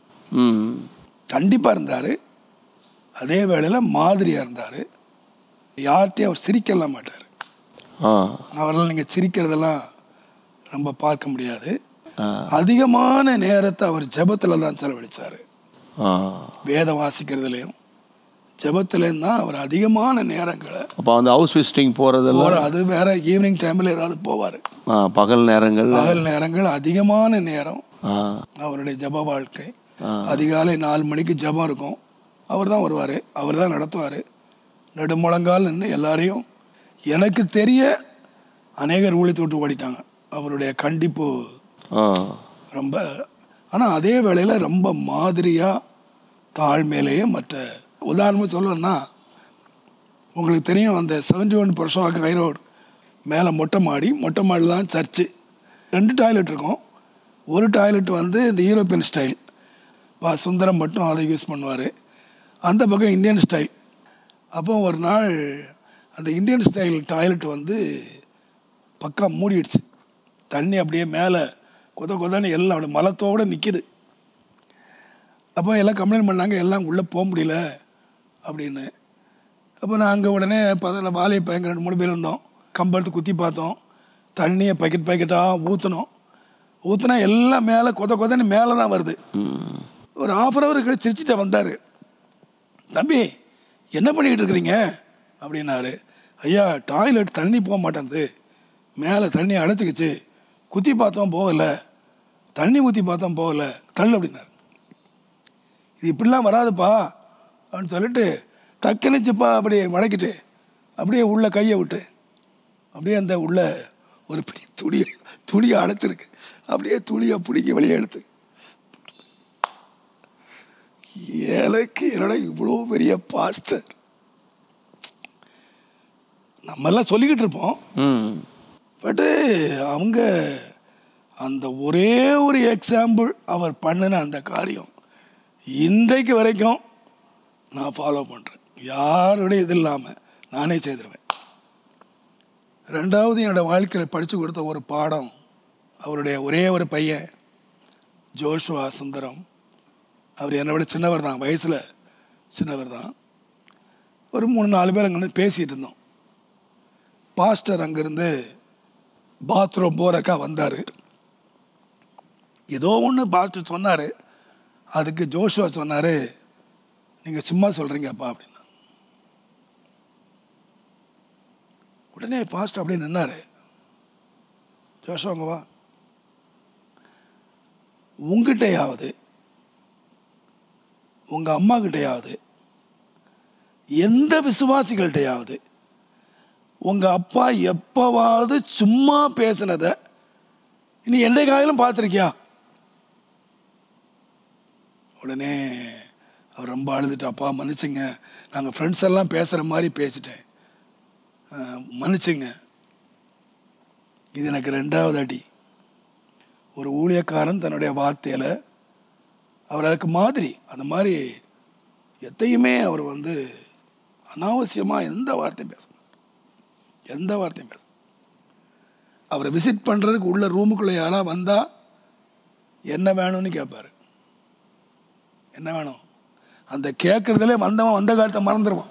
கண்டிப்பாக இருந்தார், அதே வேளையில் மாதிரியாக இருந்தார். யார்கிட்டையும் அவர் சிரிக்கலாம் மாட்டார். அவரெல்லாம் நீங்கள் சிரிக்கிறதெல்லாம் ரொம்ப பார்க்க முடியாது. அதிகமான நேரத்தை அவர் ஜெபத்தில் தான் செலவழித்தார். வேத வாசிக்கிறதுலையும் ஜெபத்துலேயும் தான் அவர் அதிகமான நேரங்களை. அப்போ அந்த ஹவுஸ் விசிட்டிங் போகிறதெல்லாம் அது வேற, ஈவினிங் டைமில் ஏதாவது போவார். பகல் நேரங்கள் பகல் நேரங்கள் அதிகமான நேரம் அவருடைய ஜெப வாழ்க்கை. அதிகாலை நாலு மணிக்கு ஜெபம் இருக்கும், அவர் தான் வருவார், அவர் தான் நடத்துவார். நெடுமுழங்கால் நின்று எல்லாரையும், எனக்கு தெரிய அநேகர் ஊழித்து விட்டு ஓடிட்டாங்க. அவருடைய கண்டிப்பு ரொம்ப. ஆனால் அதே வேளையில் ரொம்ப மாதிரியாக தாழ்மையிலேயே மற்ற உதாரணமாக சொல்லணும்னா, உங்களுக்கு தெரியும் அந்த seventy one Purasawalkam high road மேலே மொட்டை மாடி, மொட்டை மாடி தான் சர்ச்சு. ரெண்டு டாய்லெட் இருக்கும். ஒரு டாய்லெட் வந்து இந்த யூரோப்பியன் ஸ்டைல், வா சுந்தரம் மட்டும் அதை யூஸ் பண்ணுவார். அந்த பக்கம் இந்தியன் ஸ்டைல். அப்போ ஒரு நாள் அந்த இந்தியன் ஸ்டைல் டாய்லெட் வந்து பக்கம் மூடிடுச்சு. தண்ணி அப்படியே மேலே கொத கொதன்னு எல்லாம் அப்படி மலத்தோடு நிற்கிது. அப்போ எல்லாம் கம்ப்ளைண்ட் பண்ணாங்க, எல்லாம் உள்ளே போக முடியல அப்படின்னு. அப்போ நாங்கள் உடனே பதில் வாலிய பையங்க ரெண்டு மூணு பேர் இருந்தோம். கம்பெடுத்து குத்தி பார்த்தோம், தண்ணியை பக்கெட் பக்கெட்டாக ஊற்றணும். ஊற்றினா எல்லாம் மேலே கொத கொதன்னு மேலே தான் வருது. ஒரு ஆஃப் அன் ஹவர் கழிச்சு சிரிச்சுட்டு வந்தார். தம்பி என்ன பண்ணிக்கிட்டு இருக்கிறீங்க அப்படின்னாரு. ஐயா டாய்லெட் தண்ணி போக மாட்டேங்குது, மேலே தண்ணி அடைச்சிக்கிச்சு, குத்தி பார்த்தோம் போகலை, தண்ணி ஊற்றி பார்த்தோம் போகலை, தள்ளு அப்படின்னாரு. இது இப்படிலாம் வராதுப்பா அப்படின்னு சொல்லிட்டு டக்குனுச்சுப்பா அப்படியே மடக்கிட்டு அப்படியே உள்ள கையை விட்டு அப்படியே அந்த உள்ள ஒரு துணி துணியை அடைச்சிருக்கு, அப்படியே துணியை பிடிங்கி வெளியே எடுத்து, எனக்கு என்னோட இவ்வளோ பெரிய பாஸ்டர் நம்மெல்லாம் சொல்லிக்கிட்டு இருப்போம். பட்டு அவங்க அந்த ஒரே ஒரு எக்ஸாம்பிள் அவர் பண்ணின அந்த காரியம் இன்றைக்கு வரைக்கும் நான் ஃபாலோ பண்ணுறேன். யாருடைய இது இல்லாமல் நானே செய்திருவேன். ரெண்டாவது என்னோடய வாழ்க்கையில் படித்து கொடுத்த ஒரு பாடம், அவருடைய ஒரே ஒரு பையன் ஜோஷுவா சுந்தரம். அவர் என்னை விட சின்னவர் தான், வயசில் சின்னவர் தான். ஒரு மூணு நாலு பேர் அங்கே பேசிகிட்டு இருந்தோம். பாஸ்டர் அங்கேருந்து பாத்ரூம் போகிறக்கா வந்தார். ஏதோ ஒன்று பாஸ்டர் சொன்னார். அதுக்கு ஜோஷுவா சொன்னார், நீங்கள் சும்மா சொல்கிறீங்கப்பா அப்படின்னா. உடனே பாஸ்டர் அப்படியே நின்னார். ஜோஷுவாங்க வா, உங்ககிட்டையாவது உங்கள் அம்மா கிட்டையாவது எந்த விசுவாசிகள்கிட்டையாவது உங்கள் அப்பா எப்போவாவது சும்மா பேசினதை நீ எந்த காயிலும் பார்த்துருக்கியா? உடனே அவர் ரொம்ப அழுதுட்டு, அப்பா மன்னிச்சுங்க, நாங்கள் ஃப்ரெண்ட்ஸ் எல்லாம் பேசுகிற மாதிரி பேசிட்டேன், மன்னிச்சுங்க. இது எனக்கு ரெண்டாவது அடி. ஒரு ஊழியக்காரன் தன்னுடைய வார்த்தையில் அவர் அதுக்கு மாதிரி அந்த மாதிரி எத்தையுமே அவர் வந்து அனாவசியமாக எந்த வார்த்தையும் பேச மாட்டார், எந்த வார்த்தையும் பேச. அவரை விசிட் பண்ணுறதுக்கு உள்ள ரூமுக்குள்ளே யாராவது வந்தால் என்ன வேணும்னு கேட்பார். என்ன வேணும் அந்த கேட்குறதுல வந்தவன் வந்த காலத்தை மறந்துடுவான்.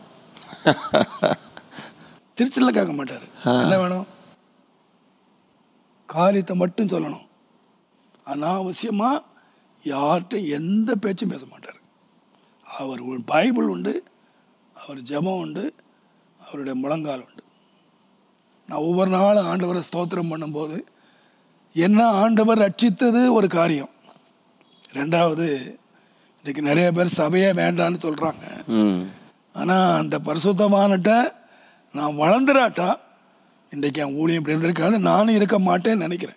திருச்சியில் கேட்க மாட்டார். என்ன வேணும் காரியத்தை மட்டும் சொல்லணும். அனாவசியமாக யார்கிட்ட எந்த பேச்சும் பேச மாட்டார். அவர் பைபிள் உண்டு, அவர் ஜெபம் உண்டு, அவருடைய முழங்கால் உண்டு. நான் ஒவ்வொரு நாளும் ஆண்டவரை ஸ்தோத்திரம் பண்ணும்போது என்ன ஆண்டவர் ரட்சித்தது ஒரு காரியம். ரெண்டாவது, இன்றைக்கி நிறைய பேர் சபையே வேண்டான்னு சொல்கிறாங்க. ஆனால் அந்த பரிசுத்தமானட்ட நான் வளர்ந்துராட்டா இன்றைக்கி என் ஊழியம் இப்படி இருந்திருக்காது, நானும் இருக்க மாட்டேன்னு நினைக்கிறேன்.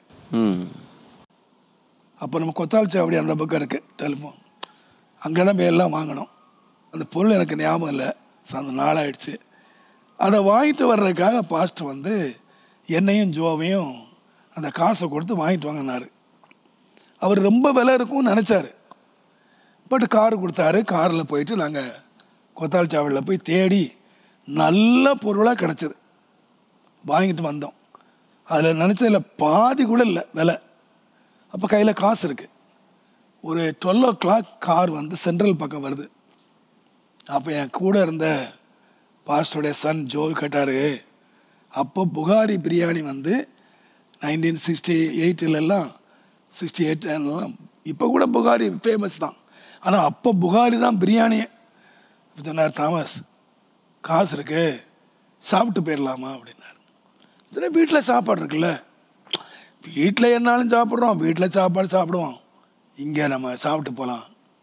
அப்போ நம்ம கொத்தால் சாவடி அந்த பக்கம் இருக்குது டெலிஃபோன், அங்கே தான் போய் எல்லாம் வாங்கினோம். அந்த பொருள் எனக்கு ஞாபகம் இல்லை, அந்த நாளாயிடுச்சு. அதை வாங்கிட்டு வர்றதுக்காக பாஸ்டர் வந்து என்னையும் ஜோவையும் அந்த காசை கொடுத்து வாங்கிட்டு வாங்கினார். அவர் ரொம்ப விலை இருக்கும்னு நினச்சார். பட் கார் கொடுத்தாரு. காரில் போயிட்டு நாங்கள் கொத்தால் சாவடியில் போய் தேடி நல்ல பொருளாக கிடச்சிது, வாங்கிட்டு வந்தோம். அதில் நினச்சதில் பாதி கூட இல்லை விலை. அப்போ கையில் காசு இருக்குது. ஒரு டுவெல் ஓ கிளாக் கார் வந்து சென்ட்ரல் பக்கம் வருது. அப்போ என் கூட இருந்த பாஸ்டருடைய சன் ஜோ கேட்டார், அப்போ புகாரி பிரியாணி வந்து நைன்டீன் சிக்ஸ்டி எயிட்டிலெல்லாம் சிக்ஸ்டி எயிட்லாம் இப்போ கூட புகாரி ஃபேமஸ் தான். ஆனால் அப்போ புகாரி தான் பிரியாணியே. சொன்னார், தாமஸ் காசு இருக்கு சாப்பிட்டு போயிடலாமா அப்படின்னார். சரி, வீட்டில் சாப்பாடு இருக்குல்ல, வீட்டில் என்னாலும் சாப்பிட்றோம், வீட்டில் சாப்பாடு சாப்பிடுவோம், இங்கே நம்ம சாப்பிட்டு போகலாம்.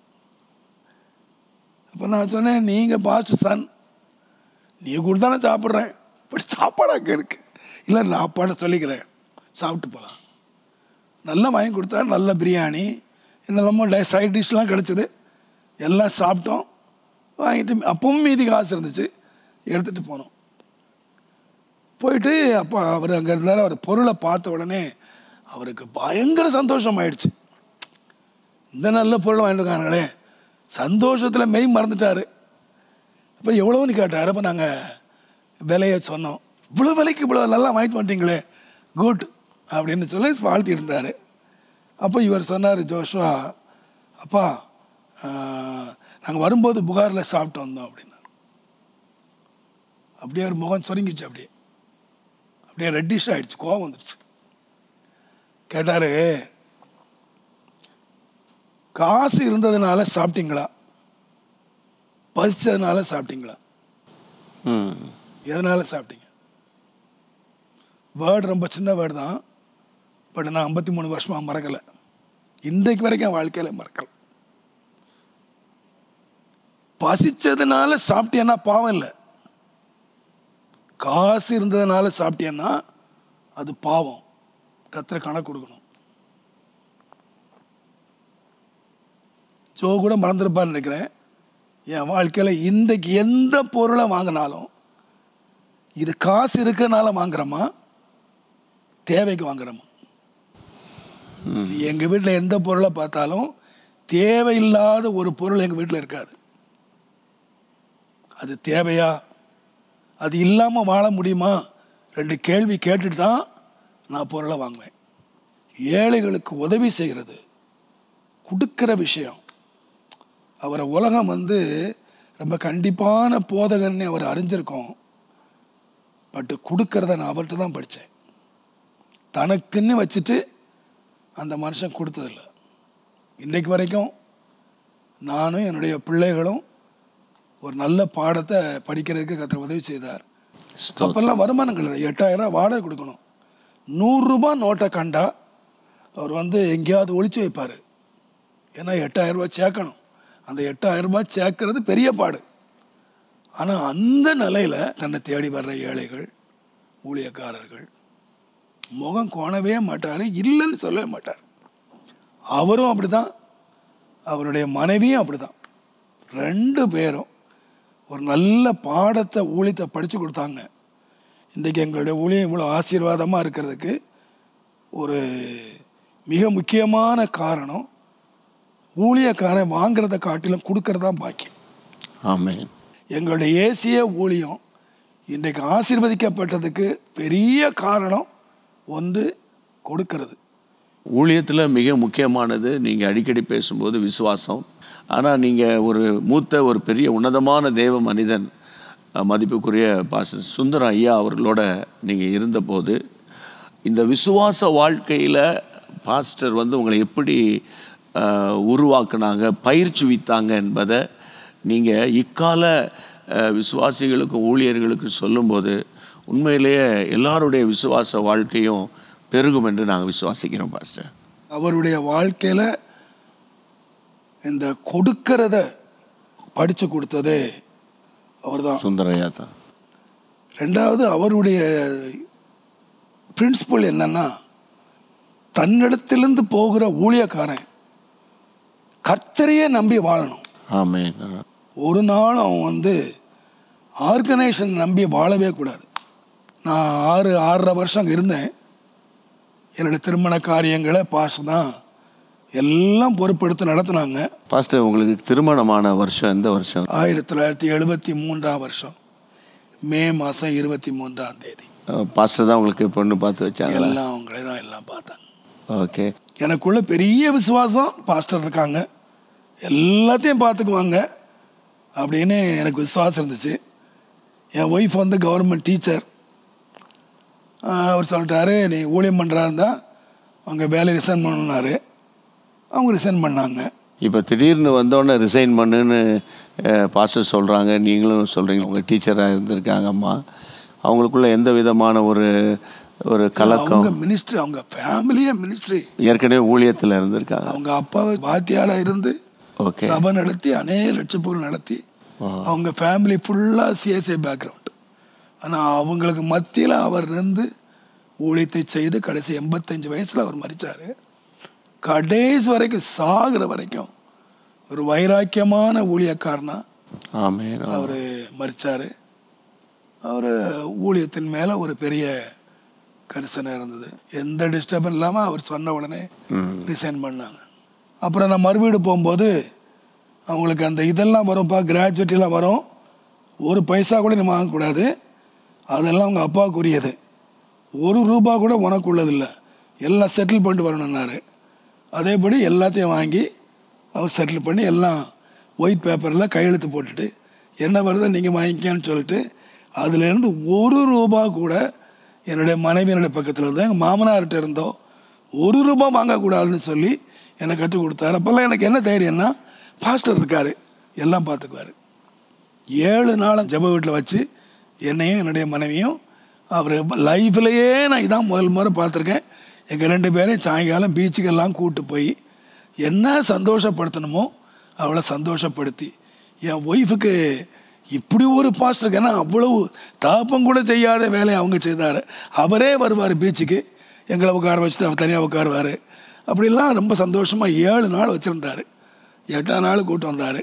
அப்போ நான் சொன்னேன், நீங்கள் பாஸ்டர் சன், நீ கொடுத்தானே சாப்பிட்றேன், பட் சாப்பாடு அங்கே இருக்குது. இல்லை நான் பாட சொல்லிக்கிறேன், சாப்பிட்டு போகலாம். நல்லா வாங்கி கொடுத்தா, நல்ல பிரியாணி, என்னெல்லாமோ டே சைட் டிஷ்லாம் கிடச்சிது. எல்லாம் சாப்பிட்டோம், வாங்கிட்டு அப்பவும் மீதி காசு இருந்துச்சு, எடுத்துகிட்டு போனோம். போயிட்டு அப்போ அவர் அங்கே இருந்தார். அவர் பொருளை பார்த்த உடனே அவருக்கு பயங்கர சந்தோஷம் ஆயிடுச்சு. இந்த நல்ல பொருளை வாங்கிட்டு இருக்காங்களே, சந்தோஷத்தில் மெய் மறந்துட்டார். அப்போ எவ்வளோன்னு கேட்டார். அப்போ நாங்கள் விலையை சொன்னோம். இவ்வளோ விலைக்கு இவ்வளோ நல்லா வாங்கிட்டு வந்துட்டீங்களே, குட் அப்படின்னு சொல்லி வாழ்த்தி இருந்தார். அப்போ இவர் சொன்னார், ஜோஷுவா, அப்பா நாங்கள் வரும்போது புகாரில் சாப்பிட்டு வந்தோம் அப்படின்னாரு. அப்படியே ஒரு முகம் சொருங்கிச்சு, அப்படியே அப்படியே ரெட்டிஷ் ஆகிடுச்சு, கோவம் வந்துடுச்சு. கேட்டார், காசு இருந்ததுனால சாப்பிட்டீங்களா, பசிச்சதுனால சாப்பிட்டீங்களா, எதனால சாப்பிட்டீங்க? வேர்டு ரொம்ப சின்ன வேர்டு தான், பட் நான் ஐம்பத்தி மூணு வருஷமாக மறக்கலை, இன்றைக்கு வரைக்கும் என் வாழ்க்கையில் மறக்கலை. பசிச்சதுனால சாப்பிட்டேன்னா பாவம் இல்லை, காசு இருந்ததுனால சாப்பிட்டேன்னா அது பாவம், கர்த்தர் கணக்கு கொடுக்கணும். ஜோ கூட மறந்துருப்பான்னு நினைக்கிறேன். என் வாழ்க்கையில் இன்றைக்கு எந்த பொருளை வாங்கினாலும் இது காசு இருக்கிறதுனால வாங்குறோமா, தேவைக்கு வாங்குறோமா? எங்கள் வீட்டில் எந்த பொருளை பார்த்தாலும் தேவையில்லாத ஒரு பொருள் எங்கள் வீட்டில் இருக்காது. அது தேவையா, அது இல்லாமல் வாழ முடியுமா, ரெண்டு கேள்வி கேட்டுட்டு தான் நான் பொருளை வாங்குவேன். ஏழைகளுக்கு உதவி செய்கிறது, கொடுக்குற விஷயம். அவரை உலகம் வந்து ரொம்ப கண்டிப்பான போதகன்னு அவர் அறிஞ்சிருக்கோம். பட்டு கொடுக்கறத நான் அவர்கிட்ட தான் படித்தேன். தனக்குன்னு வச்சுட்டு அந்த மனுஷன் கொடுத்ததில்லை. இன்றைக்கு வரைக்கும் நானும் என்னுடைய பிள்ளைகளும் ஒரு நல்ல பாடத்தை படிக்கிறதுக்கு கர்த்தர் உதவி செய்தார். அப்போல்லாம் வருமானம் கிடையாது, எட்டாயிரம் வாடகை கொடுக்கணும். நூறுரூபா நோட்டை கண்டா அவர் வந்து எங்கேயாவது ஒழிச்சு வைப்பார். ஏன்னா எட்டாயிரம் ரூபாய் சேர்க்கணும். அந்த எட்டாயிரம் ரூபாய் சேர்க்கறது பெரிய பாடு. ஆனால் அந்த நிலையில் தன்னை தேடி வர்ற ஏழைகள், ஊழியக்காரர்கள் முகம் கோணவே மாட்டார், இல்லைன்னு சொல்லவே மாட்டார். அவரும் அப்படி தான், அவருடைய மனைவியும் அப்படி தான். ரெண்டு பேரும் ஒரு நல்ல பாடத்தை ஊழியத்தை படித்து கொடுத்தாங்க. இன்றைக்கி எங்களுடைய ஊழியம் இவ்வளோ ஆசீர்வாதமாக இருக்கிறதுக்கு ஒரு மிக முக்கியமான காரணம், ஊழியக்காரன் வாங்கிறத காட்டிலும் கொடுக்கறதான் பாக்கியம். ஆமென். எங்களுடைய ஏசிய ஊழியம் இன்றைக்கு ஆசீர்வதிக்கப்பட்டதுக்கு பெரிய காரணம் ஒன்று கொடுக்கறது. ஊழியத்தில் மிக முக்கியமானது, நீங்கள் அடிக்கடி பேசும்போது விசுவாசம். ஆனால் நீங்கள் ஒரு மூத்த ஒரு பெரிய உன்னதமான தேவ மனிதன், மதிப்புக்குரிய பாஸ்டர் சுந்தரம் ஐயா அவர்களோட நீங்கள் இருந்தபோது இந்த விசுவாச வாழ்க்கையில் பாஸ்டர் வந்து உங்களை எப்படி உருவாக்குனாங்க, பயிற்சிவித்தாங்க என்பதை நீங்கள் இக்கால விசுவாசிகளுக்கும் ஊழியர்களுக்கும் சொல்லும்போது உண்மையிலேயே எல்லாருடைய விசுவாச வாழ்க்கையும் பெருகும் என்று நாங்கள் விசுவாசிக்கிறோம் பாஸ்டர். அவருடைய வாழ்க்கையில் இந்த கொடுக்கறத படித்து கொடுத்ததே அவர் தான், சுந்தரையா தான். ரெண்டாவது அவருடைய பிரின்சிபல் என்னன்னா, தன்னிடத்திலிருந்து போகிற ஊழியக்காரன் கர்த்தரையே நம்பி வாழணும். ஆமென். ஒரு நாள் அவன் வந்து ஆர்கனைசேஷன் நம்பி வாழவே கூடாது. நான் ஆறு ஆறரை வருஷம் அங்கே இருந்தேன். என்னுடைய திருமண காரியங்களை பாஸ் தான் எல்லாம் பொறுப்பெடுத்து நடத்தினாங்க. பாஸ்டர், உங்களுக்கு திருமணமான வருஷம் எந்த வருஷம்? ஆயிரத்தி தொள்ளாயிரத்தி எழுபத்தி மூன்றாம் வருஷம் மே மாதம் இருபத்தி மூன்றாம் தேதி. பாஸ்டர் தான் உங்களுக்கு பொண்ணு பார்த்து வச்சாங்க? எல்லாம் அவங்களே தான் எல்லாம் பார்த்தாங்க. ஓகே. எனக்குள்ள பெரிய விசுவாசம், பாஸ்டர் இருக்காங்க, எல்லாத்தையும் பார்த்துக்குவாங்க அப்படின்னு எனக்கு விசுவாசம் இருந்துச்சு. என் ஒய்ஃப் வந்து கவர்மெண்ட் டீச்சர். அவர் சொல்லிட்டாரு, நீ ஊழியம் பண்ணுறா இருந்தால் அவங்க வேலையை ரிசைன் பண்ணணுன்னாரு. அவங்க ரிசைன் பண்ணாங்க. இப்போ திடீர்னு வந்தோடனே ரிசைன் பண்ணுன்னு பாஸ்டர் சொல்கிறாங்க, நீங்களும் சொல்கிறீங்க. உங்கள் டீச்சராக இருந்திருக்காங்க அம்மா, அவங்களுக்குள்ள எந்த விதமான ஒரு ஒரு கலக்கம்? அவங்க மினிஸ்ட்ரி, அவங்க ஃபேமிலியே மினிஸ்ட்ரி, ஏற்கனவே ஊழியத்தில் இருந்திருக்காங்க. அவங்க அப்பா வாத்தியாராக இருந்து ஓகே சபை நடத்தி அநேக லட்சப்புகள் நடத்தி அவங்க ஃபேமிலி ஃபுல்லாக சிஎஸ்ஐ பேக்ரவுண்ட். ஆனால் அவங்களுக்கு மத்தியில் அவர் இருந்து ஊழியத்தை செய்து கடைசி எண்பத்தஞ்சு வயசில் அவர் மரித்தார். கடைசி வரைக்கும் சாகிற வரைக்கும் ஒரு வைராக்கியமான ஊழியக்காரனா ஆமென் அவர் மரித்தார். அவர் ஊழியத்தின் மேலே ஒரு பெரிய கரிசனை இருந்தது. எந்த டிஸ்டர்பன் இல்லாமல் அவர் சொன்ன உடனே ரிசைன் பண்ணாங்க. அப்புறம் நான் மறுவீடு போகும்போது அவங்களுக்கு அந்த இதெல்லாம் வரும்ப்பா, கிராஜுவேட்டிலாம் வரும், ஒரு பைசா கூட நீ வாங்கக்கூடாது, அதெல்லாம் அவங்க அப்பாவுக்குரியது, ஒரு ரூபா கூட உனக்கு உள்ளதில்லை, எல்லாம் செட்டில் பண்ணிட்டு வரணுன்னாரு. அதேபடி எல்லாத்தையும் வாங்கி அவர் செட்டில் பண்ணி எல்லாம் ஒயிட் பேப்பரில் கையெழுத்து போட்டுட்டு என்ன வருதோ நீங்கள் வாங்கிக்கன்னு சொல்லிட்டு, அதுலேருந்து ஒரு ரூபா கூட என்னுடைய மனைவியினுடைய பக்கத்தில் இருந்தோம், எங்கள் மாமனார்கிட்ட இருந்தோ ஒரு ரூபா வாங்கக்கூடாதுன்னு சொல்லி என்னை கற்றுக் கொடுத்தாரு. அப்போல்லாம் எனக்கு என்ன தைரியம்னா, பாஸ்டர் இருக்கார், எல்லாம் பார்த்துக்குவார். ஏழு நாளும் ஜெப வீட்டில் வச்சு என்னையும் என்னுடைய மனைவியும் அவர் லைஃப்லையே நான் இதான் முதல் முறை பார்த்துருக்கேன். எங்கள் ரெண்டு பேரையும் சாயங்காலம் பீச்சுக்கெல்லாம் கூப்பிட்டு போய் என்ன சந்தோஷப்படுத்தணுமோ அவளை சந்தோஷப்படுத்தி, என் ஒய்ஃபுக்கு இப்படி ஒரு பாஸ்டருக்கு, ஏன்னா அவ்வளவு தாப்பம் கூட செய்யாத வேலையை அவங்க செய்தார். அவரே வருவார் பீச்சுக்கு, எங்களை உட்கார வச்சுட்டு அவர் தனியாக உட்காருவார். அப்படிலாம் ரொம்ப சந்தோஷமாக ஏழு நாள் வச்சுருந்தார். எட்டாம் நாள் கூப்பிட்டு வந்தார்.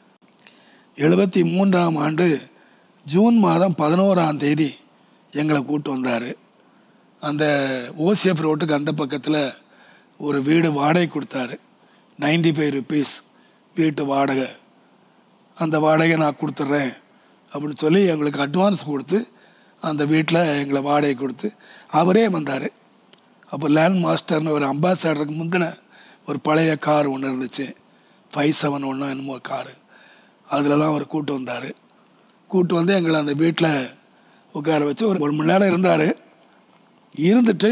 எழுபத்தி மூன்றாம் ஆண்டு ஜூன் மாதம் பதினோராம் தேதி எங்களை கூப்பிட்டு வந்தார். அந்த ஓசிஎஃப் ரோட்டுக்கு அந்த பக்கத்தில் ஒரு வீடு வாடகை கொடுத்தாரு. நைன்டி ஃபைவ் ருபீஸ் வீட்டு வாடகை. அந்த வாடகை நான் கொடுத்துட்றேன் அப்படின்னு சொல்லி எங்களுக்கு அட்வான்ஸ் கொடுத்து அந்த வீட்டில் எங்களை வாடகை கொடுத்து அவரே வந்தார். அப்போ லேண்ட் மாஸ்டர்னு ஒரு அம்பாசடருக்கு முந்தின ஒரு பழைய கார் ஒன்று இருந்துச்சு, ஃபைவ் செவன் ஒன்று என்னமோ ஒரு காரு, அதில் தான் அவர் கூப்பிட்டு வந்தார். கூப்பிட்டு வந்து எங்களை அந்த வீட்டில் உட்கார வச்சு ஒரு ஒரு மணி நேரம் இருந்தார். இருந்துட்டு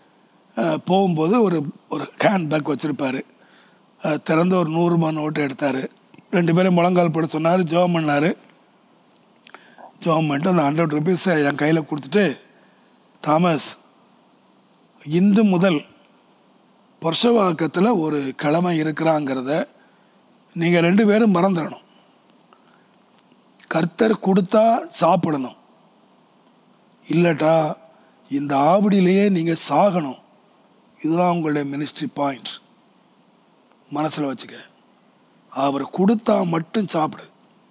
போகும்போது ஒரு ஒரு ஹேண்ட் பேக் வச்சுருப்பார். திறந்து ஒரு நூறுரூபா நோட்டு எடுத்தார். ரெண்டு பேரும் முழங்கால் போட சொன்னார், ஜோம் பண்ணார். ஜோம் பண்ணிட்டு அந்த ஹண்ட்ரட் ருபீஸை என் கையில் கொடுத்துட்டு, தாமஸ், இன்று முதல் புருஷவாக்கத்தில் ஒரு கிழமை இருக்கிறாங்கிறத நீங்கள் ரெண்டு பேரும் மறந்துடணும். கர்த்தர் கொடுத்தா சாப்பிடணும், இல்லட்டா இந்த ஆவடியிலேயே நீங்கள் சாகணும். இதுதான் உங்களுடைய மினிஸ்ட்ரி பாயிண்ட், மனசில் வச்சுக்க. அவர் கொடுத்தா மட்டும் சாப்பிடு,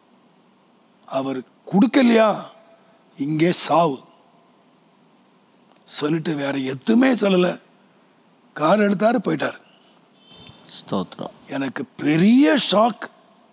அவர் கொடுக்கலையா இங்கே சாவு சொல்லிட்டு வேற எதுவுமே சொல்லலை. கார் எடுத்தாரு, போயிட்டார். ஸ்தோத்திரம். எனக்கு பெரிய ஷாக்.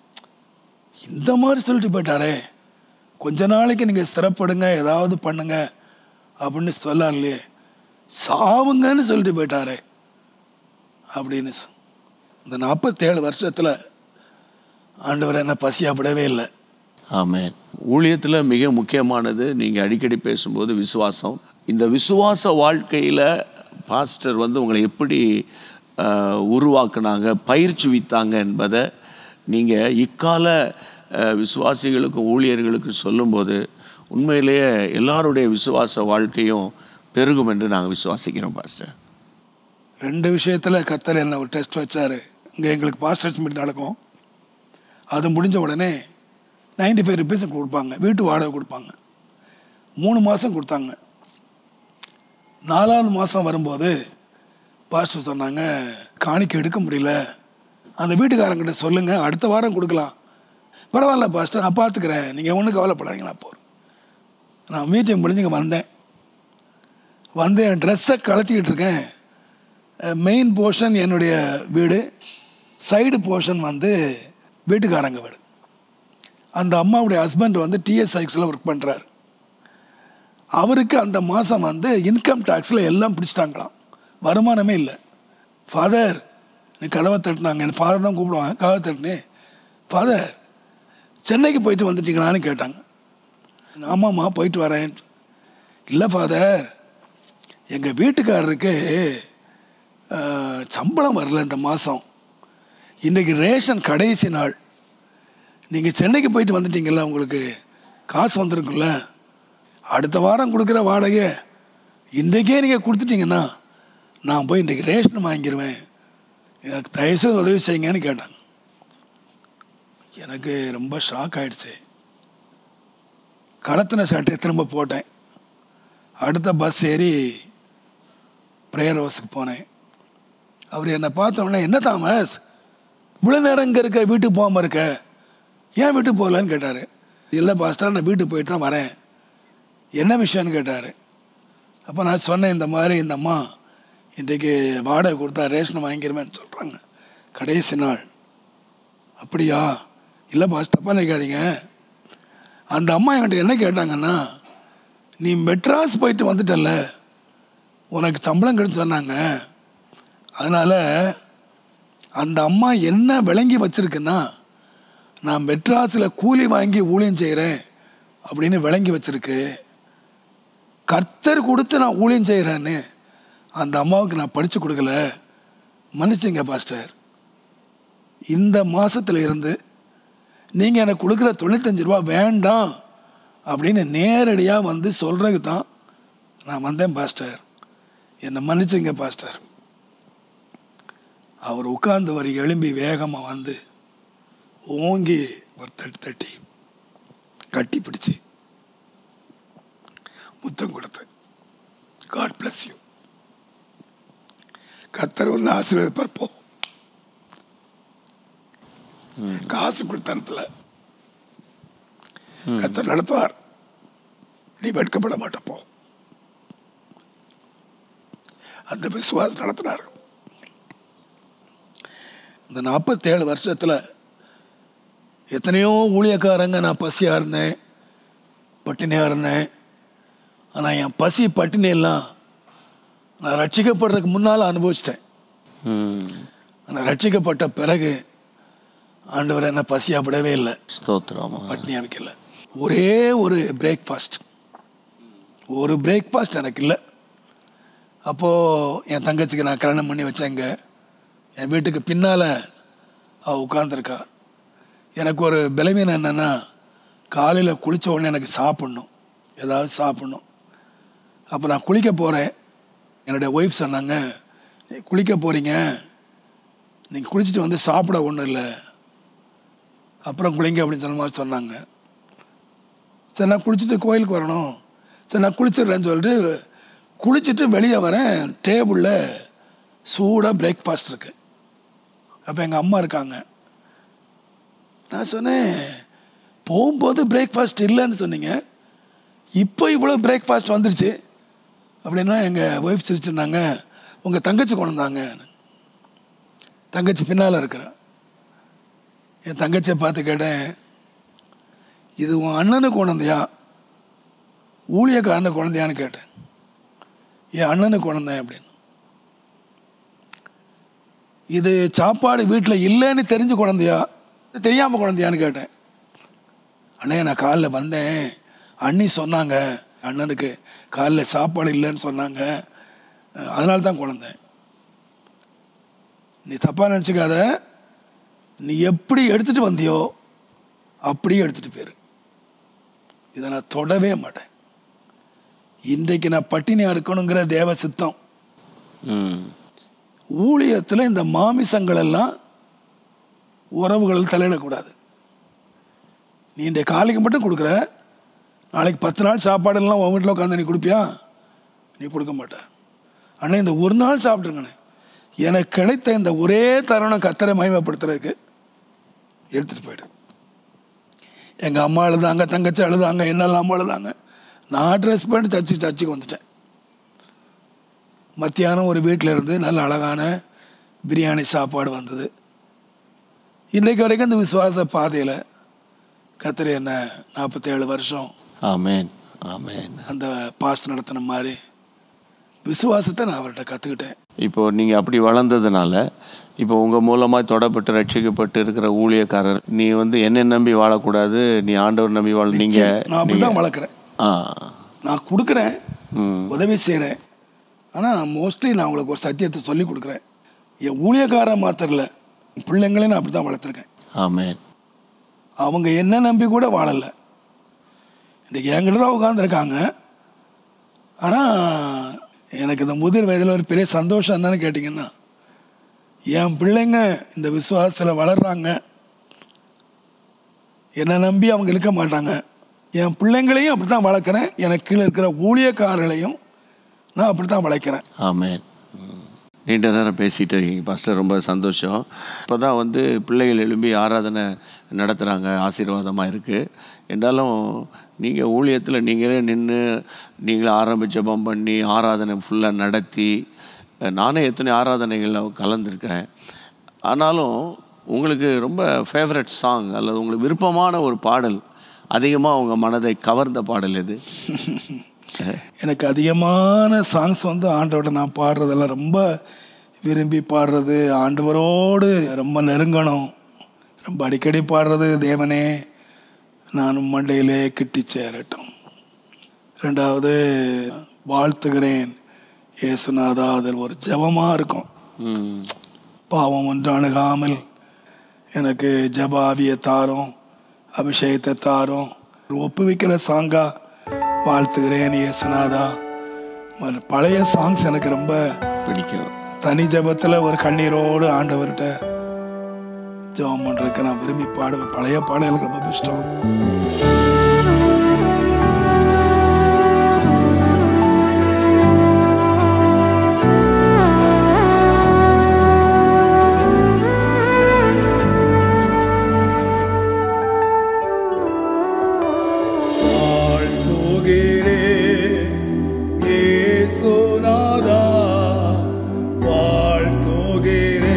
இந்த மாதிரி சொல்லிட்டு போயிட்டாரே, கொஞ்ச நாளைக்கு நீங்கள் ஸ்திரப்படுங்க, ஏதாவது பண்ணுங்க அப்படின்னு சொல்லலாம் இல்லையே, சாவுங்கன்னு சொல்லிட்டு போயிட்டாரே அப்படின்னு. இந்த நாற்பத்தேழு வருஷத்தில் ஆண்டவர் என்ன பசியாப்படவே இல்லை. ஆமென். ஊழியத்தில் மிக முக்கியமானது, நீங்கள் அடிக்கடி பேசும்போது விசுவாசம். இந்த விசுவாச வாழ்க்கையில் பாஸ்டர் வந்து உங்களை எப்படி உருவாக்குனாங்க, பயிற்சிவித்தாங்க என்பதை நீங்கள் இக்கால விசுவாசிகளுக்கும் ஊழியர்களுக்கும் சொல்லும்போது உண்மையிலேயே எல்லாருடைய விசுவாச வாழ்க்கையும் பெருகும் என்று நாங்கள் விசுவாசிக்கிறோம் பாஸ்டர். ரெண்டு விஷயத்தில் கர்த்தர் என்ன ஒரு டெஸ்ட் வச்சார். இங்கே எங்களுக்கு பாஸ்டர்ஸ் மீட் நடக்கும். அது முடிஞ்ச உடனே நைன்டி ஃபைவ் ருபீஸ் கொடுப்பாங்க, வீட்டு வாடகை கொடுப்பாங்க. மூணு மாதம் கொடுத்தாங்க. நாலாவது மாதம் வரும்போது பாஸ்டர் சொன்னாங்க, காணிக்கை எடுக்க முடியல, அந்த வீட்டுக்காரங்கிட்ட சொல்லுங்கள், அடுத்த வாரம் கொடுக்கலாம். பரவாயில்ல பாஸ்டர், நான் பார்த்துக்கிறேன், நீங்கள் ஒன்றும் கவலைப்படாதீங்களா. போகிறேன். நான் மீட்டிங் முடிஞ்சுங்க வந்தேன். வந்து என் ட்ரெஸ்ஸை கலட்டிக்கிட்டு இருக்கேன். மெயின் போர்ஷன் என்னுடைய வீடு, சைடு போர்ஷன் வந்து வீட்டுக்காரங்க வீடு. அந்த அம்மாவுடைய ஹஸ்பண்ட் வந்து டிஎஸ் சைக்ஸில் ஒர்க் பண்ணுறாரு. அவருக்கு அந்த மாதம் வந்து இன்கம் டேக்ஸில் எல்லாம் பிடிச்சிட்டாங்களாம், வருமானமே இல்லை. ஃபாதர் நீ கதவை தட்டினாங்க, என் ஃபாதர் தான் கூப்பிடுவாங்க. கதவை தட்டினே, ஃபாதர் சென்னைக்கு போயிட்டு வந்துட்டீங்களான்னு கேட்டாங்க. ஆமாம்மா போயிட்டு வரேன். இல்லை ஃபாதர், எங்கள் வீட்டுக்காரருக்கு சம்பளம் வரல இந்த மாதம், இன்றைக்கி ரேஷன் கடைசி நாள், நீங்கள் சென்னைக்கு போயிட்டு வந்துட்டீங்கல்ல, உங்களுக்கு காசு வந்திருக்குல்ல, அடுத்த வாரம் கொடுக்குற வாடகை இன்றைக்கே நீங்கள் கொடுத்துட்டீங்கன்னா நான் போய் இன்றைக்கி ரேஷன் வாங்கிடுவேன், எனக்கு தயவுசெய்து உதவி செய்யுங்கன்னு கேட்டாங்க. எனக்கு ரொம்ப ஷாக் ஆகிடுச்சு. கலத்தின சட்டையை திரும்ப போட்டேன். அடுத்த பஸ் ஏறி ப்ரேயர் ஹவுஸுக்கு போனேன். அவர் என்னை பார்த்தோன்னே, என்ன தாமஸ் இவ்வளோ நேரம் இங்கே இருக்க, வீட்டுக்கு போகாமல் இருக்க, ஏன் வீட்டுக்கு போகலன்னு கேட்டார். இல்லை பாஸ்டர், நான் வீட்டுக்கு போயிட்டு தான் வரேன். என்ன விஷயம்னு கேட்டார். அப்போ நான் சொன்னேன், இந்த மாதிரி இந்த அம்மா இன்றைக்கி வாடகை கொடுத்தா ரேஷன் வாங்கிக்கிறமேன்னு சொல்கிறாங்க, கடைசி நாள். அப்படியா? இல்லை பாஸ், தப்பாக நினைக்காதீங்க. அந்த அம்மா என்கிட்ட என்ன கேட்டாங்கன்னா, நீ மெட்ராஸ் போயிட்டு வந்துட்டல்ல, உனக்கு சம்பளம் கிடைச்சு சொன்னாங்க, அதனால் அந்த அம்மா என்ன விளங்கி வச்சுருக்குன்னா, நான் மெட்ராஸில் கூலி வாங்கி ஊழியம் செய்கிறேன் அப்படின்னு விளங்கி வச்சுருக்கு. கர்த்தர் கொடுத்து நான் ஊழியம் செய்கிறேன்னு அந்த அம்மாவுக்கு நான் படித்து கொடுக்கல, மன்னிச்சிங்க பாஸ்டர். இந்த மாதத்தில் இருந்து நீங்கள் எனக்கு கொடுக்குற தொண்ணூத்தஞ்சு ரூபா வேண்டாம் அப்படின்னு நேரடியாக வந்து சொல்கிறதுக்கு தான் நான் வந்தேன் பாஸ்டர், என்னை மன்னிச்சிங்க பாஸ்டர். அவர் உட்கார்ந்து வரி எழும்பி வேகமாக வந்து ஓங்கி ஒரு தட்டி தட்டி கட்டி பிடிச்சி முத்தம் கொடுத்து, காட் பிளஸ் யூ, கர்த்தர் ஒன்று ஆசீர்வதிப்பார், போ, காசு கொடுத்தனத்துல கர்த்தர் நடத்துவார், நீ வெட்கப்பட மாட்டப்போ. அந்த விசுவாசம் நடத்தினார். இந்த நாற்பத்தேழு வருஷத்தில் எத்தனையோ ஊழியக்காரங்க நான் பசியாக இருந்தேன், பட்டினியாக இருந்தேன். ஆனால் என் பசி பட்டினி எல்லாம் நான் ரட்சிக்கப்படுறதுக்கு முன்னால் அனுபவிச்சிட்டேன். நான் ரட்சிக்கப்பட்ட பிறகு ஆண்டவர் என்ன பசியாக விடவே இல்லை, பட்டினியாக வைக்கல. ஒரே ஒரு பிரேக்ஃபாஸ்ட், ஒரு பிரேக்ஃபாஸ்ட் எனக்கு இல்லை. அப்போது என் தங்கச்சிக்கு நான் கல்யாணம் பண்ணி வச்சேங்க. என் வீட்டுக்கு பின்னால் அவள் உட்காந்துருக்கா. எனக்கு ஒரு பலவீனம் என்னென்னா, காலையில் குளித்த உடனே எனக்கு சாப்பிட்ணும், ஏதாவது சாப்பிட்ணும். அப்போ நான் குளிக்க போகிறேன். என்னுடைய ஒய்ஃப் சொன்னாங்க, குளிக்க போகிறீங்க, நீங்கள் குளிச்சுட்டு வந்து சாப்பிட ஒன்றும் இல்லை, அப்புறம் குளிங்க அப்படின்னு சொன்ன மாதிரி சொன்னாங்க. சரி, நான் குளிச்சுட்டு கோயிலுக்கு வரணும், சரி நான் குளிச்சிடுறேன்னு சொல்லிட்டு குளிச்சுட்டு வெளியே வரேன். டேபிளில் சூடாக பிரேக்ஃபாஸ்ட் இருக்குது. அப்போ எங்கள் அம்மா இருக்காங்க. நான் சொன்னேன், போகும்போது பிரேக்ஃபாஸ்ட் இல்லைன்னு சொன்னீங்க, இப்போ இவ்வளோ பிரேக்ஃபாஸ்ட் வந்துடுச்சு அப்படின்னா எங்கள் ஒய்ஃப் சிரிச்சுருந்தாங்க, உங்கள் தங்கச்சி கொண்டு வந்தாங்க. தங்கச்சி பின்னால் இருக்கிறா. என் தங்கச்சியை பார்த்து கேட்டேன், இது உன் அண்ணனுக்கு குழந்தையா ஊழியக்காரனுக்கு குழந்தையான்னு கேட்டேன். என் அண்ணனுக்கு குழந்தைன் அப்படின்னு. இது சாப்பாடு வீட்டில் இல்லைன்னு தெரிஞ்சு குழந்தையா தெரியாமல் குழந்தையான்னு கேட்டேன். அண்ணே, நான் காலைல வந்தேன், அண்ணி சொன்னாங்க அண்ணனுக்கு காலையில் சாப்பாடு இல்லைன்னு சொன்னாங்க, அதனால தான் குழந்தை. நீ தப்பாக நினச்சிக்காத, நீ எப்படி எடுத்துகிட்டு வந்தியோ அப்படியே எடுத்துகிட்டு போயிரு, இதை நான் தொடவே மாட்டேன். இன்றைக்கு நான் பட்டினியாக இருக்கணுங்கிற தேவ சித்தம். ஊழியத்தில் இந்த மாமிசங்கள் எல்லாம் உறவுகள் தலையிடக்கூடாது. நீ இந்த காலைக்கு மட்டும் கொடுக்குற, நாளைக்கு பத்து நாள் சாப்பாடுலாம் உன் வீட்டில் உட்காந்து நீ கொடுப்பியா? நீ கொடுக்க மாட்ட. ஆனால் இந்த ஒரு நாள் சாப்பிட்ருங்கண்ணே, எனக்கு கிடைத்த இந்த ஒரே தருணம் கர்த்தரை மகிமைப்படுத்துறதுக்கு எடுத்துகிட்டு போய்டு. எங்கள் அம்மா அழுதாங்க, தங்கச்சி அழுதாங்க, என்னெல்லாம் அம்மா அழுதாங்க. நான் ட்ரெஸ் பண்ணிட்டு சர்ச்சு சர்ச்சுக்கு வந்துட்டேன். மத்தியானம் ஒரு வீட்டில் இருந்து நல்ல அழகான பிரியாணி சாப்பாடு வந்தது. இன்றைக்கு வரைக்கும் இந்த விசுவாச பாதையில் கர்த்தர் என்ன நாற்பத்தேழு வருஷம் ஆமென் ஆமென் அந்த பாஸ்ட் நடத்தின மாதிரி விசுவாசத்தை நான் அவர்கிட்ட கற்றுக்கிட்டேன். இப்போது நீங்கள் அப்படி வளர்ந்ததுனால இப்போ உங்கள் மூலமாக தொடப்பட்டு ரட்சிக்கப்பட்டு இருக்கிற ஊழியக்காரர், நீ வந்து என்ன நம்பி வாழக்கூடாது, நீ ஆண்டவர் நம்பி வாழ. நீங்கள் நான் அப்படி தான் வளர்க்குறேன். ஆ நான் கொடுக்குறேன், உதவி செய்கிறேன். ஆனால் மோஸ்ட்லி நான் உங்களுக்கு ஒரு சத்தியத்தை சொல்லி கொடுக்குறேன். என் ஊழியக்காரன் மாத்திரம் இல்லை, பிள்ளைங்களையும் நான் அப்படி தான் வளர்த்துருக்கேன். ஆமென். அவங்க என்ன நம்பி கூட வாழலை. இன்றைக்கி என்கிட்ட தான் உட்காந்துருக்காங்க. ஆனால் எனக்கு இந்த முதிர் வயதில் ஒரு பெரிய சந்தோஷம் என்னன்னு கேட்டிங்கன்னா, என் பிள்ளைங்க இந்த விசுவாசத்தில் வளர்கிறாங்க. என்னை நம்பி அவங்க இருக்க மாட்டாங்க. என் பிள்ளைங்களையும் அப்படி தான் வளர்க்குறேன். எனக்கு கீழே இருக்கிற ஊழியக்காரர்களையும் நான் அப்படி தான் வளர்க்குறேன். ஆமென். நீண்ட நேரம் பேசிகிட்டு இருக்கீங்க பாஸ்டர், ரொம்ப சந்தோஷம். இப்போ தான் வந்து பிள்ளைகள் எழும்பி ஆராதனை நடத்துகிறாங்க, ஆசீர்வாதமாக இருக்குது. என்றாலும் நீங்கள் ஊழியத்தில் நீங்களே நின்று நீங்களே ஆரம்பித்த ஜெபம் பண்ணி ஆராதனை ஃபுல்லாக நடத்தி, நானே எத்தனை ஆராதனைகளில் கலந்துருக்கேன். ஆனாலும் உங்களுக்கு ரொம்ப ஃபேவரட் சாங் அல்லது உங்களுக்கு விருப்பமான ஒரு பாடல், அதிகமாக உங்கள் மனதை கவர்ந்த பாடல் எது? எனக்கு அதிகமான சாங்ஸ் வந்து ஆண்டவரோட நான் பாடுறதெல்லாம் ரொம்ப விரும்பி பாடுறது, ஆண்டவரோடு ரொம்ப நெருங்கணும், ரொம்ப அடிக்கடி பாடுறது தேவனே நானும் மண்டையிலே கிட்டி சேரட்டும். ரெண்டாவது வாழ்த்துகிறேன் இயேசுநாதா, அதில் ஒரு ஜெபமாக இருக்கும். பாவம் ஒன்று அணுகாமல் எனக்கு ஜெப ஆவியை தாரும், அபிஷேகத்தை தாரும். ஒப்புவிக்கிற சாங்கா வாழ்த்துகிறேன் இயேசுநாதா. பழைய சாங்ஸ் எனக்கு ரொம்ப பிடிக்கும். தனி ஜெபத்தில் ஒரு கண்ணீரோடு ஆண்டவர்கிட்ட ஜெபம் பண்ணுறதுக்கு நான் விரும்பி பாடுவேன். பழைய பாடம் எனக்கு ரொம்ப இஷ்டம்.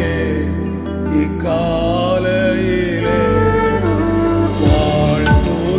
வாழ்த்து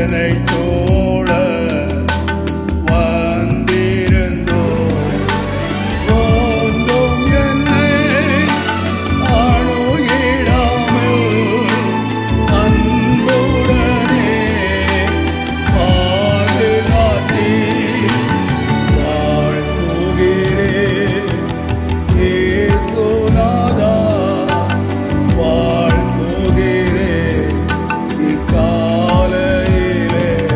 என்னை தோழ வந்திருந்தோ ஒன்றும் என்னை அணுகிடாமல் அன்புடனே பாதுகாத்தே வாழ்த்துகிறேன் இயேசுநாதா வாழ்த்துகிறேன் இக்காலையிலே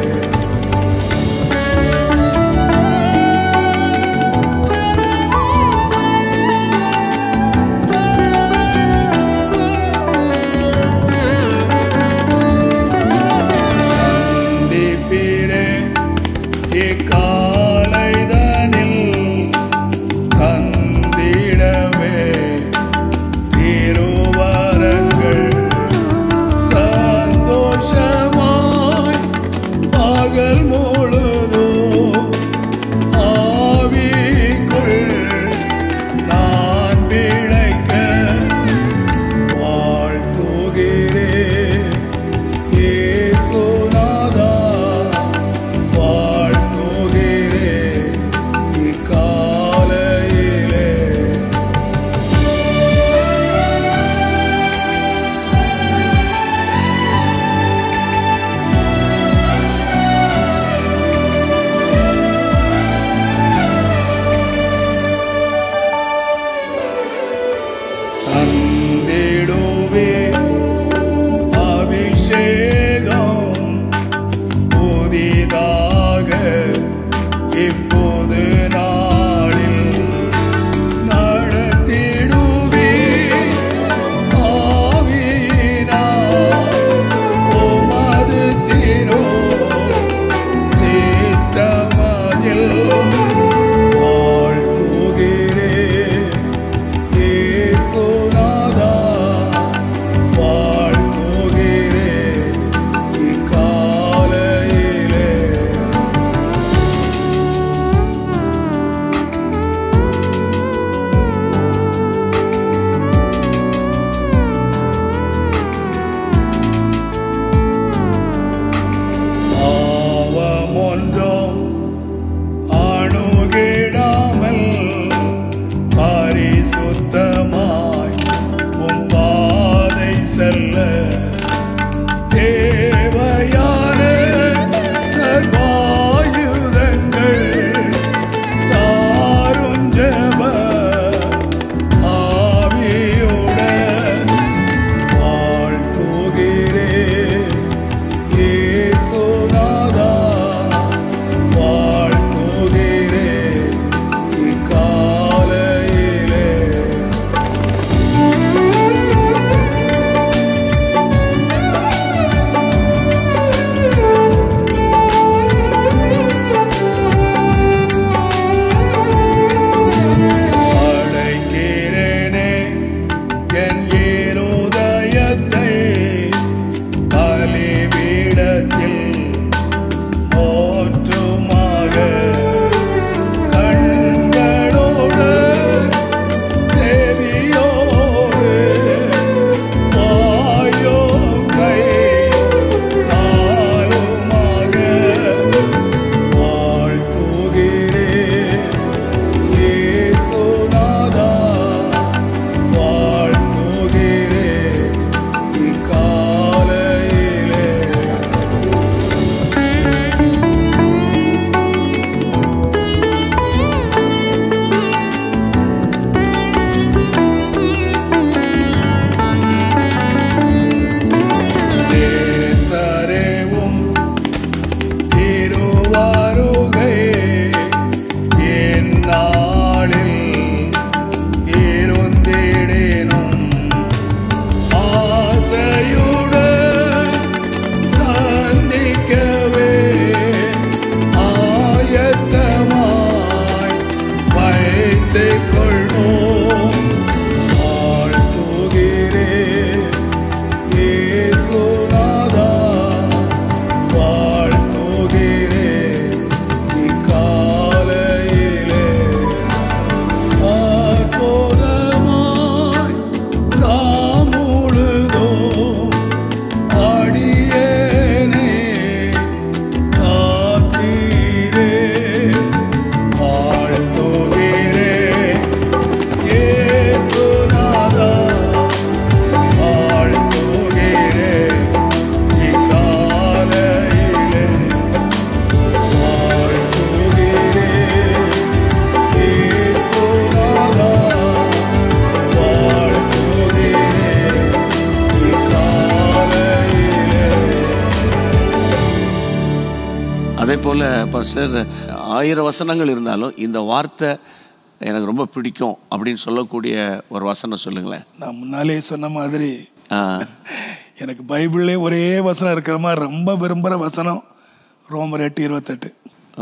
அதே போல் பாஸ்டர், ஆயிரம் வசனங்கள் இருந்தாலும் இந்த வார்த்தை எனக்கு ரொம்ப பிடிக்கும் அப்படின்னு சொல்லக்கூடிய ஒரு வசனம் சொல்லுங்களேன். நான் முன்னாலே சொன்ன மாதிரி எனக்கு பைபிள்லே ஒரே வசனம் இருக்கிற மாதிரி ரொம்ப விரும்புகிற வசனம் ரோமர் எட்டு இருபத்தெட்டு.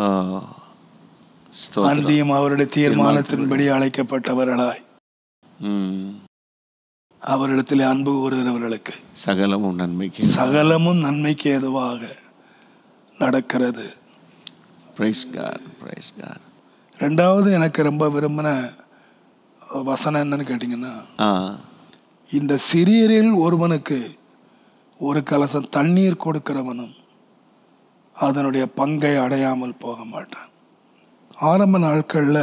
அந்தியும் அவருடைய தீர்மானத்தின்படி அழைக்கப்பட்டவர்களாய் அவரிடத்தில் அன்பு கூறுகிறவர்களுக்கு சகலமும் நன்மைக்கு சகலமும் நன்மைக்கு ஏதுவாக நடக்கிறது. Praise God, praise God. ரெண்டாவது எனக்கு ரொம்ப விரும்பின வசனம் என்னன்னு கேட்டிங்கன்னா, இந்த சிறியரில் ஒருவனுக்கு ஒரு கலசம் தண்ணீர் கொடுக்கிறவனும் அதனுடைய பங்கை அடையாமல் போக மாட்டான். ஆரம்ப நாட்களில்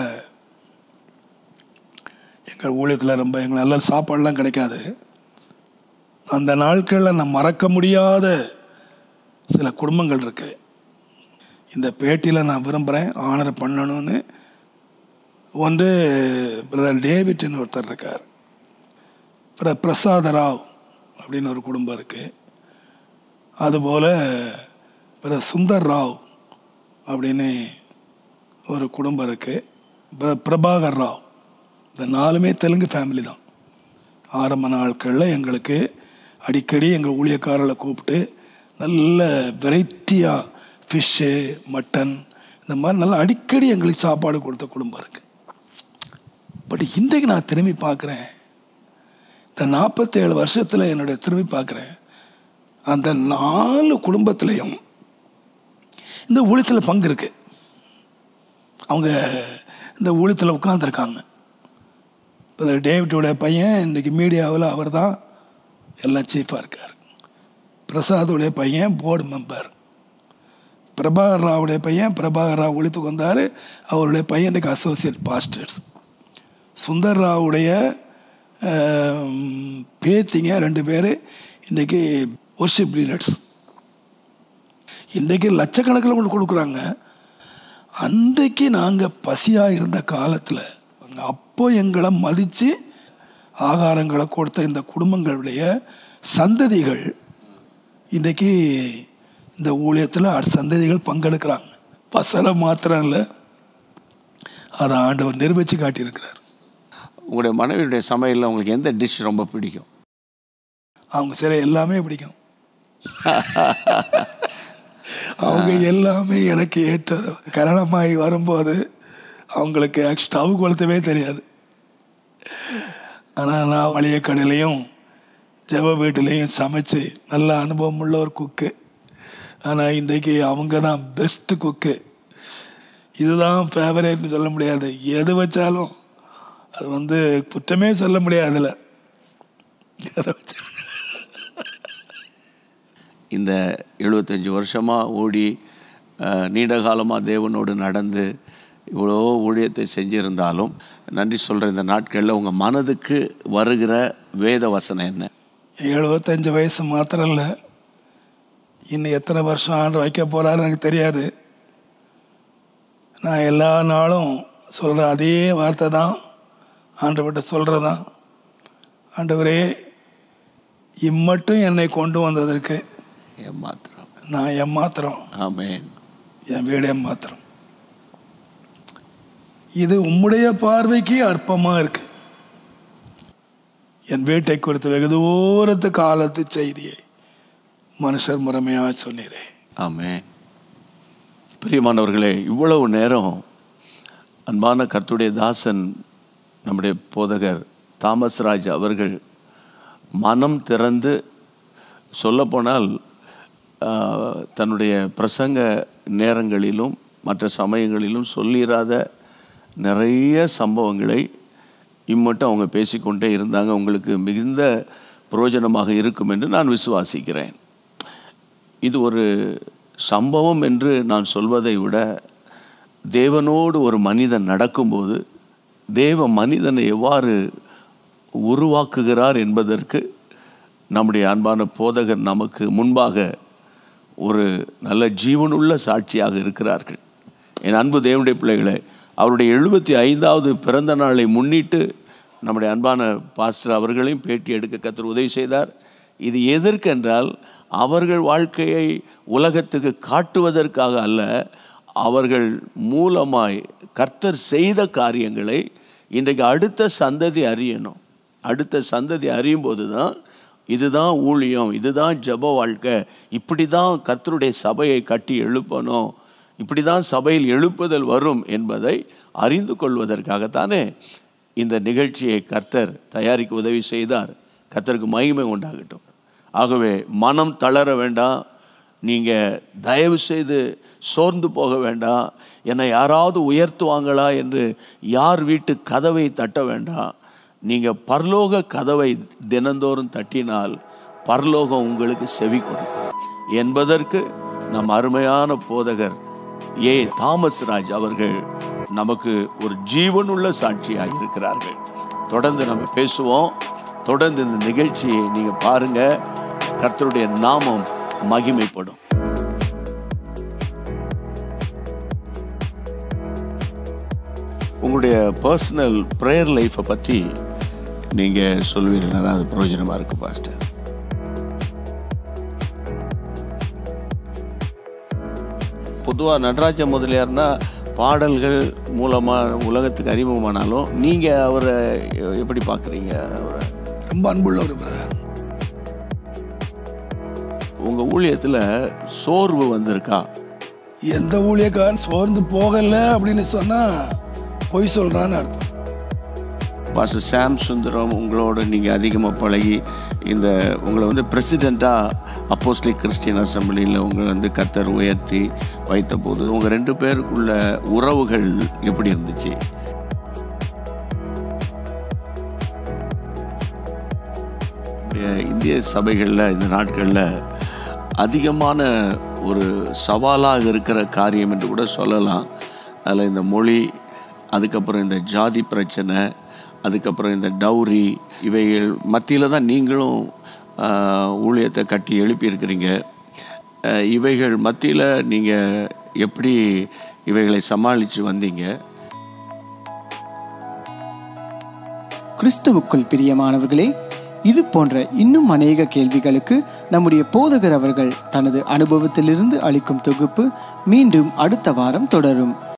எங்கள் ஊழியத்தில் ரொம்ப எங்களுக்கு நல்ல சாப்பாடெலாம் கிடைக்காது. அந்த நாட்களில் நான் மறக்க முடியாத சில குடும்பங்கள் இருக்கு. இந்த பேட்டியில் நான் விரும்புகிறேன் ஆனர் பண்ணணும்னு. ஒன்று பிரதர் டேவிட்னு ஒருத்தர் இருக்கார். பிரதர் பிரசாத ராவ் அப்படின்னு ஒரு குடும்பம் இருக்குது. அதுபோல் பிரதர் சுந்தர் ராவ் அப்படின்னு ஒரு குடும்பம் இருக்குது. பிரபாகர் ராவ். இந்த நாலுமே தெலுங்கு ஃபேமிலி தான். ஆரம்ப நாட்களில் எங்களுக்கு அடிக்கடி எங்கள் ஊழியக்காரர்களை கூப்பிட்டு நல்ல வெரைட்டியாக ஃபிஷ்ஷு, மட்டன், இந்த மாதிரி நல்லா அடிக்கடி எங்களுக்கு சாப்பாடு கொடுத்த குடும்பம் இருக்குது. பட் இன்றைக்கு நான் திரும்பி பார்க்குறேன், இந்த நாற்பத்தேழு வருஷத்தில் என்னுடைய திரும்பி பார்க்குறேன், அந்த நாலு குடும்பத்துலேயும் இந்த ஊழியத்தில் பங்கு இருக்குது. அவங்க இந்த ஊழியத்தில் உட்காந்துருக்காங்க. இப்போ டேவிட்டோடைய பையன் இன்றைக்கி மீடியாவில் அவர் தான் எல்லாம் சீஃபாக இருக்கார். பிரசாதுடைய பையன் போர்டு மெம்பர். பிரபாகர் ராவுடைய பையன் பிரபாகர் ராவ் ஒழித்துக்கு வந்தார். அவருடைய பையன் இன்றைக்கு அசோசியேட் பாஸ்டர்ஸ். சுந்தர் ராவுடைய பேத்திங்க ரெண்டு பேர் இன்றைக்கி ஒர்ஷிப் லீடர்ஸ். இன்றைக்கு லட்சக்கணக்கில் கொண்டு கொடுக்குறாங்க. அன்றைக்கு நாங்கள் பசியாக இருந்த காலத்தில் அப்போ எங்களை மதித்து ஆகாரங்களை கொடுத்த இந்த குடும்பங்களுடைய சந்ததிகள் இன்றைக்கி இந்த ஊழியத்தில் அடுத்த சந்ததிகள் பங்கெடுக்கிறாங்க. பசலை மாத்திரம் இல்லை, அதை ஆண்டவர் நிரூபித்து காட்டியிருக்கிறார். உங்களுடைய மனைவியுடைய சமையலில் உங்களுக்கு எந்த டிஷ் ரொம்ப பிடிக்கும்? அவங்க சரி எல்லாமே பிடிக்கும். அவங்க எல்லாமே எனக்கு ஏற்றது. கல்யாணமாகி வரும்போது அவங்களுக்கு ஸ்டவ் கொளுத்தவே தெரியாது. ஆனால் நான் வழிய கடையிலையும் ஜெப வீட்டிலையும் சமைச்சு நல்ல அனுபவம் உள்ள ஒரு குக்கு. ஆனால் இன்றைக்கு அவங்க தான் பெஸ்ட்டு குக்கு. இதுதான் ஃபேவரேட்னு சொல்ல முடியாது. எது வச்சாலும் அது வந்து குற்றமே சொல்ல முடியாதுல்ல. எதை வச்சா இந்த எழுபத்தஞ்சி வருஷமாக ஓடி நீண்ட காலமாக தேவனோடு நடந்து இவ்வளோ ஊழியத்தை செஞ்சுருந்தாலும் நன்றி சொல்கிற இந்த நாட்களில் உங்கள் மனதுக்கு வருகிற வேத வசனம் என்ன? எழுபத்தஞ்சு வயசு மாத்திரம் இல்லை, இன்னும் எத்தனை வருஷம் ஆண்டு வைக்க போகிறாரு எனக்கு தெரியாது. நான் எல்லா நாளும் சொல்கிற அதே வார்த்தை தான் ஆண்டவர்கிட்ட சொல்கிறதான். ஆண்டவரே, இம்மட்டும் என்னை கொண்டு வந்ததற்கு ஏமாத்திரம் நான் ஏமாத்திரம். ஆமென். என் வீடு ஏமாத்திரம். இது உம்முடைய பார்வைக்கு அற்பமாக இருக்கு. என் வீட்டை குறித்து வெகு தூரத்து காலத்து செய்தியை மனுஷர் முறைமையாக சொன்னீரே. ஆமென். பிரியமானவர்களே, இவ்வளவு நேரம் அன்பான கர்த்தருடைய தாசன் நம்முடைய போதகர் தாமஸ் ராஜ் அவர்கள் மனம் திறந்து சொல்லப்போனால் தன்னுடைய பிரசங்க நேரங்களிலும் மற்ற சமயங்களிலும் சொல்லிராத நிறைய சம்பவங்களை இம்மட்டும் அவங்க பேசிக்கொண்டே இருந்தாங்க. உங்களுக்கு மிகுந்த பிரயோஜனமாக இருக்கும் என்று நான் விசுவாசிக்கிறேன். இது ஒரு சம்பவம் என்று நான் சொல்வதை விட, தேவனோடு ஒரு மனிதன் நடக்கும்போது தேவ மனிதனை எவ்வாறு உருவாக்குகிறார் என்பதற்கு நம்முடைய அன்பான போதகர் நமக்கு முன்பாக ஒரு நல்ல ஜீவனுள்ள சாட்சியாக இருக்கிறார்கள். என் அன்பு தேவனுடைய பிள்ளைகளை, அவருடைய எழுபத்தி ஐந்தாவது பிறந்த நாளை முன்னிட்டு நம்முடைய அன்பான பாஸ்டர் அவர்களையும் பேட்டி எடுக்க கர்த்தர் உதவி செய்தார். இது எதற்கென்றால் அவர்கள் வாழ்க்கையை உலகத்துக்கு காட்டுவதற்காக அல்ல, அவர்கள் மூலமாய் கர்த்தர் செய்த காரியங்களை இன்றைக்கு அடுத்த சந்ததி அறியணும். அடுத்த சந்ததி அறியும் போது தான் இதுதான் ஊழியம், இதுதான் ஜெப வாழ்க்கை, இப்படி தான் கர்த்தருடைய சபையை கட்டி எழுப்பணும், இப்படி தான் சபையில் எழுப்புதல் வரும் என்பதை அறிந்து கொள்வதற்காகத்தானே இந்த நிகழ்ச்சியை கர்த்தர் தயாரிக்க உதவி செய்தார். கர்த்தருக்கு மகிமை உண்டாகட்டும். ஆகவே மனம் தளர வேண்டாம். நீங்கள் தயவு செய்து சோர்ந்து போக வேண்டாம். என்னை யாராவது உயர்த்துவாங்களா என்று யார் வீட்டு கதவை தட்ட வேண்டாம். நீங்கள் பரலோக கதவை தினந்தோறும் தட்டினால் பரலோகம் உங்களுக்கு செவி கொடுக்கும் என்பதற்கு நம் அருமையான போதகர் ஏ தாமஸ் ராஜ் அவர்கள் நமக்கு ஒரு ஜீவனுள்ள சாட்சியாக இருக்கிறார்கள். தொடர்ந்து நம்ம பேசுவோம். தொடர்ந்து இந்த நிகழ்ச்சியை நீங்கள் பாருங்கள். கர்த்தருடைய நாமம் மகிமைப்படும். உங்களுடைய பர்சனல் ப்ரேயர் லைஃப்பை பற்றி நீங்கள் சொல்வீங்கன்னா அது பிரயோஜனமாக இருக்குது பாஸ்டர். பொதுவாக நடராஜ முதலியார்னா பாடல்கள் மூலமாக உலகத்துக்கு அறிமுகமானாலும் நீங்கள் அவரை எப்படி பார்க்குறீங்க? அவரை ரொம்ப அன்புள்ள ஒரு பிரதர். உங்கள் ஊழியத்தில் சோர்வு வந்திருக்கா? எந்த ஊழியக்காரன் சோர்ந்து போகலை அப்படின்னு சொன்னால் பொய் சொல்கிறான்னு அர்த்தம். பாஸ்டர் சாம் சுந்தரம் உங்களோட நீங்கள் அதிகமாக பழகி இந்த உங்களை வந்து பிரசிடெண்ட்டாக அப்போஸ்தலிக் கிறிஸ்டியன் அசம்பிளியில் உங்களை வந்து கர்த்தர் உயர்த்தி வைத்த போது உங்கள் ரெண்டு பேருக்குள்ள உறவுகள் எப்படி இருந்துச்சு? இந்திய சபைகளில் இந்த நாட்களில் அதிகமான ஒரு சவாலாக இருக்கிற காரியம் என்று கூட சொல்லலாம். அதில் இந்த மொழி, அதுக்கப்புறம் இந்த ஜாதி பிரச்சனை, அதுக்கப்புறம் இந்த டவுரி, இவைகள் மத்தியில் தான் நீங்களும் ஊழியத்தை கட்டி எழுப்பியிருக்கிறீங்க. இவைகள் மத்தியில் நீங்கள் எப்படி இவைகளை சமாளித்து வந்தீங்க? கிறிஸ்துவுக்குள் பிரியமானவர்களே, இது போன்ற இன்னும் அநேக கேள்விகளுக்கு நம்முடைய போதகர் அவர்கள் தனது அனுபவத்திலிருந்து அளிக்கும் தொகுப்பு மீண்டும் அடுத்த வாரம் தொடரும்.